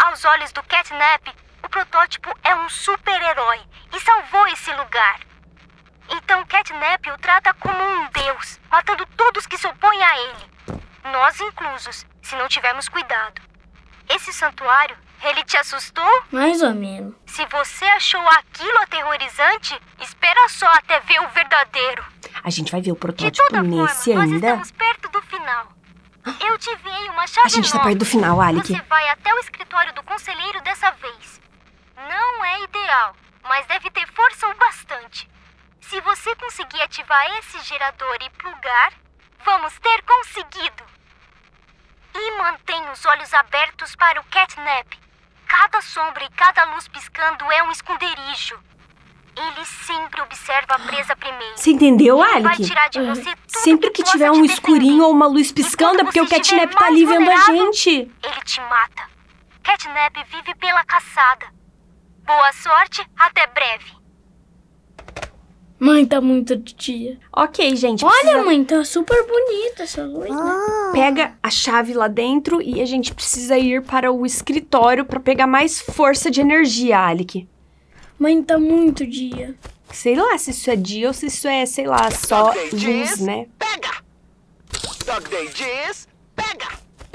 S10: Aos olhos do Catnap, o protótipo é um super-herói e salvou esse lugar. Então Catnap o trata como um deus, matando todos que se opõem a ele. Nós inclusos, se não tivermos cuidado. Esse santuário, ele te assustou?
S2: Mais ou menos.
S10: Se você achou aquilo aterrorizante, espera só até ver o verdadeiro.
S1: A gente vai ver o protótipo nesse ainda.
S10: Nós estamos perto do final. Eu te enviei uma chave.
S1: A gente tá perto do final, Alec.
S10: Você vai até o escritório do conselheiro dessa vez. Não é ideal, mas deve ter força o bastante. Se você conseguir ativar esse gerador e plugar, vamos ter conseguido. E mantenha os olhos abertos para o Catnap. Cada sombra e cada luz piscando é um esconderijo. Ele sempre observa a presa primeiro.
S1: Você entendeu,
S10: Ele vai
S1: Alec?
S10: tirar de você tudo
S1: Sempre que tiver um escurinho ou uma luz piscando é porque o Catnap tá ali vendo a gente.
S10: Ele te mata. Catnap vive pela caçada. Boa sorte, até breve.
S2: Mãe, tá muito de dia.
S1: Ok, gente.
S2: Olha, mãe, tá super bonita essa luz, né?
S1: Pega a chave lá dentro e a gente precisa ir para o escritório pra pegar mais força de energia, Alec.
S2: Mãe, tá muito dia.
S1: Sei lá se isso é dia ou se isso é, sei lá, só luz, né?
S3: Pega! Dog Day diz, pega!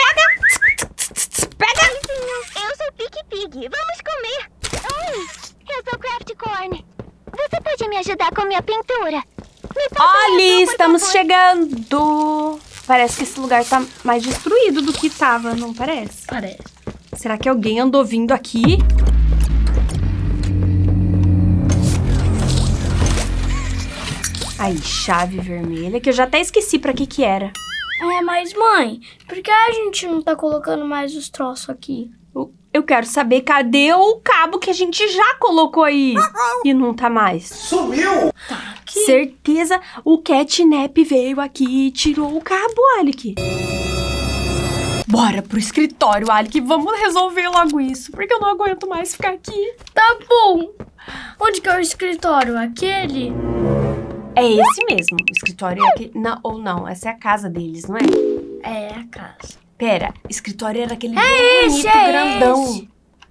S1: Pega!
S10: Eu sou Pig Pig. Vamos comer. Oi, eu sou Craft Corn. Você pode me ajudar com minha pintura?
S1: Olha, estamos chegando. Parece que esse lugar tá mais destruído do que tava, não parece?
S2: Parece.
S1: Será que alguém andou vindo aqui? Aí, chave vermelha, que eu já até esqueci pra que era.
S2: É, mas mãe, por que a gente não tá colocando mais os troços aqui?
S1: Eu quero saber cadê o cabo que a gente já colocou aí e não tá mais.
S18: Sumiu!
S2: Tá aqui.
S1: Certeza o Catnap veio aqui e tirou o cabo, Alec. Bora pro escritório, Alec. Vamos resolver logo isso, porque eu não aguento mais ficar aqui.
S2: Tá bom. Onde que é o escritório? Aquele?
S1: É esse mesmo. O escritório é aquele... Não, ou não, essa é a casa deles, não é?
S2: É a casa.
S1: Pera, escritório era aquele
S2: bonito,
S1: grandão.
S2: Esse.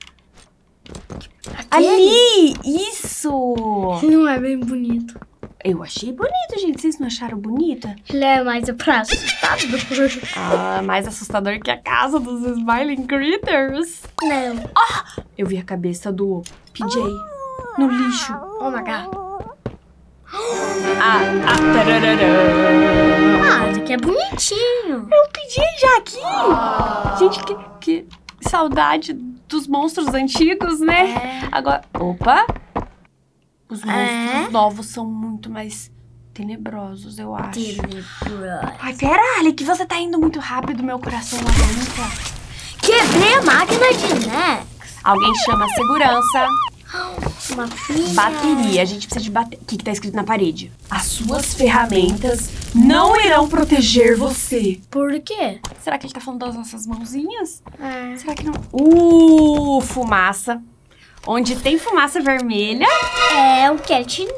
S1: Ali! Isso!
S2: Não é bem bonito.
S1: Eu achei bonito, gente. Vocês não acharam bonito?
S2: Ele é mais pra assustador.
S1: Ah, mais assustador que a casa dos Smiling Critters.
S2: Não.
S1: Oh, eu vi a cabeça do PJ no lixo.
S2: Oh my God. Isso aqui é bonitinho.
S1: Eu pedi já aqui. Gente, que saudade dos monstros antigos, né? Agora, opa. Os monstros novos são muito mais tenebrosos, eu acho.
S2: Tenebrosos.
S1: Ai, pera, Alec, você tá indo muito rápido, meu coração não aguenta.
S2: Quebrei a máquina de Nex.
S1: Alguém chama a segurança.
S2: Uma filha.
S1: Bateria, a gente precisa de bateria. O que tá escrito na parede? As suas ferramentas não irão proteger você.
S2: Por quê?
S1: Será que ele tá falando das nossas mãozinhas?
S2: É.
S1: Será que não? Fumaça. Onde tem fumaça vermelha...
S2: É o Catnap.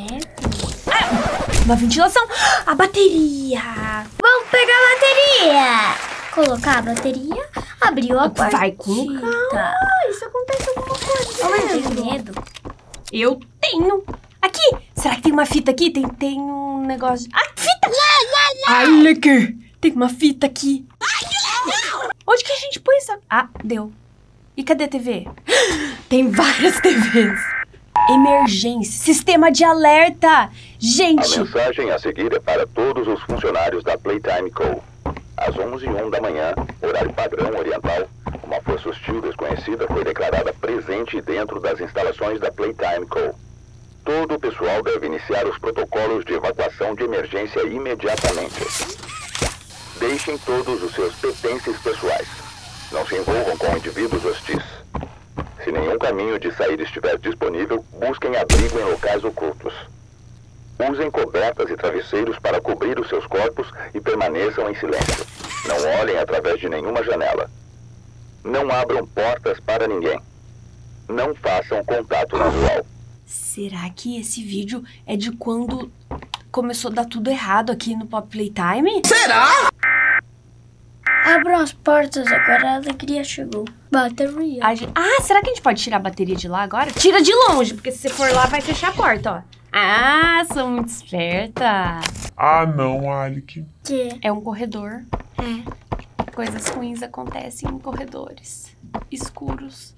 S1: Uma ventilação. A bateria.
S2: Vamos pegar a bateria. Colocar a bateria. Abriu a porta.
S1: Vai com calma.
S2: Isso acontece alguma coisa. Eu tenho medo.
S1: Eu tenho. Aqui. Será que tem uma fita aqui? Tem um negócio... Ah, fita! Alec, tem uma fita aqui. Onde que a gente pôs essa... Ah, deu. E cadê a TV? Tem várias TVs. Emergência. Sistema de alerta. Gente.
S4: A mensagem a seguir é para todos os funcionários da Playtime Co. Às 11h01 da manhã, horário padrão oriental, uma força hostil desconhecida foi declarada presente dentro das instalações da Playtime Co. Todo o pessoal deve iniciar os protocolos de evacuação de emergência imediatamente. Deixem todos os seus pertences pessoais. Não se envolvam com indivíduos hostis. Se nenhum caminho de saída estiver disponível, busquem abrigo em locais ocultos. Usem cobertas e travesseiros para cobrir os seus corpos e permaneçam em silêncio. Não olhem através de nenhuma janela. Não abram portas para ninguém. Não façam contato visual.
S1: Será que esse vídeo é de quando começou a dar tudo errado aqui no Pop Playtime?
S18: Será?
S2: Abram as portas agora, a alegria chegou. Bateria.
S1: Ah, será que a gente pode tirar a bateria de lá agora? Tira de longe, porque se você for lá, vai fechar a porta, ó. Ah, sou muito esperta.
S6: Ah, não, Alec.
S2: Que?
S1: É um corredor. Coisas ruins acontecem em corredores escuros.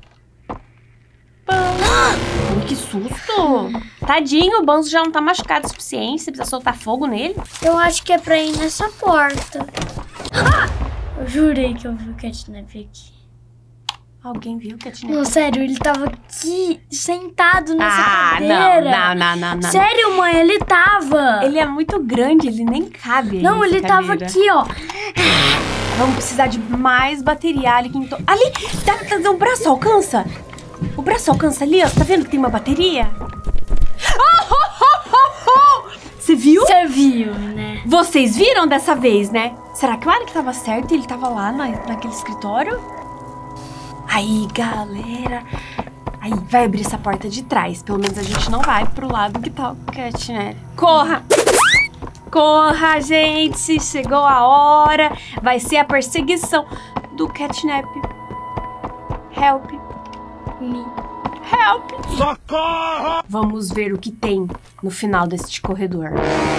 S1: Que susto! Tadinho, o Banzo já não tá machucado o suficiente. Você precisa soltar fogo nele?
S2: Eu acho que é pra ir nessa porta. Eu jurei que eu vi o Catnap aqui.
S1: Alguém viu o Catnap?
S2: Não, sério, ele tava aqui, sentado nessa cadeira.
S1: Não.
S2: Sério, mãe, ele tava.
S1: Ele é muito grande, ele nem cabe aí.
S2: Não, ele tava aqui, ó.
S1: Vamos precisar de mais bateria, Ali. Ali, dá um braço, alcança. O braço alcança ali, ó. Você tá vendo que tem uma bateria? Você viu?
S2: Você viu, né?
S1: Vocês viram dessa vez, né? Será que o Alec tava certo e ele tava lá naquele escritório? Aí, galera. Aí, vai abrir essa porta de trás. Pelo menos a gente não vai pro lado que tá o Catnap. Corra! Corra, gente! Chegou a hora. Vai ser a perseguição do Catnap. Help me. Help!
S6: Socorro!
S1: Vamos ver o que tem no final deste corredor.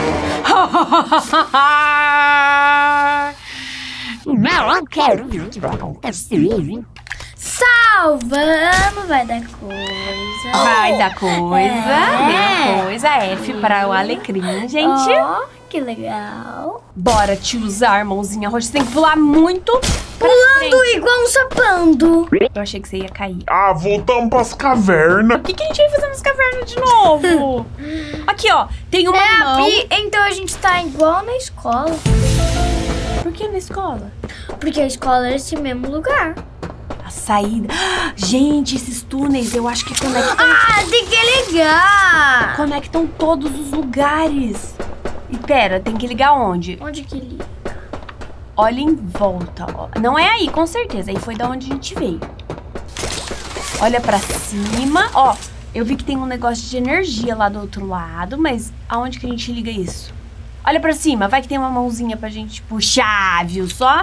S10: Não quero ver o que vai acontecer.
S2: Salvando, vai dar coisa.
S1: Vai dar coisa. Deu coisa. F para o alecrim, gente.
S2: Que legal.
S1: Bora te usar, mãozinha roxa. Você tem que pular muito.
S2: Pulando igual um sapando.
S1: Eu achei que você ia cair.
S6: Ah, voltamos pras cavernas.
S1: O que a gente vai fazer nas cavernas de novo? Aqui, ó. Tem uma mão.
S2: Então a gente tá igual na escola.
S1: Por que na escola?
S2: Porque a escola é esse mesmo lugar.
S1: A saída. Gente, esses túneis eu acho que conectam.
S2: Tem que ligar.
S1: Conectam todos os lugares. E pera, tem que ligar onde?
S2: Onde que liga?
S1: Olha em volta. Ó. Não é aí, com certeza. Aí foi da onde a gente veio. Olha pra cima. Ó, eu vi que tem um negócio de energia lá do outro lado. Mas aonde que a gente liga isso? Olha pra cima. Vai que tem uma mãozinha pra gente puxar, viu só?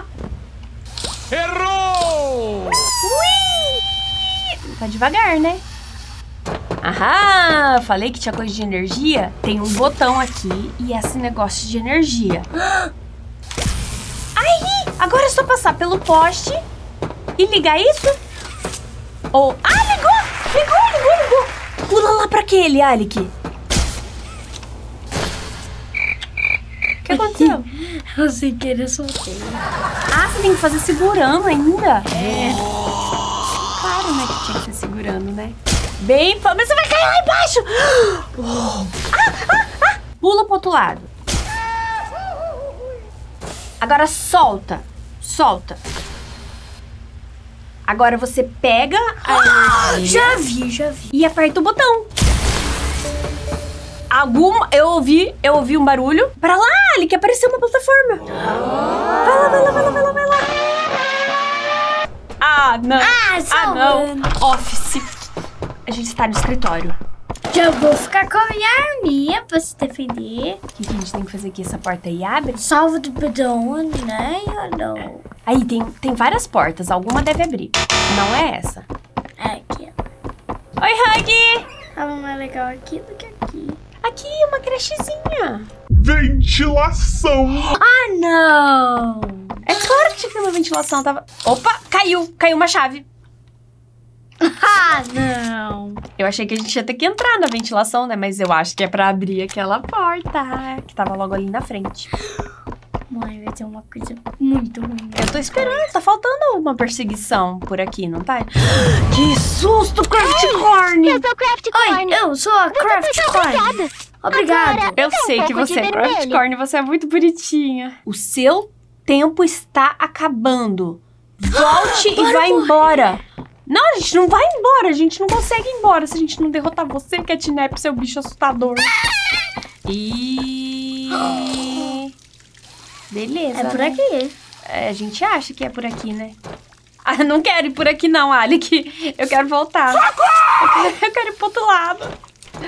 S6: Errou!
S1: Ui! Tá devagar, né? Aham! Falei que tinha coisa de energia. Tem um botão aqui e esse negócio de energia. Aí! Agora é só passar pelo poste e ligar isso. Ou... Ligou! Pula lá pra aquele, Alec. O que aconteceu?
S2: Eu sem querer soltei.
S1: Ah, você tem que fazer segurando ainda? Claro, né, que tinha que ser segurando, né? Bem... Mas você vai cair lá embaixo! Pula pro outro lado. Agora solta. Agora você pega a energia.
S2: Já vi.
S1: E aperta o botão. Eu ouvi um barulho. Pra lá, ali que apareceu uma plataforma. Vai lá. Ah, não. Office. A gente está no escritório.
S2: Já vou ficar com a minha arminha pra se defender.
S1: O que a gente tem que fazer aqui? Essa porta aí abre?
S2: Salva do pedão, né? Não.
S1: Aí tem várias portas. Alguma deve abrir. Não é essa.
S2: É aqui.
S1: Oi, Huggy!
S2: Tava mais legal aqui do que aqui.
S1: Aqui, uma crechezinha.
S6: Ventilação.
S2: Ah, não!
S1: É claro que tinha que ter uma ventilação. Opa, caiu uma chave.
S2: Ah, não!
S1: Eu achei que a gente ia ter que entrar na ventilação, né? Mas eu acho que é pra abrir aquela porta que tava logo ali na frente.
S2: Mãe, vai ser uma coisa muito ruim.
S1: Eu tô esperando, tá faltando uma perseguição por aqui, não tá? Que susto, Craftcorn!
S10: Eu sou Craftcorn.
S2: Oi, eu sou a Craftcorn. Obrigada.
S1: Eu sei que você é Craftcorn, você é muito bonitinha. O seu tempo está acabando. Volte e vá embora. Não, a gente não vai embora. A gente não consegue ir embora se a gente não derrotar você, Catnap, seu bicho assustador. Beleza.
S2: É por aqui.
S1: A gente acha que é por aqui, né? Ah, eu não quero ir por aqui não, Alec. Eu quero voltar. Eu quero ir pro outro lado.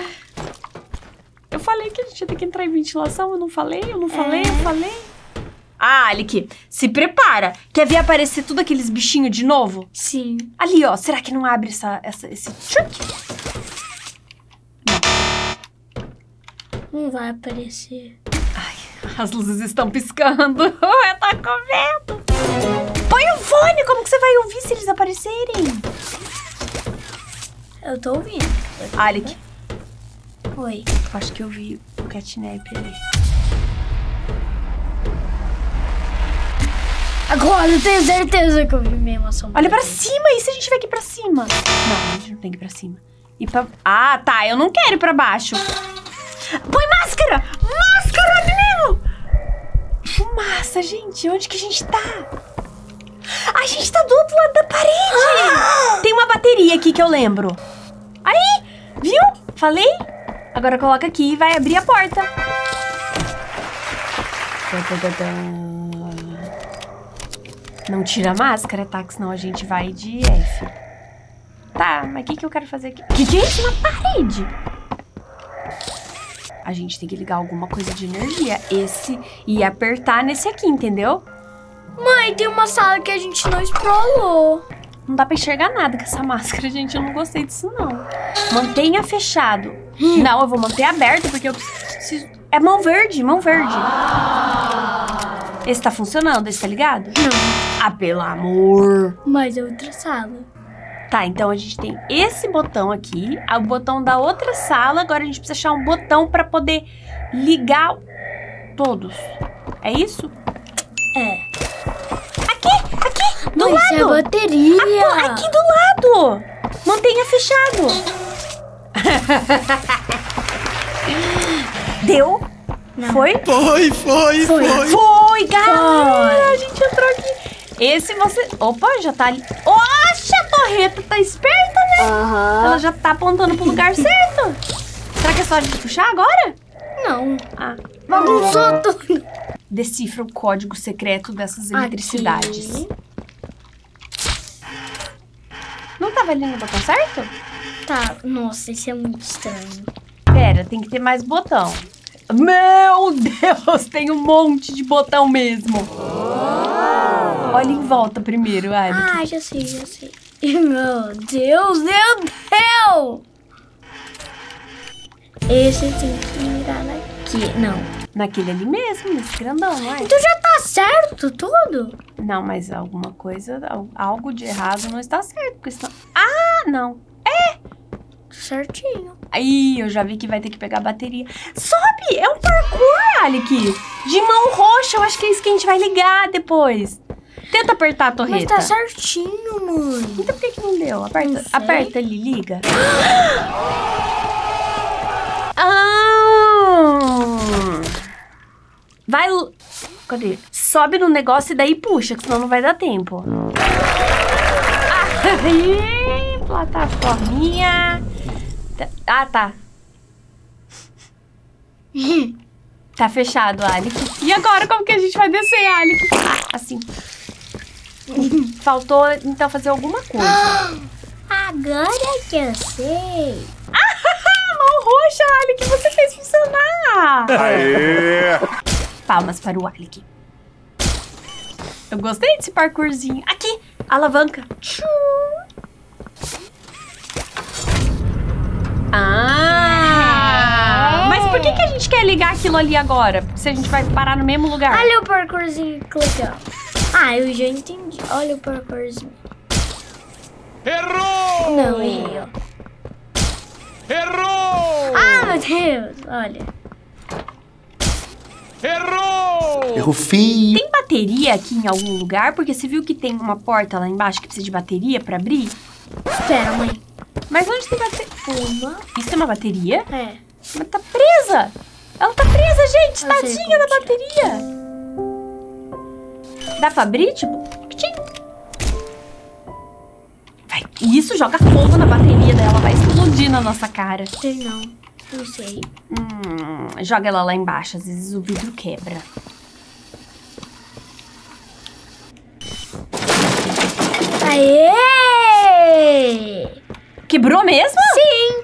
S1: Eu falei que a gente ia ter que entrar em ventilação. Eu não falei. Ah, Alec, se prepara. Quer ver aparecer tudo aqueles bichinhos de novo?
S2: Sim.
S1: Ali, ó. Será que não abre esse truque?
S2: Não vai aparecer.
S1: Ai, as luzes estão piscando. Eu tô com medo. Põe o fone. Como que você vai ouvir se eles aparecerem?
S2: Eu tô ouvindo.
S1: Alec.
S2: Oi.
S1: Eu acho que eu vi o catnap ali.
S2: Agora eu tenho certeza que eu vi mesmo a sombra.
S1: Olha pra cima. E se a gente vai aqui pra cima? Não, a gente não tem que ir pra cima. Ah, tá. Eu não quero ir pra baixo. Põe máscara! Máscara, menino! Fumaça, gente. Onde que a gente tá? A gente tá do outro lado da parede. Tem uma bateria aqui que eu lembro. Aí, viu? Falei? Agora coloca aqui e vai abrir a porta. Não tira a máscara, tá? Que senão a gente vai de F. Tá, mas o que eu quero fazer aqui? O que é isso na parede? A gente tem que ligar alguma coisa de energia. Esse e apertar nesse aqui, entendeu?
S2: Mãe, tem uma sala que a gente não explorou.
S1: Não dá pra enxergar nada com essa máscara, gente. Eu não gostei disso, não. Mantenha fechado. Não, eu vou manter aberto, porque eu preciso... É mão verde, mão verde. Esse tá funcionando? Esse tá ligado?
S2: Não.
S1: Ah, pelo amor.
S2: Mas é outra sala.
S1: Tá, então a gente tem esse botão aqui, o botão da outra sala. Agora a gente precisa achar um botão pra poder ligar todos. É isso?
S2: É.
S1: Aqui, do
S2: lado. Isso é bateria.
S1: Aqui do lado. Mantenha fechado. Deu?
S2: Não.
S1: Foi? Foi, galera. A gente entrou aqui. Esse você... Opa, já tá ali. Oxe, a torreta tá esperta, né? Ela já tá apontando pro lugar certo. Será que é só a gente puxar agora?
S2: Não.
S1: Ah.
S2: Bagunçou tudo.
S1: Decifra o código secreto dessas eletricidades.
S2: Aqui.
S1: Não tava ali no botão certo?
S2: Tá. Nossa, isso é muito estranho.
S1: Pera, tem que ter mais botão. Meu Deus, tem um monte de botão mesmo. Olha em volta primeiro, Alec.
S2: Ah, já sei. Meu Deus, meu Deus! Esse tem que mirar aqui. Não.
S1: Naquele ali mesmo, nesse grandão, não é?
S2: Então já tá certo tudo?
S1: Não, mas alguma coisa, algo de errado não está certo. Porque senão... Ah, não. É!
S2: Certinho.
S1: Aí, eu já vi que vai ter que pegar a bateria. Sobe! É um parkour, Alec. De mão roxa, eu acho que é isso que a gente vai ligar depois. Tenta apertar a torreta.
S2: Mas tá certinho, mãe.
S1: Então por que não deu? Aperta ali, liga. Vai... Cadê? Sobe no negócio e daí puxa, que senão não vai dar tempo. Aí, plataforminha. Ah, tá. Tá fechado, Alec. E agora, como que a gente vai descer, Alec? Assim. Faltou, então, fazer alguma coisa.
S2: Agora que eu sei.
S1: Mão roxa, Alec, você fez funcionar.
S6: Aê!
S1: Palmas para o Alec. Eu gostei desse parkourzinho. Aqui, alavanca. Mas por que a gente quer ligar aquilo ali agora? Se a gente vai parar no mesmo lugar.
S2: Olha o parkourzinho que legal. Ah, eu já entendi. Olha o parkourzinho.
S9: Errou!
S2: Não, errei, ó.
S9: Errou!
S2: Ah, meu Deus, olha.
S9: Errou!
S15: Errou feio.
S1: Tem bateria aqui em algum lugar? Porque você viu que tem uma porta lá embaixo que precisa de bateria pra abrir?
S2: Espera, mãe.
S1: Mas onde tem bateria? Isso é uma bateria?
S2: É.
S1: Mas tá presa! Ela tá presa, gente! Tadinha da bateria! Dá pra abrir, tipo... Vai, isso joga fogo na bateria dela, vai explodir na nossa cara.
S2: Sei não, não sei.
S1: Joga ela lá embaixo, às vezes o vidro quebra.
S2: Aê!
S1: Quebrou mesmo?
S2: Sim!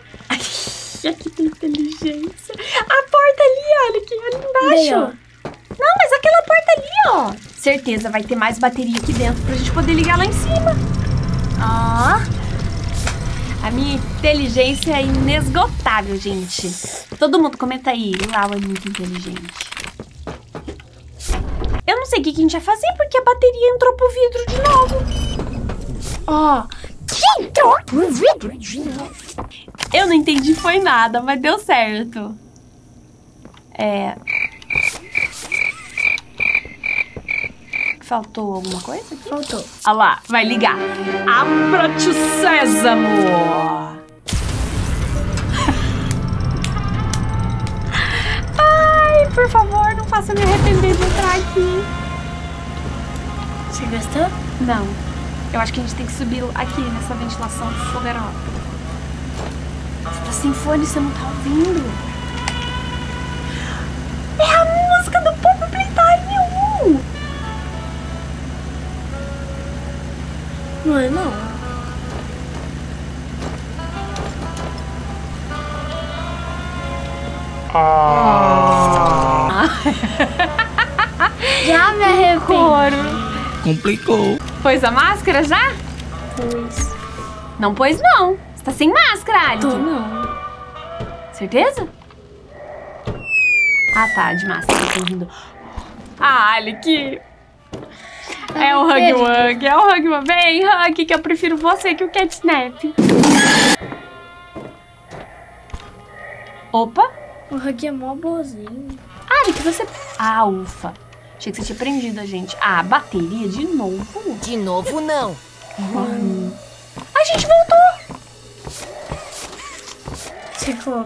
S1: Ai, que inteligência. A porta ali, olha aqui, ali embaixo.
S2: Bem,
S1: não, mas aquela porta ali, ó. Certeza vai ter mais bateria aqui dentro pra gente poder ligar lá em cima. Ó. A minha inteligência é inesgotável, gente. Todo mundo comenta aí. O Lau é muito inteligente. Eu não sei o que a gente vai fazer porque a bateria entrou pro vidro de novo. Ó. Entrou pro vidro de novo. Eu não entendi foi nada, mas deu certo. Faltou alguma coisa aqui?
S2: Faltou.
S1: Olha lá, vai ligar. Abra-te o sésamo. Ai, por favor, não faça me arrepender de entrar aqui.
S2: Você gostou?
S1: Não. Eu acho que a gente tem que subir aqui nessa ventilação fogarosa. Você tá sem fone, você não tá ouvindo. É a música do Pop Playtime 1.
S2: Não é não. Já me arrependi.
S12: Complicou.
S1: Pôs a máscara já?
S2: Pôs.
S1: Não pôs não. Você tá sem máscara, Alec.
S2: Tô não.
S1: Certeza? Ah tá, de máscara. Tô rindo. Ah, Alec. É o Huggy Wuggy, é o Huggy Wuggy. Vem, Huggy, que eu prefiro você que o Catnap. Opa.
S2: O Huggy é mó boazinho.
S1: Ah, que você... Ah, ufa. Achei que você tinha prendido a gente. Ah, bateria de novo?
S19: De novo, não.
S1: A gente voltou.
S2: Ficou.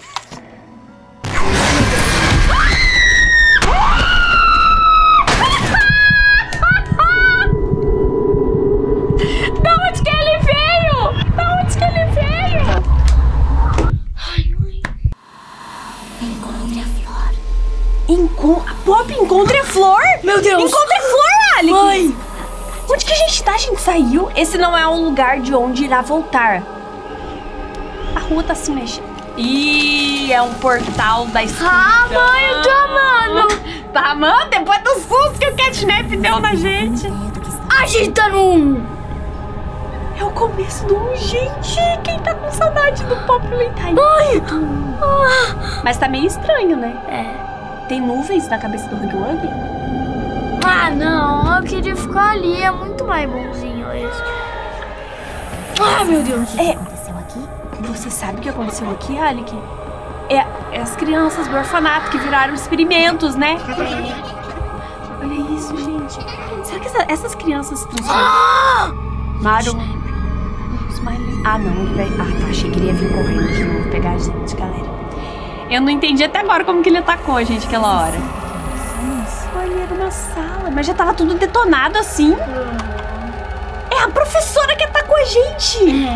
S1: Da onde que ele veio? Da onde que ele veio?
S2: Ai, mãe.
S16: Encontre a flor.
S1: Pop, encontre a flor?
S2: Meu Deus.
S1: Encontre a flor, Alec.
S2: Mãe.
S1: Onde que a gente tá? A gente saiu? Esse não é um lugar de onde irá voltar. A rua tá se mexendo. Ih, é um portal da escuridão.
S2: Ah, mãe, eu tô amando.
S1: Tá amando? Depois do susto que o Catnap deu na gente.
S2: A gente tá no...
S1: É o começo do 1. Gente, quem tá com saudade do Pop Playtime?
S2: Ai.
S1: Mas tá meio estranho, né?
S2: É.
S1: Tem nuvens na cabeça do Huggy Wuggy?
S2: Ah, não. Eu queria ficar ali. É muito mais bonzinho esse. Ah, meu Deus.
S16: O que aconteceu aqui?
S1: Você sabe o que aconteceu aqui, Alec? É as crianças do orfanato que viraram experimentos, né? Olha isso, gente. Será que essas crianças se transformaram? Ah, não, ele vai... Ah, tá, achei que ele ia vir correndo de novo pegar a gente, galera. Eu não entendi até agora como que ele atacou a gente aquela hora. Olha, era uma sala, mas já tava tudo detonado assim. É a professora que atacou a gente.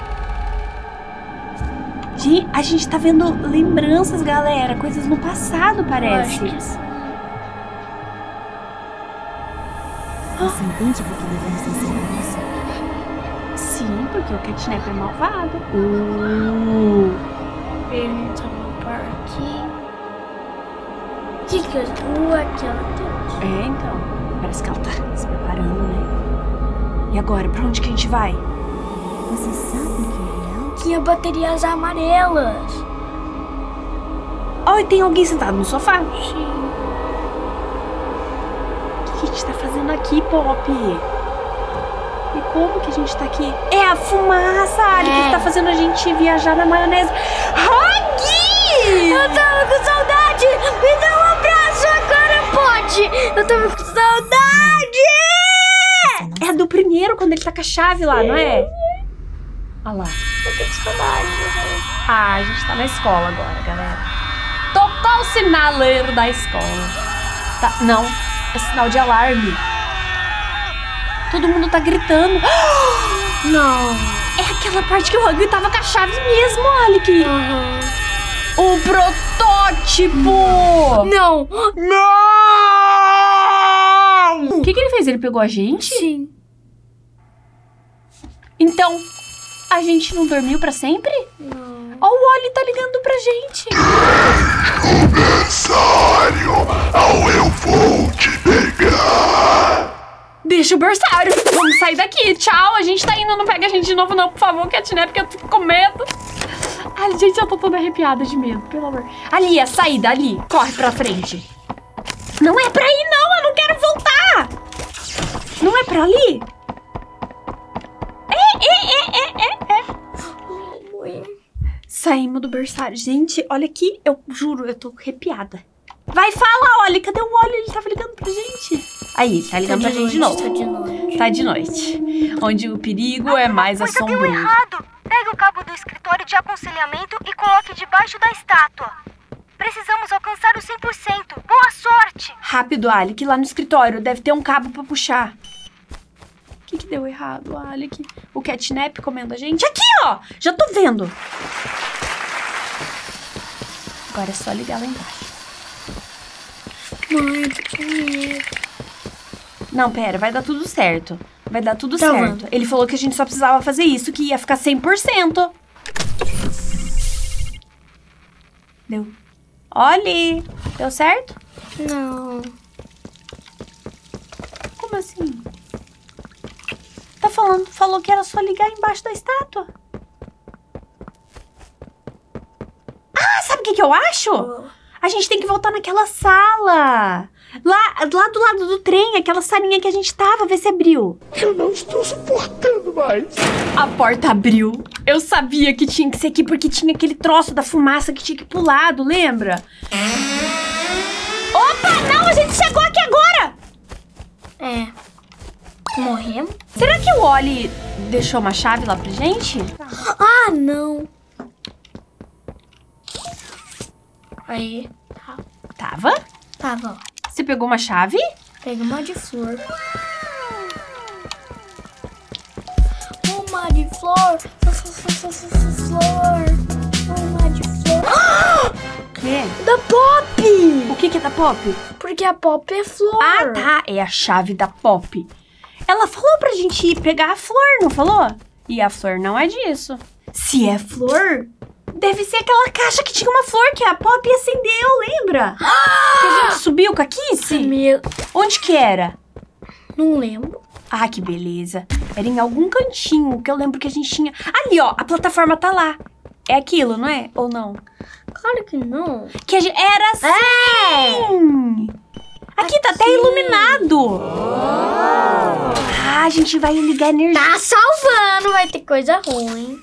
S1: Gente, a gente tá vendo lembranças, galera. Coisas no passado, parece.
S16: Você entende por que devemos ser seguros?
S1: Sim, porque o Catnap é malvado.
S2: Ele tá no parque. Dicas boas que ela tem.
S1: Então. Parece que ela tá se preparando, né? E agora, pra onde que a gente vai?
S16: Você sabe o que é real?
S2: Tinha baterias amarelas.
S1: Oh, e tem alguém sentado no sofá?
S2: Sim.
S1: O que a gente tá fazendo aqui, Pop? E como que a gente tá aqui? É a fumaça, Ali, que tá fazendo a gente viajar na maionese. Huggy!
S2: Eu tava com saudade! Me dá um abraço, agora pode! Eu tava com saudade!
S1: É do primeiro, quando ele tá com a chave lá, não é? Olha lá.
S2: Eu tô com saudade.
S1: Ah, a gente tá na escola agora, galera. Tocou o sinaleiro da escola. Tá, não, é sinal de alarme. Todo mundo tá gritando.
S2: Não.
S1: É aquela parte que o Huggy tava com a chave mesmo, Alec. O protótipo.
S2: Não.
S1: Não! O que ele fez? Ele pegou a gente?
S2: Sim.
S1: Então, a gente não dormiu pra sempre?
S2: Não.
S1: Ó, o Wally tá ligando pra gente.
S6: Bersário, ou eu vou te pegar.
S1: Deixa o bersário. Vamos sair daqui. Tchau, a gente tá indo. Não pega a gente de novo não, por favor, Catnap, porque eu fico com medo. Ai, gente, eu tô toda arrepiada de medo, pelo amor. Ali, a saída, ali. Corre pra frente. Não é pra ir, não. Eu não quero voltar. Não é pra ali? Saímos do berçário. Gente, olha aqui. Eu juro, eu tô arrepiada. Vai, fala, olha. Cadê o Wally? Ele tava ligando pra gente. Aí, tá ligando pra gente de novo. Tá de noite. Onde o perigo é mais assombroso.
S10: Deu errado. Pegue o cabo do escritório de aconselhamento e coloque debaixo da estátua. Precisamos alcançar o 100%. Boa sorte!
S1: Rápido, Ali, que lá no escritório deve ter um cabo pra puxar. O que deu errado, Ali? O Catnap comendo a gente. Aqui, ó! Já tô vendo. Agora é só ligar lá embaixo.
S2: Mãe, que medo.
S1: Não, pera, vai dar tudo certo. Vai dar tudo certo. Vamos. Ele falou que a gente só precisava fazer isso, que ia ficar 100%. Deu. Olha, deu certo?
S2: Não.
S1: Como assim? Falou que era só ligar embaixo da estátua. Ah, sabe o que eu acho? A gente tem que voltar naquela sala. Lá do lado do trem, aquela salinha que a gente tava, ver se abriu.
S6: Eu não estou suportando mais.
S1: A porta abriu. Eu sabia que tinha que ser aqui, porque tinha aquele troço da fumaça que tinha que ir pro lado, lembra? Opa, não, a gente chegou aqui agora.
S2: Morremos?
S1: Será que o Wally deixou uma chave lá pra gente?
S2: Ah, não. Aí.
S1: Tava?
S2: Tava.
S1: Você pegou uma chave?
S2: Peguei uma de flor. Uma de flor. Flor. Uma de flor.
S1: Que?
S2: Da Pop!
S1: O que é da Pop?
S2: Porque a Pop é flor.
S1: Ah, tá. É a chave da Pop. Ela falou pra gente ir pegar a flor, não falou? E a flor não é disso. Se é flor, deve ser aquela caixa que tinha uma flor que a Pop acendeu, lembra? Que a gente subiu com a Kissy? Onde que era?
S2: Não lembro.
S1: Ah, que beleza. Era em algum cantinho, que eu lembro que a gente tinha... Ali, ó, a plataforma tá lá. É aquilo, não é? Ou não?
S2: Claro que não.
S1: Que a gente... Era assim! Aqui tá até iluminado. Ah, a gente vai ligar a energia.
S2: Tá salvando, vai ter coisa ruim.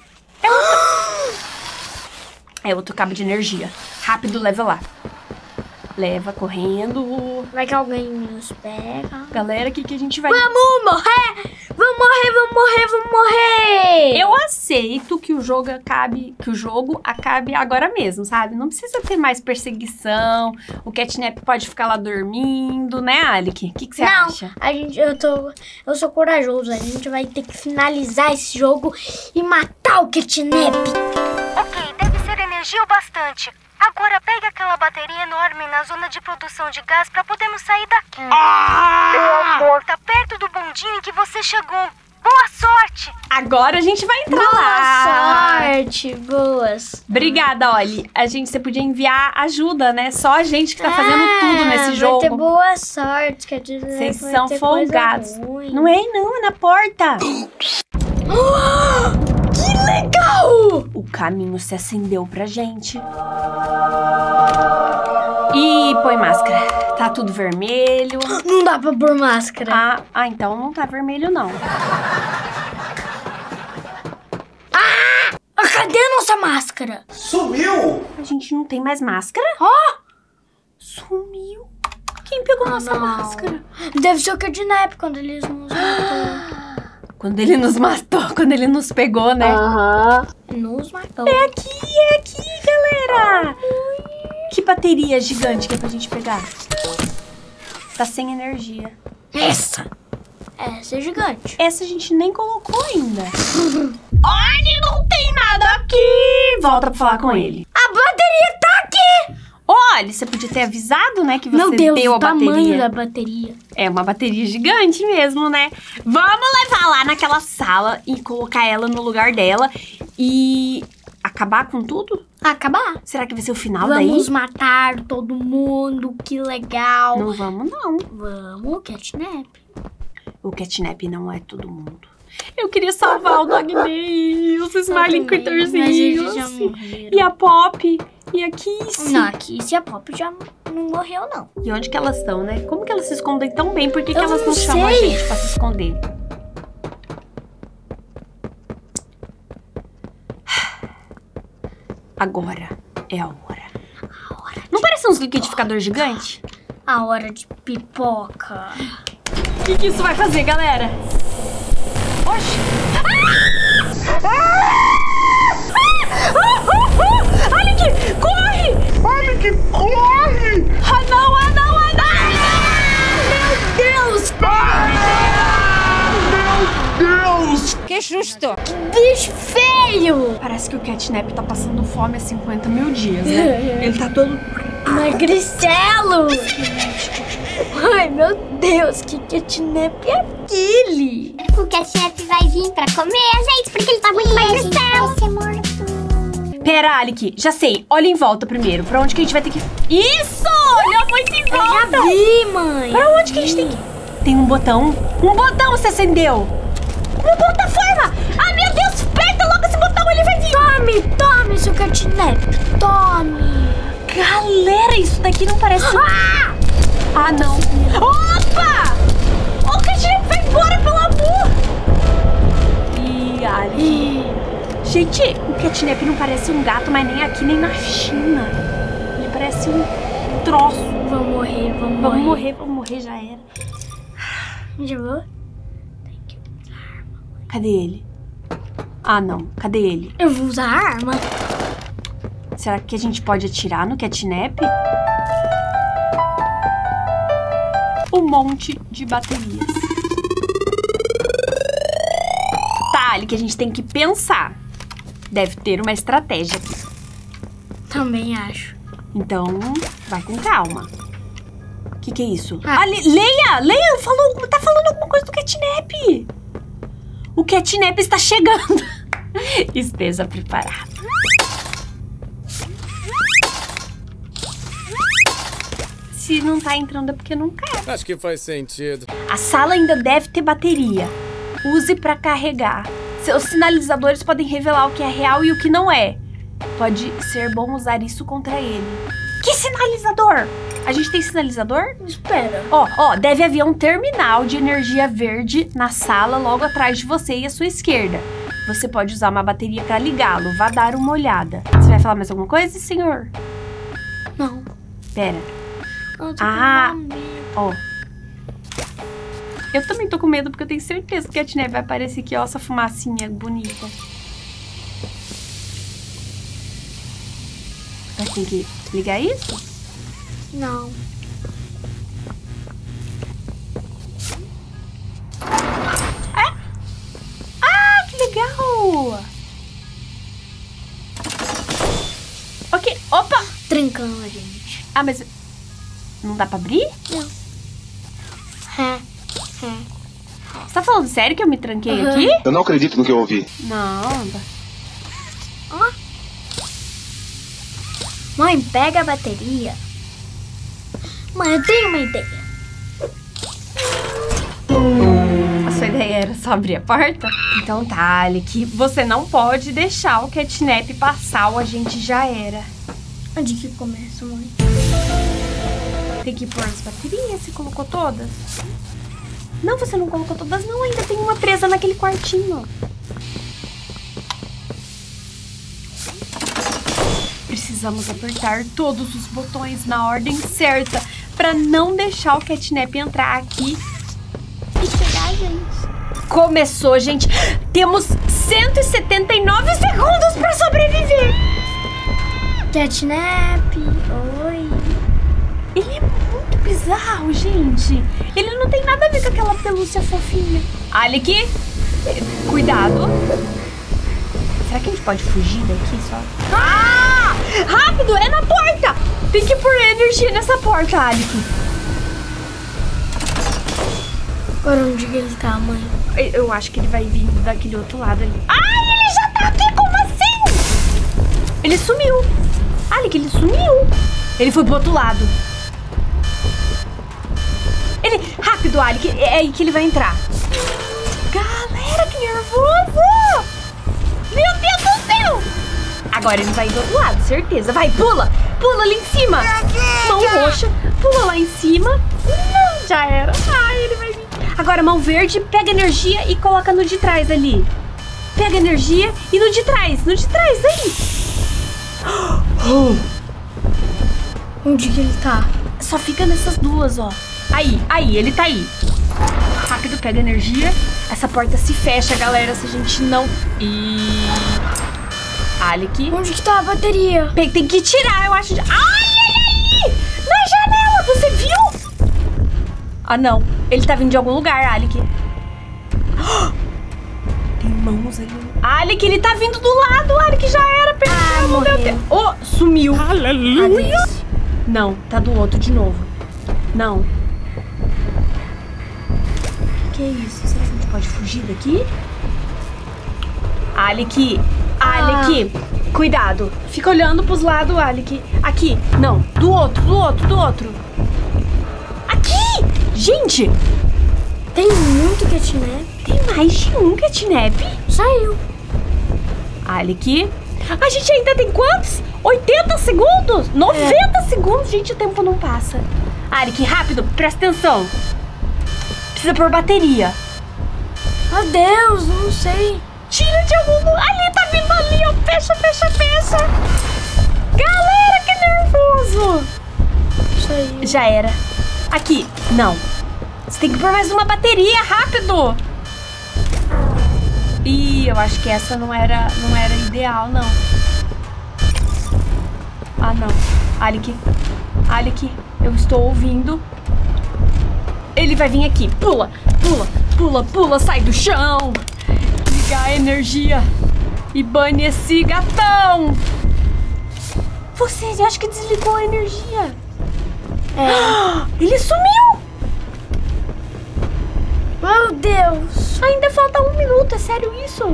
S1: É outro cabo de energia. Rápido, leva lá. Leva correndo.
S2: Vai que alguém nos pega.
S1: Galera, o que a gente vai...
S2: Vamos morrer! Vamos morrer, vamos morrer, vamos morrer!
S1: Eu aceito que o jogo acabe agora mesmo, sabe? Não precisa ter mais perseguição. O Catnap pode ficar lá dormindo, né, Alec? O que você acha?
S2: Eu sou corajoso. A gente vai ter que finalizar esse jogo e matar o Catnap.
S10: Ok, deve ser energia o bastante. Agora pegue aquela bateria enorme na zona de produção de gás pra podermos sair daqui. Tá perto do bondinho em que você chegou. Boa sorte!
S1: Agora a gente vai entrar lá.
S2: Boa sorte, boas.
S1: Obrigada, Oli. Você podia enviar ajuda, né? Só a gente que tá fazendo tudo nesse jogo.
S2: Vai ter boa sorte, quer dizer,
S1: vocês são folgados. Não é não, é na porta.
S2: Que legal!
S1: O caminho se acendeu pra gente. E põe máscara. Tá tudo vermelho.
S2: Não dá pra pôr máscara.
S1: Ah, então não tá vermelho, não.
S2: Cadê a nossa máscara?
S18: Sumiu!
S1: A gente não tem mais máscara? Sumiu. Quem pegou nossa máscara?
S2: Deve ser o Catnap quando eles nos matou.
S1: Quando ele nos matou, quando ele nos pegou, né?
S2: Nos matou.
S1: É aqui, galera! Que bateria gigante que é pra gente pegar? Tá sem energia.
S2: Essa é gigante.
S1: Essa a gente nem colocou ainda. Olha, não tem nada aqui! Volta pra falar com ele.
S2: A bateria tá aqui!
S1: Olha, você podia ter avisado, né, que você
S2: Meu Deus,
S1: deu a
S2: o tamanho
S1: bateria.
S2: da bateria.
S1: É uma bateria gigante mesmo, né? Vamos levar lá naquela sala e colocar ela no lugar dela. E a Acabar com tudo?
S2: Acabar.
S1: Será que vai ser o final daí?
S2: Vamos matar todo mundo, que legal.
S1: Não vamos, não.
S2: Vamos, Catnap.
S1: O Catnap não é todo mundo. Eu queria salvar o Dog Day, os Smiling Critterzinhos. E a Pop, e a Kissy.
S2: Não, a Kissy e a Pop já não morreu, não.
S1: E onde que elas estão, né? Como que elas se escondem tão bem? Por que que elas não chamam a gente pra se esconder? Agora é a hora. Não parece uns liquidificadores gigantes?
S2: A hora de pipoca.
S1: O que isso vai fazer, galera? Oxi! Alec, corre!
S6: Alec, corre!
S1: Ah, não, ah, não, ah, não!
S2: Meu Deus!
S6: Meu Deus!
S2: Que susto! Bicho feio!
S1: Parece que o Catnap tá passando fome há 50 mil dias, né? Ele tá todo...
S2: magricelo! Ai, meu Deus, que Catnap é aquele?
S13: O Catnap vai vir pra comer a gente, porque ele tá muito magricelo. Vai ser morto.
S1: Pera, Alec, já sei. Olha em volta primeiro. Pra onde que a gente vai ter que... Isso! Olha muito em volta!
S2: Eu já vi, mãe.
S1: Pra onde que a gente tem que... Tem um botão. Um botão se acendeu. Uma plataforma! Ah, meu Deus! Aperta logo esse botão, ele vai vir!
S2: Tome, seu Catnap! Tome!
S1: Galera, isso daqui não parece... Ah, não! Opa! O Catnap vai embora, pelo amor! Ih, Ali... Gente, o Catnap não parece um gato, mas nem aqui, nem na China. Ele parece um troço.
S2: Vamos morrer,
S1: Vamos morrer, já era.
S2: Já vou?
S1: Cadê ele? Ah, não. Cadê ele?
S2: Eu vou usar a arma.
S1: Será que a gente pode atirar no Catnap? Um monte de baterias. Tá, Ali, que a gente tem que pensar. Deve ter uma estratégia aqui.
S2: Também acho.
S1: Então, vai com calma. O que é isso? Leia! Tá falando alguma coisa do Catnap. O Catnap está chegando. Esteja preparado. Se não tá entrando é porque não quer.
S19: Acho que faz sentido.
S1: A sala ainda deve ter bateria. Use para carregar. Seus sinalizadores podem revelar o que é real e o que não é. Pode ser bom usar isso contra ele. Que sinalizador? A gente tem sinalizador?
S2: Espera.
S1: Ó, deve haver um terminal de energia verde na sala logo atrás de você e à sua esquerda. Você pode usar uma bateria para ligá-lo. Vá dar uma olhada. Você vai falar mais alguma coisa, senhor?
S2: Não.
S1: Pera. Ó. Eu também tô com medo porque eu tenho certeza que a Catnap vai aparecer aqui, ó, essa fumacinha bonita. Mas tem que ligar isso?
S2: Não.
S1: Ah, que legal! Ok, opa!
S2: Trancando a gente.
S1: Ah, mas não dá pra abrir?
S2: Não.
S1: Você tá falando sério que eu me tranquei aqui?
S15: Eu não acredito no que eu ouvi.
S1: Não.
S2: Mãe, pega a bateria. Mãe, eu tenho uma ideia.
S1: A sua ideia era só abrir a porta? Então tá, Alec. Você não pode deixar o Catnap passar, o agente já era.
S2: Onde que começa, mãe?
S1: Tem que pôr as baterias. Você colocou todas? Não, você não colocou todas não. Ainda tem uma presa naquele quartinho. Precisamos apertar todos os botões na ordem certa para não deixar o Catnap entrar aqui e pegar a gente. Começou, gente. Temos 179 segundos para sobreviver.
S2: Catnap, oi.
S1: Ele é muito bizarro, gente. Ele não tem nada a ver com aquela pelúcia fofinha. Alec, cuidado. Será que a gente pode fugir daqui só? Ah! Rápido, é na porta! Tem que pôr energia nessa porta, Alec.
S2: Agora onde que ele tá, mãe?
S1: Eu acho que ele vai vir daquele outro lado ali. Ai, ele já tá aqui, como assim? Ele sumiu. Alec, ele sumiu. Ele foi pro outro lado. Ele... Rápido, Alec. É aí que ele vai entrar. Galera, que nervoso. Meu Deus do céu. Agora ele vai do outro lado, certeza. Vai, pula. Pula ali em cima. Mão roxa. Pula lá em cima. Não, já era. Ai, ele vai vir. Agora, mão verde, pega energia e coloca no de trás ali. Pega energia e no de trás. No de trás, aí.
S2: Onde que ele tá?
S1: Só fica nessas duas, ó. Aí, ele tá aí. Rápido, pega energia. Essa porta se fecha, galera, se a gente não... Alec.
S2: Onde que tá a bateria?
S1: Tem que tirar, eu acho. Ai, aí! Na janela, você viu? Ah, não. Ele tá vindo de algum lugar, Alec. Tem mãos ali. Alec, ele tá vindo do lado. Alec, já era. Perdeu. Oh, sumiu.
S2: Aleluia.
S1: Não, tá do outro de novo. Não. Que é isso? Será que a gente pode fugir daqui? Alec. Alec, cuidado. Fica olhando pros lados, Alec. Aqui. Não, do outro. Aqui! Gente!
S2: Tem muito catnap.
S1: Tem mais de um catnap.
S2: Saiu.
S1: Alec. A gente ainda tem quantos? 80 segundos? 90 segundos? Gente, o tempo não passa. Alec, rápido, presta atenção. Precisa pôr bateria.
S2: Meu Deus, não sei.
S1: Tira de algum lugar. Ali, tá vindo ali, ó. Fecha. Galera, que nervoso.
S2: Saiu.
S1: Já era. Aqui. Não. Você tem que pôr mais uma bateria, rápido. Ih, eu acho que essa não era ideal, não. Ah, não. Alec, eu estou ouvindo. Ele vai vir aqui. Pula, sai do chão. Ligar a energia e bane esse gatão. Você acha que desligou a energia? Ele sumiu.
S2: Meu Deus.
S1: Ainda falta 1 minuto, é sério isso?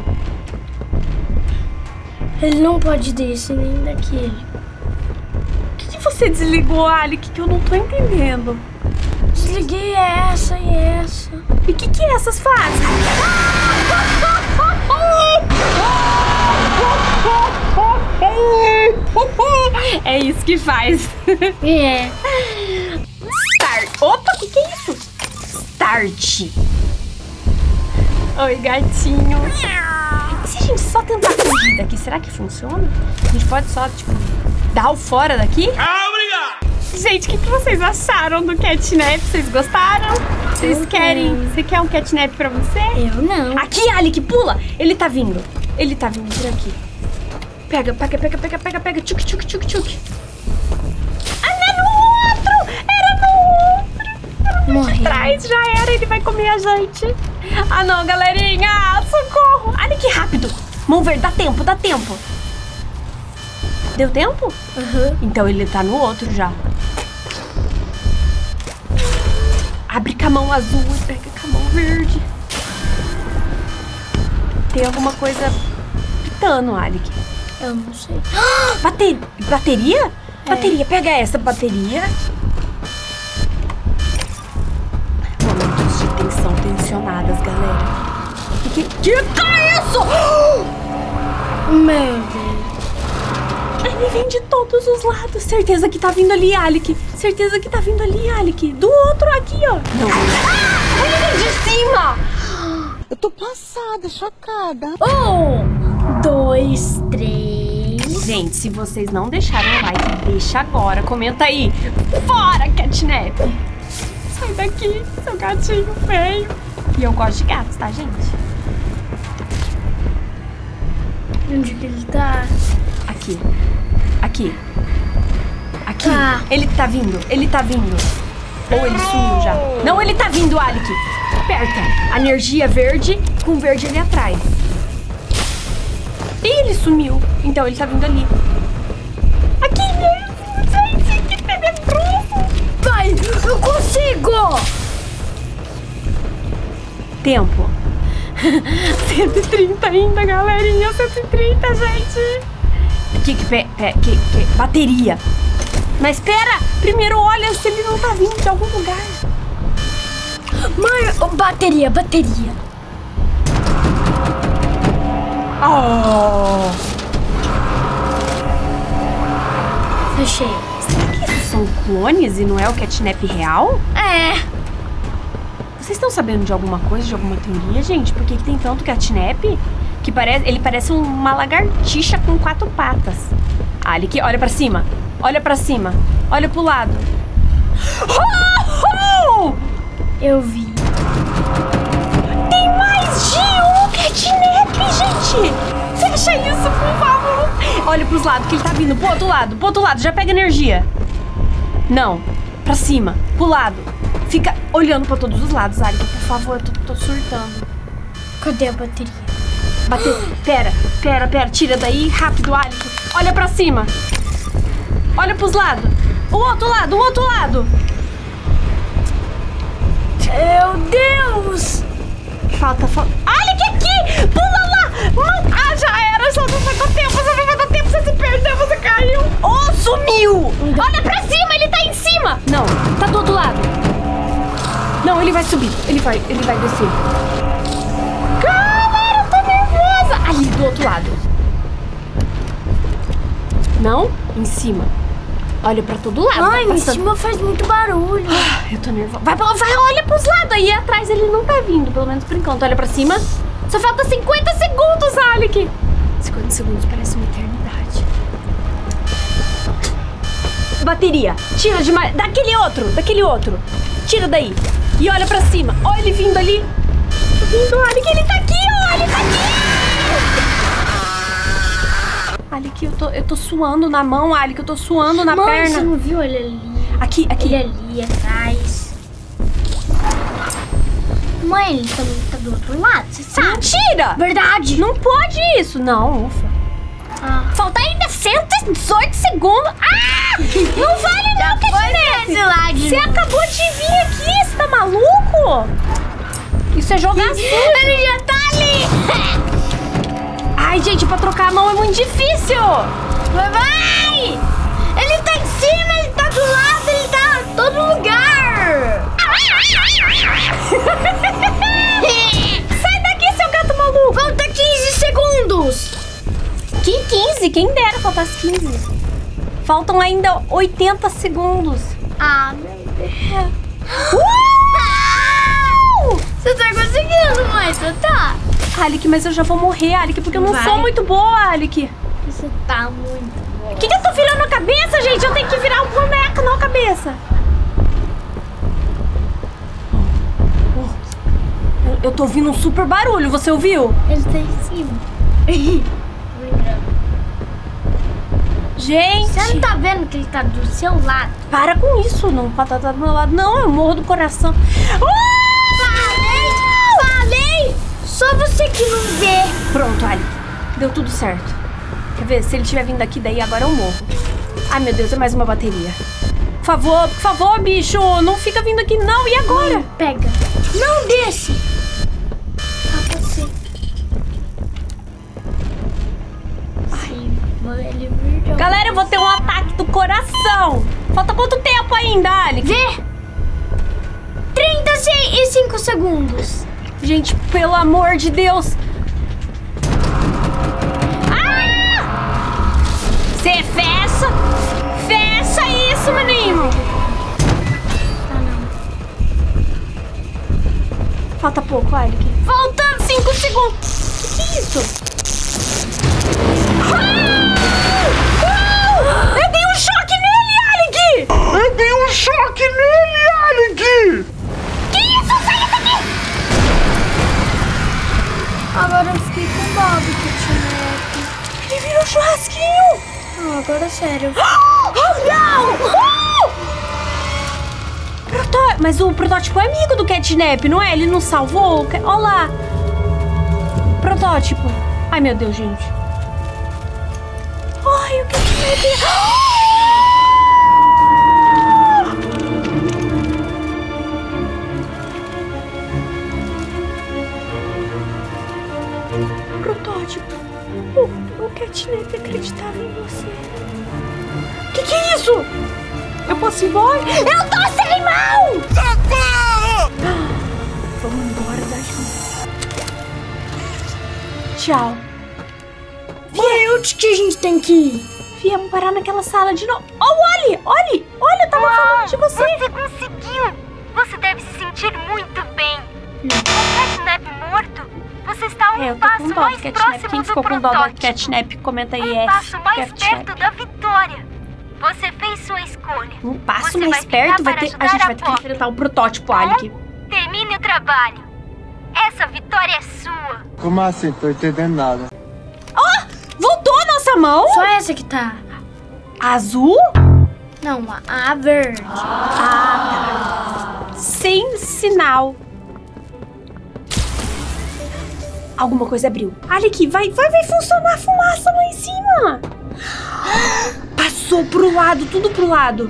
S2: Ele não pode desse nem daquele.
S1: O que você desligou, Alec, que eu não tô entendendo?
S2: Desliguei essa e essa.
S1: E o que essas fazem? É isso que faz.
S2: É.
S1: Start. Opa, o que é isso? Start. Oi, gatinho. Se a gente só tentar fugir daqui, será que funciona? A gente pode só, tipo, dar o fora daqui? Gente, o que vocês acharam do catnap? Vocês gostaram? Vocês querem? Você quer um catnap pra você?
S2: Eu não.
S1: Aqui, Alec, pula! Ele tá vindo por aqui. Pega. Tchuk. Era no outro!
S2: Morreu.
S1: De trás, já era, ele vai comer a gente. Ah, não, galerinha! Socorro! Alec, rápido! Mão verde, dá tempo. Deu tempo?
S2: Uhum.
S1: Então ele tá no outro já. Abre com a mão azul e pega com a mão verde. Tem alguma coisa pitando, Alec.
S2: Eu não sei.
S1: Bateria? Bateria, pega essa bateria. Momentos de tensão tensionadas, galera. Que é isso?
S2: Meu Deus.
S1: Ele vem de todos os lados. Certeza que tá vindo ali, Alec. Do outro aqui, ó. Não. Ele vem de cima.
S16: Eu tô passada, chocada.
S2: 1, 2, 3.
S1: Gente, se vocês não deixaram o like, deixa agora. Comenta aí. Fora, catnap. Sai daqui, seu gatinho feio. E eu gosto de gatos, tá, gente?
S2: Onde que ele tá?
S1: Aqui.
S2: Tá.
S1: Ele tá vindo. Ou ele sumiu já. Não, ele tá vindo, Alec. Aperta. Energia verde, com verde ali atrás. E ele sumiu. Então ele tá vindo ali. Aqui mesmo, gente. Que tenebroso.
S2: Vai, eu consigo.
S1: Tempo. 130 ainda, galerinha. 130, gente. Bateria. Mas pera, primeiro olha se ele não tá vindo de algum lugar.
S2: Mãe, bateria.
S1: Oh.
S2: Fechei.
S1: Será que esses são clones e não é o catnap real?
S2: É.
S1: Vocês estão sabendo de alguma coisa, de alguma teoria, gente? Por que tem tanto catnap? Que ele parece uma lagartixa com 4 patas. Alec, olha pra cima. Olha pra cima. Olha pro lado.
S2: Eu vi.
S1: Tem mais de um catnap, gente! Fecha isso, por favor. Olha pros lados, que ele tá vindo. Pro outro lado. Já pega energia. Não. Pra cima. Pro lado. Fica olhando pra todos os lados, Alec, por favor. Eu tô surtando.
S2: Cadê a bateria?
S1: Pera. Tira daí. Rápido, Alec. Olha pra cima. Olha pros lados. O outro lado.
S2: Meu Deus!
S1: Falta. Alec, aqui! Pula lá! Já era. Só não vai dar tempo. Você se perdeu, você caiu. Sumiu! Olha pra cima, ele tá em cima! Não, tá do outro lado. Não, ele vai subir. Ele vai descer. Galera, eu tô nervosa! Ali, do outro lado. Não? Em cima. Olha pra todo lado.
S2: Ai, em cima faz muito barulho.
S1: Eu tô nervosa. Vai, olha pros lados. Aí atrás ele não tá vindo, pelo menos por enquanto. Olha pra cima. Só falta 50 segundos, Alec. 50 segundos parece uma eternidade. Bateria. Tira demais. Daquele outro. Tira daí. E olha pra cima. Olha ele vindo ali. Alec, ele tá aqui, ó. Ele tá aqui. Alec, eu tô suando na mão, Alec. Eu tô suando na perna.
S2: Você não viu ele ali?
S1: Aqui.
S2: Ele ali atrás. Mãe, ele também tá do outro lado, você sabe?
S1: Mentira!
S2: Verdade.
S1: Não pode isso. Não, ufa. Falta ainda 118 segundos. Não vale não, catnap. Você acabou de vir aqui, você tá maluco? Isso é jogar sujo.
S2: Ele já tá ali.
S1: Ai, gente, pra trocar a mão é muito difícil.
S2: Vai! Ele tá em cima, ele tá do lado, ele tá em todo lugar.
S1: Sai daqui, seu gato maluco.
S2: Falta 15 segundos.
S1: Que 15? Quem dera faltasse 15. Faltam ainda 80 segundos.
S2: Meu Deus. Você tá conseguindo, mãe? Você tá?
S1: Alec, mas eu já vou morrer, Alec, porque eu não sou muito boa, Alec.
S2: Você tá muito boa.
S1: O que eu tô virando a cabeça, gente? Eu tenho que virar um boneco, não a cabeça. Eu tô ouvindo um super barulho, você ouviu?
S2: Ele tá em cima.
S1: Gente!
S2: Você não tá vendo que ele tá do seu lado?
S1: Para com isso, não tá do meu lado. Não, eu morro do coração.
S2: Falei! Só você que não vê.
S1: Pronto, Alec. Deu tudo certo. Quer ver? Se ele estiver vindo aqui, daí agora eu morro. Ai, meu Deus, é mais uma bateria. Por favor, bicho, não fica vindo aqui não. E agora?
S2: Pega. Não desce. Pra você.
S1: Galera, eu vou ter um ataque do coração. Falta quanto tempo ainda, Alec?
S2: Vê. 35 segundos.
S1: Gente, pelo amor de Deus. Você fecha. Fecha isso, menino. Falta pouco, Alec. Falta 5 segundos. Que é isso? Eu dei um choque nele, Alec!
S6: Eu dei um choque nele, Alec!
S1: Que isso? Sai daqui!
S2: Agora eu fiquei com Bob, Kitnet.
S1: Ele virou churrasquinho!
S2: Não, agora é sério.
S1: Não! Mas o protótipo é amigo do Catnap, não é? Ele não salvou? Olha lá! Protótipo. Ai, meu Deus, gente. Ai, o Catnap... Protótipo. Catnap acreditava em você. Que é isso? Eu posso ir embora? Eu tô sem mão! Socorro! Vamos embora daqui. Tchau.
S2: Mãe, onde que a gente tem que ir?
S1: Viemos parar naquela sala de novo. Oh, olhe, eu tava falando de você.
S10: Você conseguiu. Você deve se sentir muito bem. Com Catnap morto, você está um passo mais próximo
S1: Quem
S10: do
S1: ficou com dó da
S10: protótipo.
S1: Catnap, comenta aí.
S10: Um passo mais perto da vitória. Você fez sua escolha.
S1: Um passo
S10: Você
S1: mais perto
S10: vai
S1: a gente
S10: ajudar
S1: vai ter que enfrentar o protótipo, Alec.
S10: Termine o trabalho. Essa vitória é sua.
S14: Como assim? Tô entendendo nada.
S1: Voltou a nossa mão?
S2: Só essa que tá.
S1: Azul?
S2: Não, a verde.
S1: Ah, tá. Sem sinal. Alguma coisa abriu. Alec, vai funcionar a fumaça lá em cima. Passou pro lado, tudo pro lado.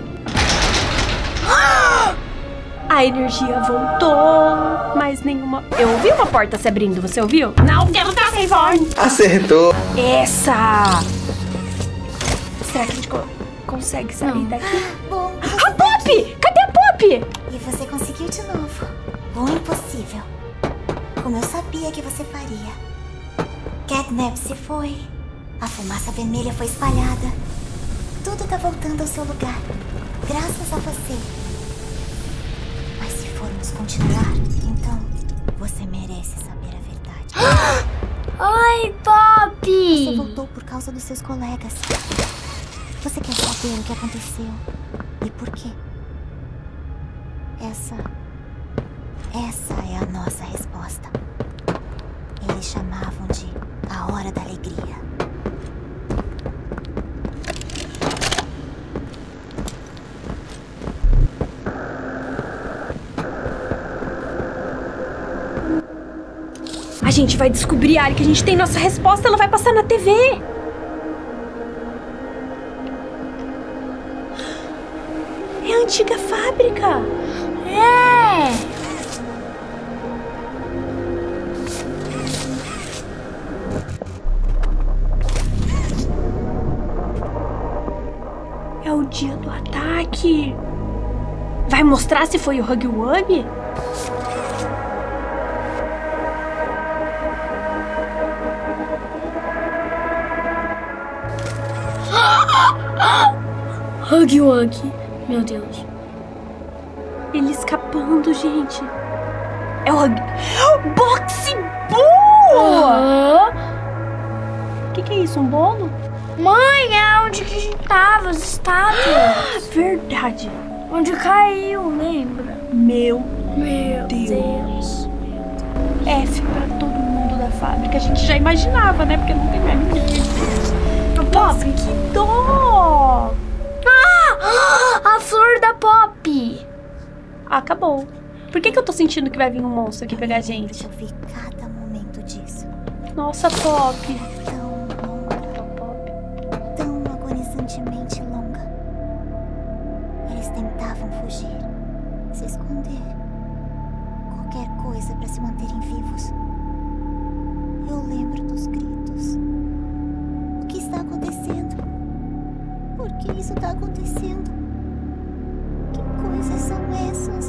S1: A energia voltou, mas nenhuma... Eu ouvi uma porta se abrindo, você ouviu? Não, quero dar sem fone.
S18: Acertou.
S1: Essa! Será que a gente consegue sair daqui?
S16: Bom,
S1: A Pop! Cadê a Pop?
S16: e você conseguiu de novo. Bom, impossível. Como eu sabia que você faria. Catnap se foi. A fumaça vermelha foi espalhada. Tudo tá voltando ao seu lugar. Graças a você. Mas se formos continuar, então você merece saber a verdade.
S2: Oi, Pop!
S16: Você voltou por causa dos seus colegas. Você quer saber o que aconteceu e por quê? Essa é a nossa resposta. Eles chamavam de a hora da alegria.
S1: A gente vai descobrir, Alec, que a gente tem nossa resposta, ela vai passar na TV. É a antiga fábrica.
S2: É!
S1: É o dia do ataque. Vai mostrar se foi o Huggy Wuggy?
S2: Huggy Wuggy. Meu Deus.
S1: Ele escapando, gente. É o Huggy... Boxe Bull! O que é isso? Um bolo?
S2: Mãe, é onde que a gente tava, as estátuas.
S1: Verdade.
S2: Onde caiu, lembra?
S1: Meu
S2: Deus.
S1: F pra todo mundo da fábrica. A gente já imaginava, né? Porque não tem mais ninguém. Nossa, que dó!
S2: A flor da Pop.
S1: Acabou. Por que eu tô sentindo que vai vir um monstro aqui pegar a gente?
S16: Eu vi cada momento disso.
S1: Nossa, Pop.
S16: Tão longa. Tão agonizantemente longa. Eles tentavam fugir, se esconder. Qualquer coisa para se manterem vivos. Eu lembro dos gritos. O que está acontecendo? Por que isso está acontecendo? Que coisas são essas?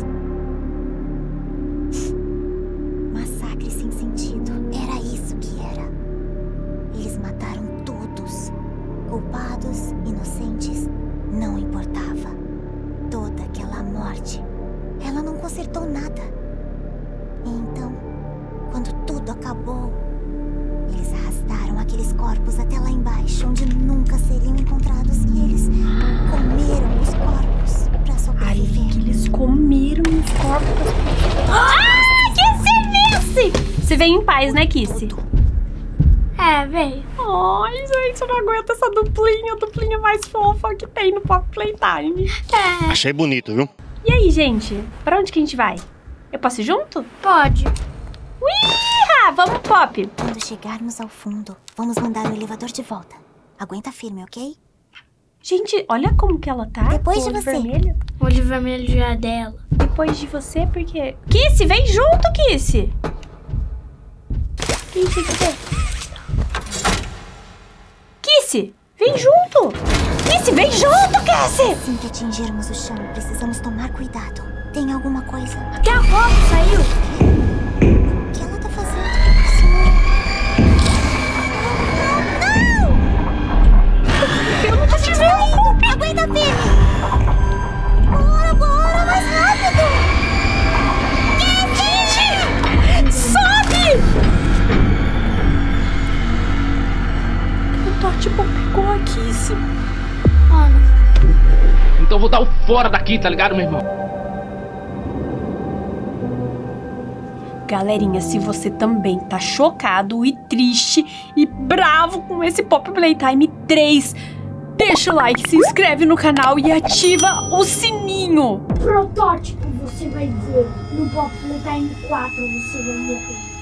S16: Massacre sem sentido. Era isso que era. Eles mataram todos. Culpados, inocentes, não importava. Toda aquela morte, ela não consertou nada. E então, quando tudo acabou, eles arrastaram aqueles corpos até lá embaixo, onde nunca seriam encontrados. E eles comeram os corpos pra sobreviver.
S1: Ai, eles comeram os corpos pra sobreviver. Ah, que serviço! Você veio em paz, né, Kissy?
S2: É, veio.
S1: Ai, gente, eu não aguento essa duplinha. A duplinha mais fofa que tem no Pop Playtime.
S2: É.
S9: Achei bonito, viu?
S1: E aí, gente? Pra onde que a gente vai? Eu posso ir junto?
S2: Pode.
S1: Uiha! Vamos, Pop!
S16: Quando chegarmos ao fundo, vamos mandar o elevador de volta. Aguenta firme, ok?
S1: Gente, olha como que ela tá.
S16: Depois de
S1: olho
S16: você.
S1: Vermelho.
S2: O olho vermelho já é dela.
S1: Depois de você, porque... Kissy, vem junto, Kissy! Quem tinha que ver? Cassie, vem junto. Cassie, vem junto, Cassie.
S16: Assim que atingirmos o chão, precisamos tomar cuidado. Tem alguma coisa?
S2: Até a Rob saiu.
S16: O que ela tá fazendo?
S1: Eu não tô te vendo.
S16: Aguenta firme. Bora, mais rápido.
S1: Sobe! O Totti pegou a Cassie.
S12: Então eu vou dar o fora daqui, tá ligado, meu irmão?
S1: Galerinha, se você também tá chocado e triste e bravo com esse Pop Playtime 3, deixa o like, se inscreve no canal e ativa o sininho.
S2: Protótipo, você vai ver. No Pop Playtime 4 você vai morrer.